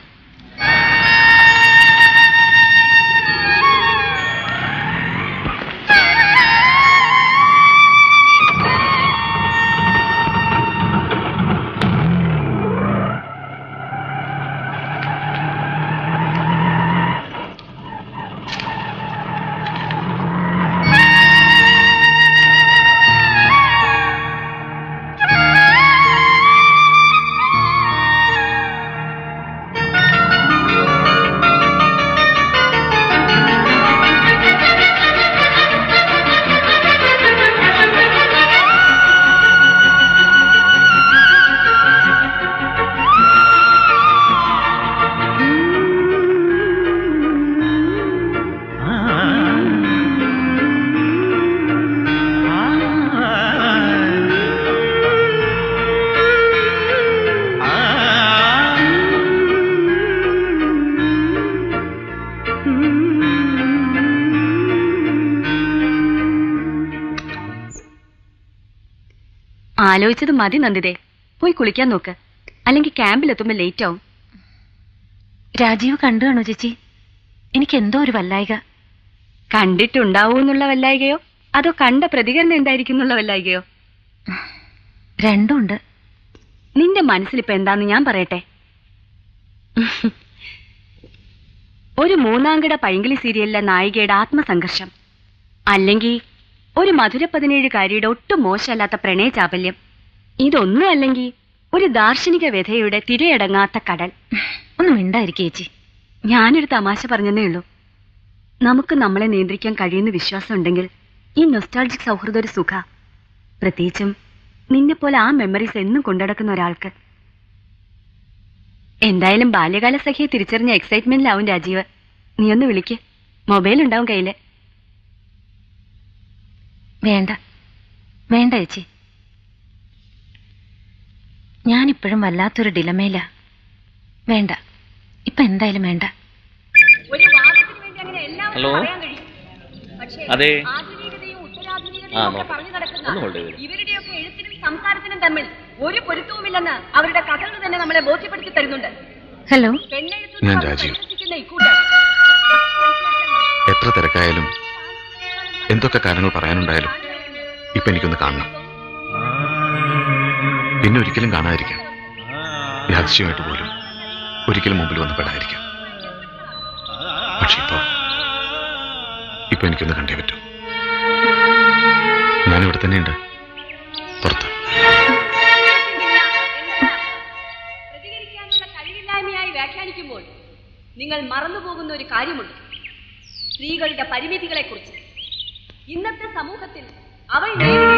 ആലോചിച്ചത് മതി നന്ദിതേ. പോയി കുളിക്കാൻ നോക്ക്, അല്ലെങ്കിൽ ക്യാമ്പിലെത്തുമ്പോ ലേറ്റ് ആവും. രാജീവ് കണ്ടു കാണോ ചേച്ചി? എനിക്ക് എന്തോ ഒരു വല്ലായിക. കണ്ടിട്ടുണ്ടാവൂന്നുള്ള വല്ലായികയോ അതോ കണ്ട പ്രതികരണം ഉണ്ടായിരിക്കും എന്നുള്ള വല്ലായികയോ? രണ്ടും ഉണ്ട്. നിന്റെ മനസ്സിലിപ്പോ എന്താന്ന് ഞാൻ പറയട്ടെ. ഒരു മൂന്നാംകിട പൈങ്കിളി സീരിയലിലെ നായികയുടെ ആത്മസംഘർഷം, അല്ലെങ്കിൽ ഒരു മധുര 17കാരിയുടെ ഒട്ടും മോശമല്ലാത്ത പ്രണയ ചാപല്യം, ഇതൊന്നും അല്ലെങ്കിൽ ഒരു ദാർശനിക വ്യഥയുടെ തിരയടങ്ങാത്ത കടൽ. ഒന്നും മിണ്ടായിരിക്കും ചേച്ചി. ഞാനൊരു തമാശ പറഞ്ഞതേ ഉള്ളൂ. നമുക്ക് നമ്മളെ നിയന്ത്രിക്കാൻ കഴിയുന്ന വിശ്വാസം ഉണ്ടെങ്കിൽ ഈ നൊസ്റ്റാൾജിക് സൗഹൃദം ഒരു സുഖ. പ്രത്യേകിച്ചും നിന്നെപ്പോലെ ആ മെമ്മറീസ് എന്നും കൊണ്ടുനടക്കുന്ന ഒരാൾക്ക്. എന്തായാലും ബാല്യകാല സഖിയെ തിരിച്ചറിഞ്ഞ എക്സൈറ്റ്മെന്റിലാവും രാജീവ്. നീ ഒന്ന് വിളിക്ക്, മൊബൈൽ ഉണ്ടാവും കയ്യില്. വേണ്ട വേണ്ട ചേച്ചി, ഞാനിപ്പോഴും വല്ലാത്തൊരു ഡിലമയില. വേണ്ട, ഇപ്പൊ എന്തായാലും വേണ്ട. ഹലോ, അതെ. ഇവരുടെയൊക്കെ എഴുത്തിനും സംസാരത്തിനും തമ്മിൽ ഒരു പൊരുത്തവുമില്ലെന്ന് അവരുടെ കഥകൾ തന്നെ നമ്മളെ ബോധ്യപ്പെടുത്തി തരുന്നുണ്ട്. ഹലോ, ഞാൻ രാജീവ്. എത്ര തിരക്കായാലും എന്തൊക്കെ കാര്യങ്ങൾ പറയാനുണ്ടായാലും ഇപ്പൊ എനിക്കൊന്ന് കാണണം. പിന്നെ ഒരിക്കലും കാണാതിരിക്കാം. യാദൃശ്യമായിട്ട് പോലും ഒരിക്കലും മുമ്പിൽ വന്ന് പെടാതിരിക്കാം. പക്ഷെ ഇപ്പൊ എനിക്കൊന്ന് കണ്ടേ പറ്റൂ. ഞാനിവിടെ തന്നെയുണ്ട്, പുറത്ത്. പ്രതികരിക്കാനുള്ള കഴിവില്ലായ്മയായി വ്യാഖ്യാനിക്കുമ്പോൾ നിങ്ങൾ മറന്നുപോകുന്ന ഒരു കാര്യമുണ്ട്. സ്ത്രീകളുടെ പരിമിതികളെ കുറിച്ച്. ഇന്നത്തെ സമൂഹത്തിൽ അവൾ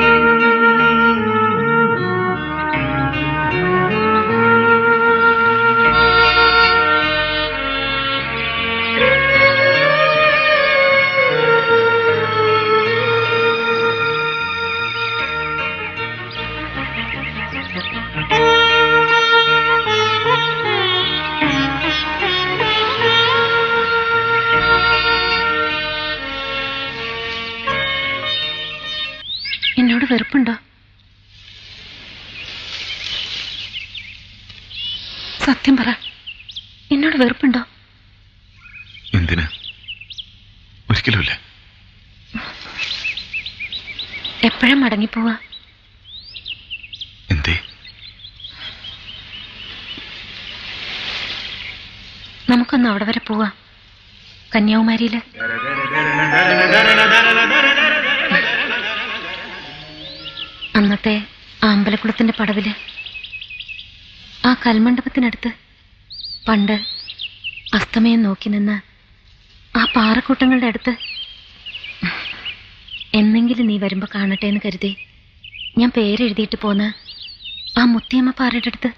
എന്നോട് വെറുപ്പുണ്ടോ? സത്യം പറ, എന്നോട് വെറുപ്പുണ്ടോ? എന്തിന്? ഒരിക്കലുമില്ല. എപ്പോഴാ മടങ്ങിപ്പോവാ? എന്തേ? നമുക്കൊന്ന് അവിടെ വരെ പോവാ, കന്യാകുമാരിയില്. അന്നത്തെ അന്നത്തെ ആ അമ്പലക്കുളത്തിന്റെ പടവില്, ആ കൽമണ്ഡപത്തിനടുത്ത് പണ്ട് അസ്തമയം നോക്കി നിന്ന് ആ പാറക്കൂട്ടങ്ങളുടെ അടുത്ത് എന്നെങ്കിലും നീ വരുമ്പോ കാണട്ടെ എന്ന് കരുതി ഞാൻ പേരെഴുതിയിട്ട് പോന്ന ആ മുത്തിയമ്മ പാറയുടെ അടുത്ത്.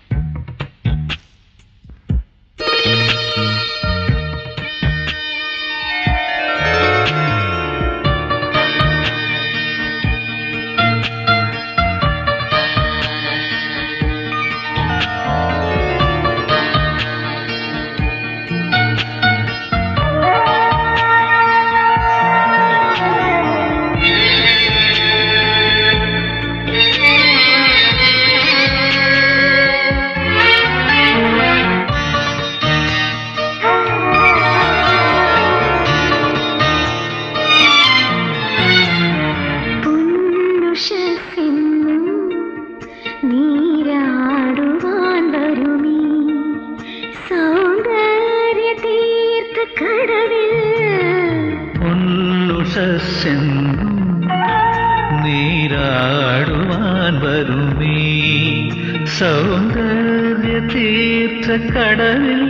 നീരാടുവാൻ വരുമേ സൗന്ദര്യ തീർത്ഥക്കടവിൽ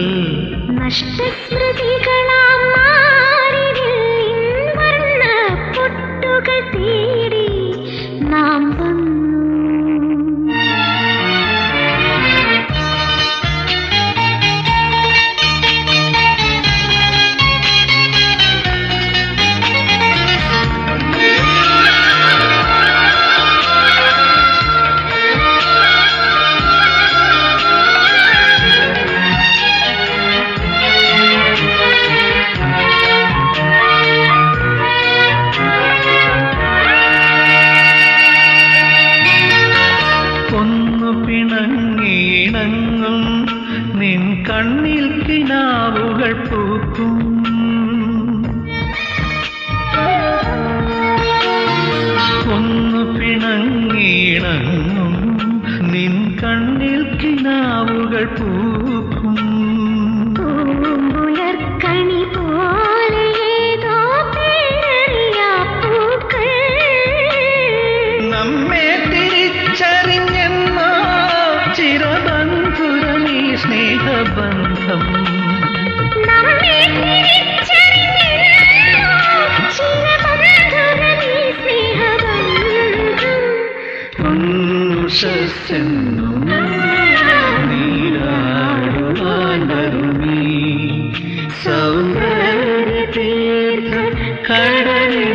നഷ്ടസ്മൃതികളാം മാറിവിൽ വർണ്ണ പൊട്ടുകൾ തേടി നാം വന്നു. നിൻ കണ്ണിൽ കിനാവുകൾ പൂക്കും ഒന്നു പിണങ്ങിണങ്ങും നിൻ കണ്ണിൽ കിനാവുകൾ പൂക്കും പൂമ്പുലർക്കണി പോലെ ഏതോ പേരറിയാ പൂക്കൾ നമ്മെ തിരിച്ചറിഞ്ഞെന്നോ ചിരബന്ധുരമീ സ്നേഹബന്ധം നമ്മെ തിരിച്ചറിഞ്ഞെന്നോ ചിരബന്ധുരമീ സ്നേഹബന്ധം ഉഷസ്സെന്നും നീരാടുവാൻ വരുമീ സൗന്ദര്യ തീർത്ഥ കടലിൽ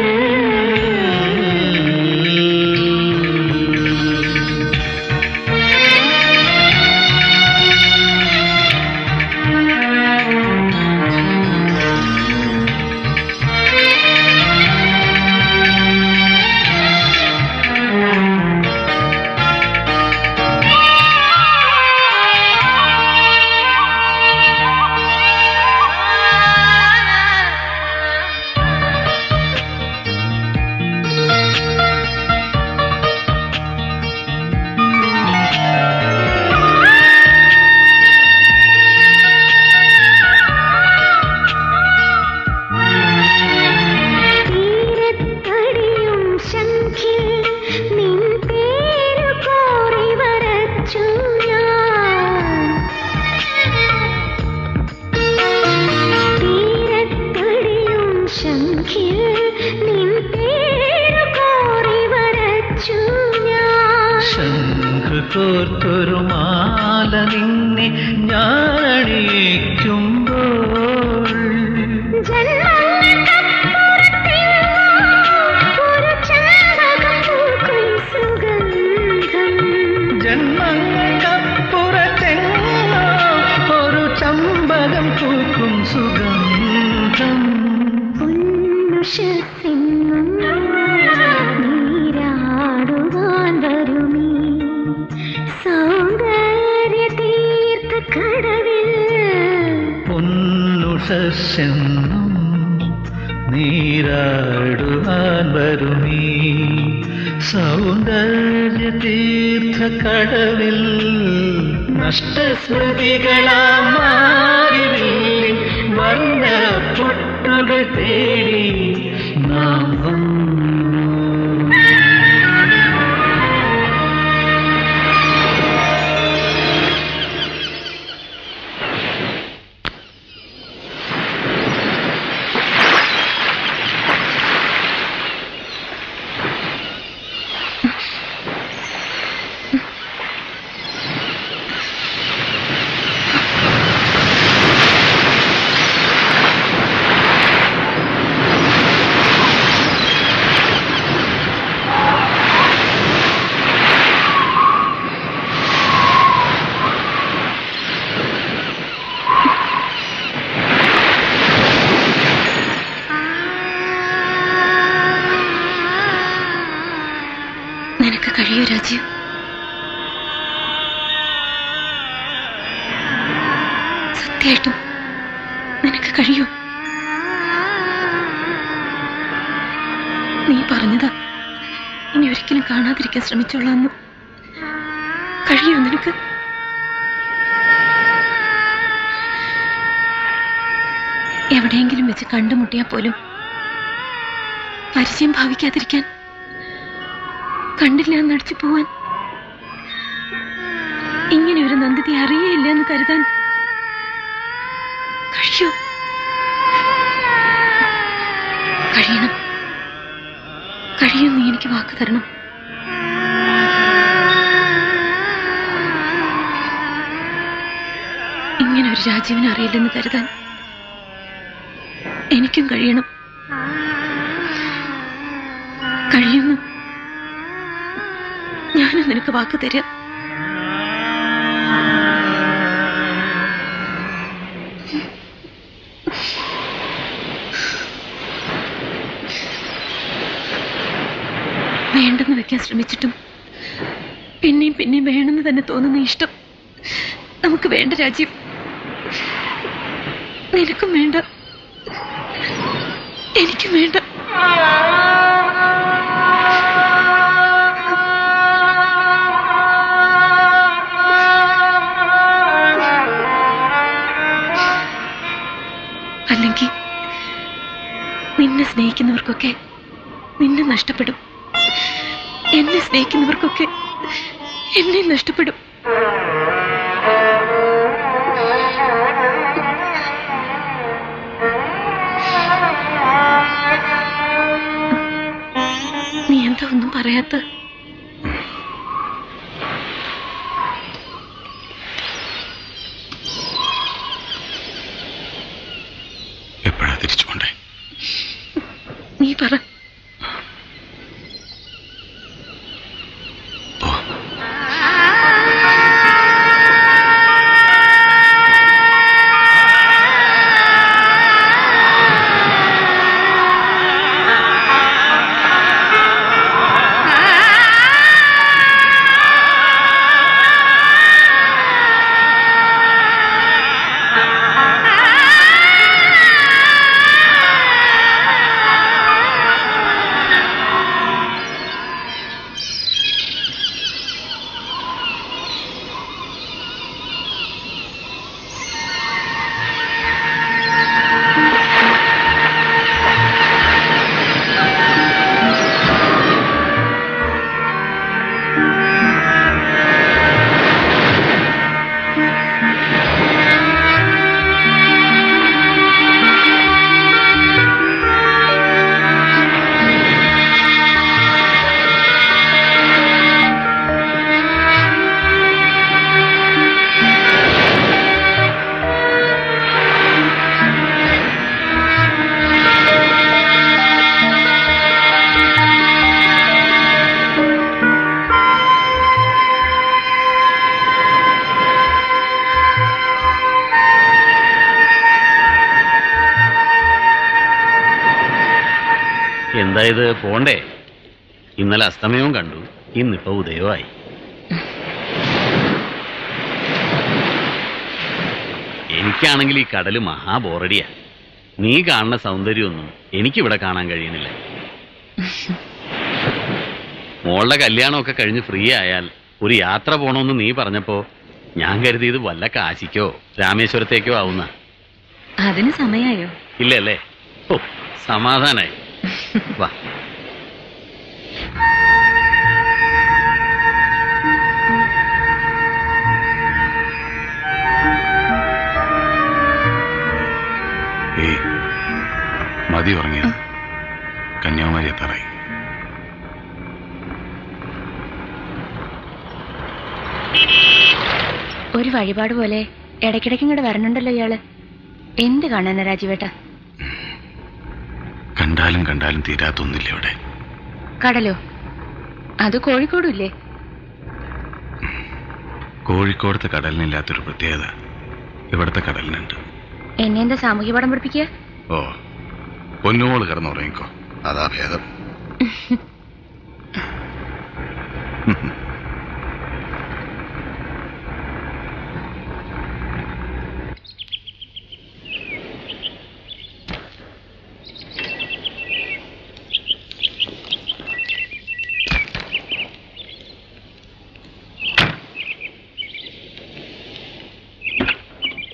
കോർത്തൊരു മാല നിന്നെ ഞാനണിയിക്കുമ്പോൾ ജന്മങ്ങൾക്കപ്പുറത്തെങ്ങോ ഒരു ചമ്പകം പൂക്കും സുഗന്ധം നീരാടുവാൻ വരുമീ സൗന്ദര്യ തീർത്ഥ കടവിൽ പൊന്നുഷസ്സെന്നും നീരാടുവാൻ വരുമീ സൗന്ദര്യ തീർത്ഥ കടവിൽ നഷ്ടസ്മൃതികളാം മാറിവില്ലിൻ വർണ്ണ പൊട്ടുകൾ തേടി നാം വന്നു. സത്യമായിട്ടും നിനക്ക് കഴിയോ? നീ പറഞ്ഞതാ ഇനി ഒരിക്കലും കാണാതിരിക്കാൻ ശ്രമിച്ചോളാന്ന്. കഴിയോ നിനക്ക്? എവിടെയെങ്കിലും വെച്ച് കണ്ടുമുട്ടിയാ പോലും പരിചയം ഭാവിക്കാതിരിക്കാൻ, കണ്ടില്ല എന്നടിച്ചു പോവാൻ, ഇങ്ങനെ ഒരു നന്ദിതി അറിയേയില്ല എന്ന് കരുതാൻ കഴിയോ? കഴിയണം. കഴിയും. നീ എനിക്ക് വാക്ക് തരണം. ഇങ്ങനെ ഒരു രാജീവിനെ അറിയില്ലെന്ന് കരുതാൻ എനിക്കും കഴിയണം. കഴിയുന്നു. ഞാനും നിനക്ക് വാക്ക് തരാം. വേണ്ടെന്ന് വെക്കാൻ ശ്രമിച്ചിട്ടും പിന്നെയും പിന്നെയും വേണമെന്ന് തന്നെ തോന്നുന്ന ഇഷ്ടം നമുക്ക് വേണ്ട രാജീവ്. നിനക്കും വേണ്ട, എനിക്കും വേണ്ട. അല്ലെങ്കിൽ നിന്നെ സ്നേഹിക്കുന്നവർക്കൊക്കെ നിന്നെ നഷ്ടപ്പെടും. എന്നെ സ്നേഹിക്കുന്നവർക്കൊക്കെ എന്നെ നഷ്ടപ്പെടും. നീ എന്താ ഒന്നും പറയാത്ത? എപ്പോഴാ തിരിച്ചു പോണ്ടേ? നീ പറ. എന്തായത് പോണ്ടേ? ഇന്നലെ അസ്തമയവും കണ്ടു, ഇന്നിപ്പോ ഉദയമായി. എനിക്കാണെങ്കിൽ ഈ കടല് മഹാബോറടിയാ. നീ കാണുന്ന സൗന്ദര്യമൊന്നും എനിക്കിവിടെ കാണാൻ കഴിയുന്നില്ല. മോളുടെ കല്യാണമൊക്കെ കഴിഞ്ഞ് ഫ്രീ ആയാൽ ഒരു യാത്ര പോണമെന്ന് നീ പറഞ്ഞപ്പോ ഞാൻ കരുതിയത് വല്ല കാശിക്കോ രാമേശ്വരത്തേക്കോ ആവുന്ന. അതിന് സമയായോ? ഇല്ലല്ലേ? ഓ, സമാധാനായി. വാ. മതി ഉറങ്ങിയത്. കന്യാകുമാരി എത്താറായി. ഒരു വഴിപാട് പോലെ ഇടയ്ക്കിടയ്ക്ക് ഇങ്ങോട്ട് വരണുണ്ടല്ലോ ഇയാള്. എന്ത് കാണാനാ രാജീവേട്ട? കണ്ടാലും കണ്ടാലും തീരാത്തൊന്നില്ല ഇവിടെ. കടലോ? അത് കോഴിക്കോടും ഇല്ലേ? കോഴിക്കോടത്തെ കടലിനില്ലാത്തൊരു പ്രത്യേകത ഇവിടുത്തെ കടലിനുണ്ട്. എന്നെ എന്താ സാമൂഹ്യ പാഠം പഠിപ്പിക്കുക? ഓ, പൊന്നുമോള് കിടന്നുറങ്ങിക്കോ, അതാ ഭേദം.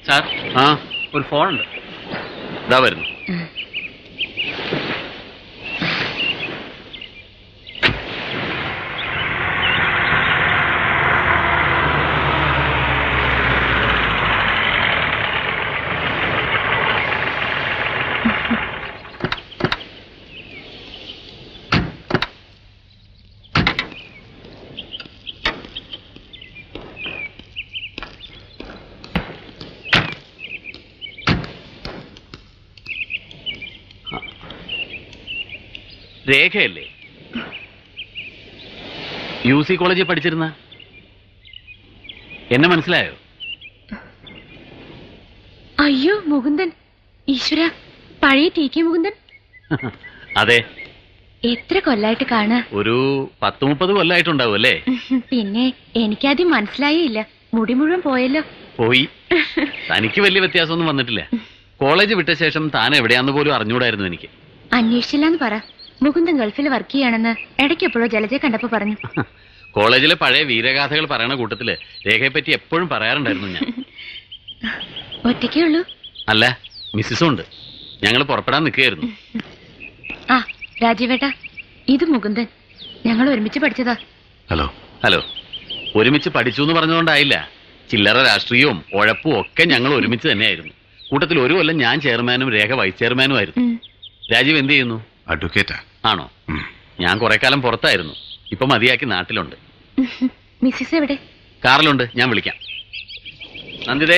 സാർ ആ ഒരു ഫോൺ ഉണ്ട്. ഇതാ വരുന്നു. രേഖയല്ലേ? UC കോളേജിൽ പഠിച്ചിരുന്ന എന്നെ മനസ്സിലായോ? അയ്യോ മുകുന്ദൻ, ഈശ്വര, പഴയ TK മുകുന്ദൻ. അതെ. എത്ര കൊല്ലായിട്ട് കാണാ? ഒരു 10-30 കൊല്ലായിട്ടുണ്ടാവും അല്ലേ? പിന്നെ എനിക്കാദ്യം മനസ്സിലായില്ല, മുടി മുഴുവൻ പോയല്ലോ. പോയി. തനിക്ക് വലിയ വ്യത്യാസമൊന്നും വന്നിട്ടില്ല. കോളേജ് വിട്ട ശേഷം താൻ എവിടെയാന്ന് പോലും അറിഞ്ഞൂടായിരുന്നു എനിക്ക്. അന്വേഷിച്ചില്ലാന്ന് പറ. മുകുന്ദൻ ഗൾഫിൽ വർക്ക് ചെയ്യാണെന്ന് ഇടയ്ക്കെപ്പോഴോ ജലജയെ കണ്ടപ്പോ പറഞ്ഞു. കോളേജിലെ പഴയ വീരഗാഥകൾ പറയണ കൂട്ടത്തില് രേഖയെ പറ്റി എപ്പോഴും പറയാറുണ്ടായിരുന്നു ഞാൻ. ഒറ്റയ്ക്കേ ഉള്ളൂ? അല്ല, മിസ്സിസും ഉണ്ട്. ഞങ്ങൾ പുറപ്പെടാൻ നിൽക്കുകയായിരുന്നു. ആ രാജീവേട്ടാ, ഇത് മുകുന്ദൻ, ഞങ്ങൾ ഒരുമിച്ച് പഠിച്ചതാ. ഹലോ. ഹലോ. ഒരുമിച്ച് പഠിച്ചു എന്ന് പറഞ്ഞുകൊണ്ടായില്ല, ചില്ലറ രാഷ്ട്രീയവും ഉഴപ്പും ഒക്കെ ഞങ്ങൾ ഒരുമിച്ച് തന്നെയായിരുന്നു. കൂട്ടത്തിൽ ഒരു കൊല്ലം ഞാൻ ചെയർമാനും രേഖ വൈസ് ചെയർമാനും ആയിരുന്നു. രാജീവ് എന്ത് ചെയ്യുന്നു? അഡ്വക്കേറ്റാ. ആണോ? ഞാൻ കുറെ കാലം പുറത്തായിരുന്നു, ഇപ്പൊ മതിയാക്കി നാട്ടിലുണ്ട്. മിസ്സിസ് എവിടെ? കാറിലുണ്ട്, ഞാൻ വിളിക്കാം. നന്ദിതേ.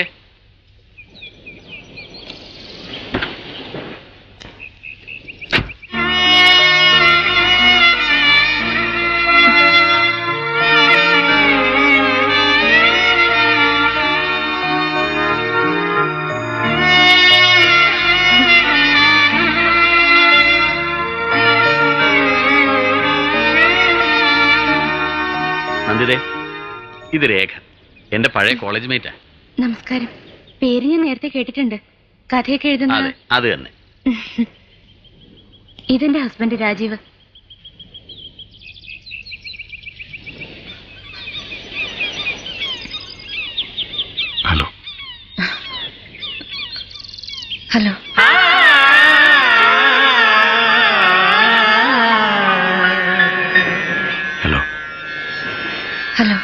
നന്ദിതേ, ഇത് രേഖ, എന്റെ പഴയ കോളേജ് മേറ്റാ. നമസ്കാരം. പേര് ഞാൻ നേരത്തെ കേട്ടിട്ടുണ്ട്. കഥയൊക്കെ എഴുതുന്ന? അതെ, അത് തന്നെ. ഇതെന്റെ husband Rajeev. Hello. Hello. Hello. Hello.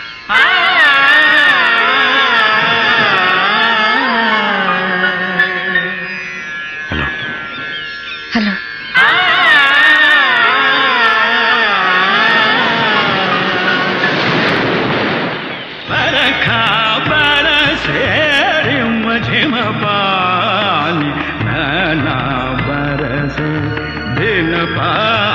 Hello. Hello. बरखा बरसे रिमझिम पानी, नैना बरसे दिन पा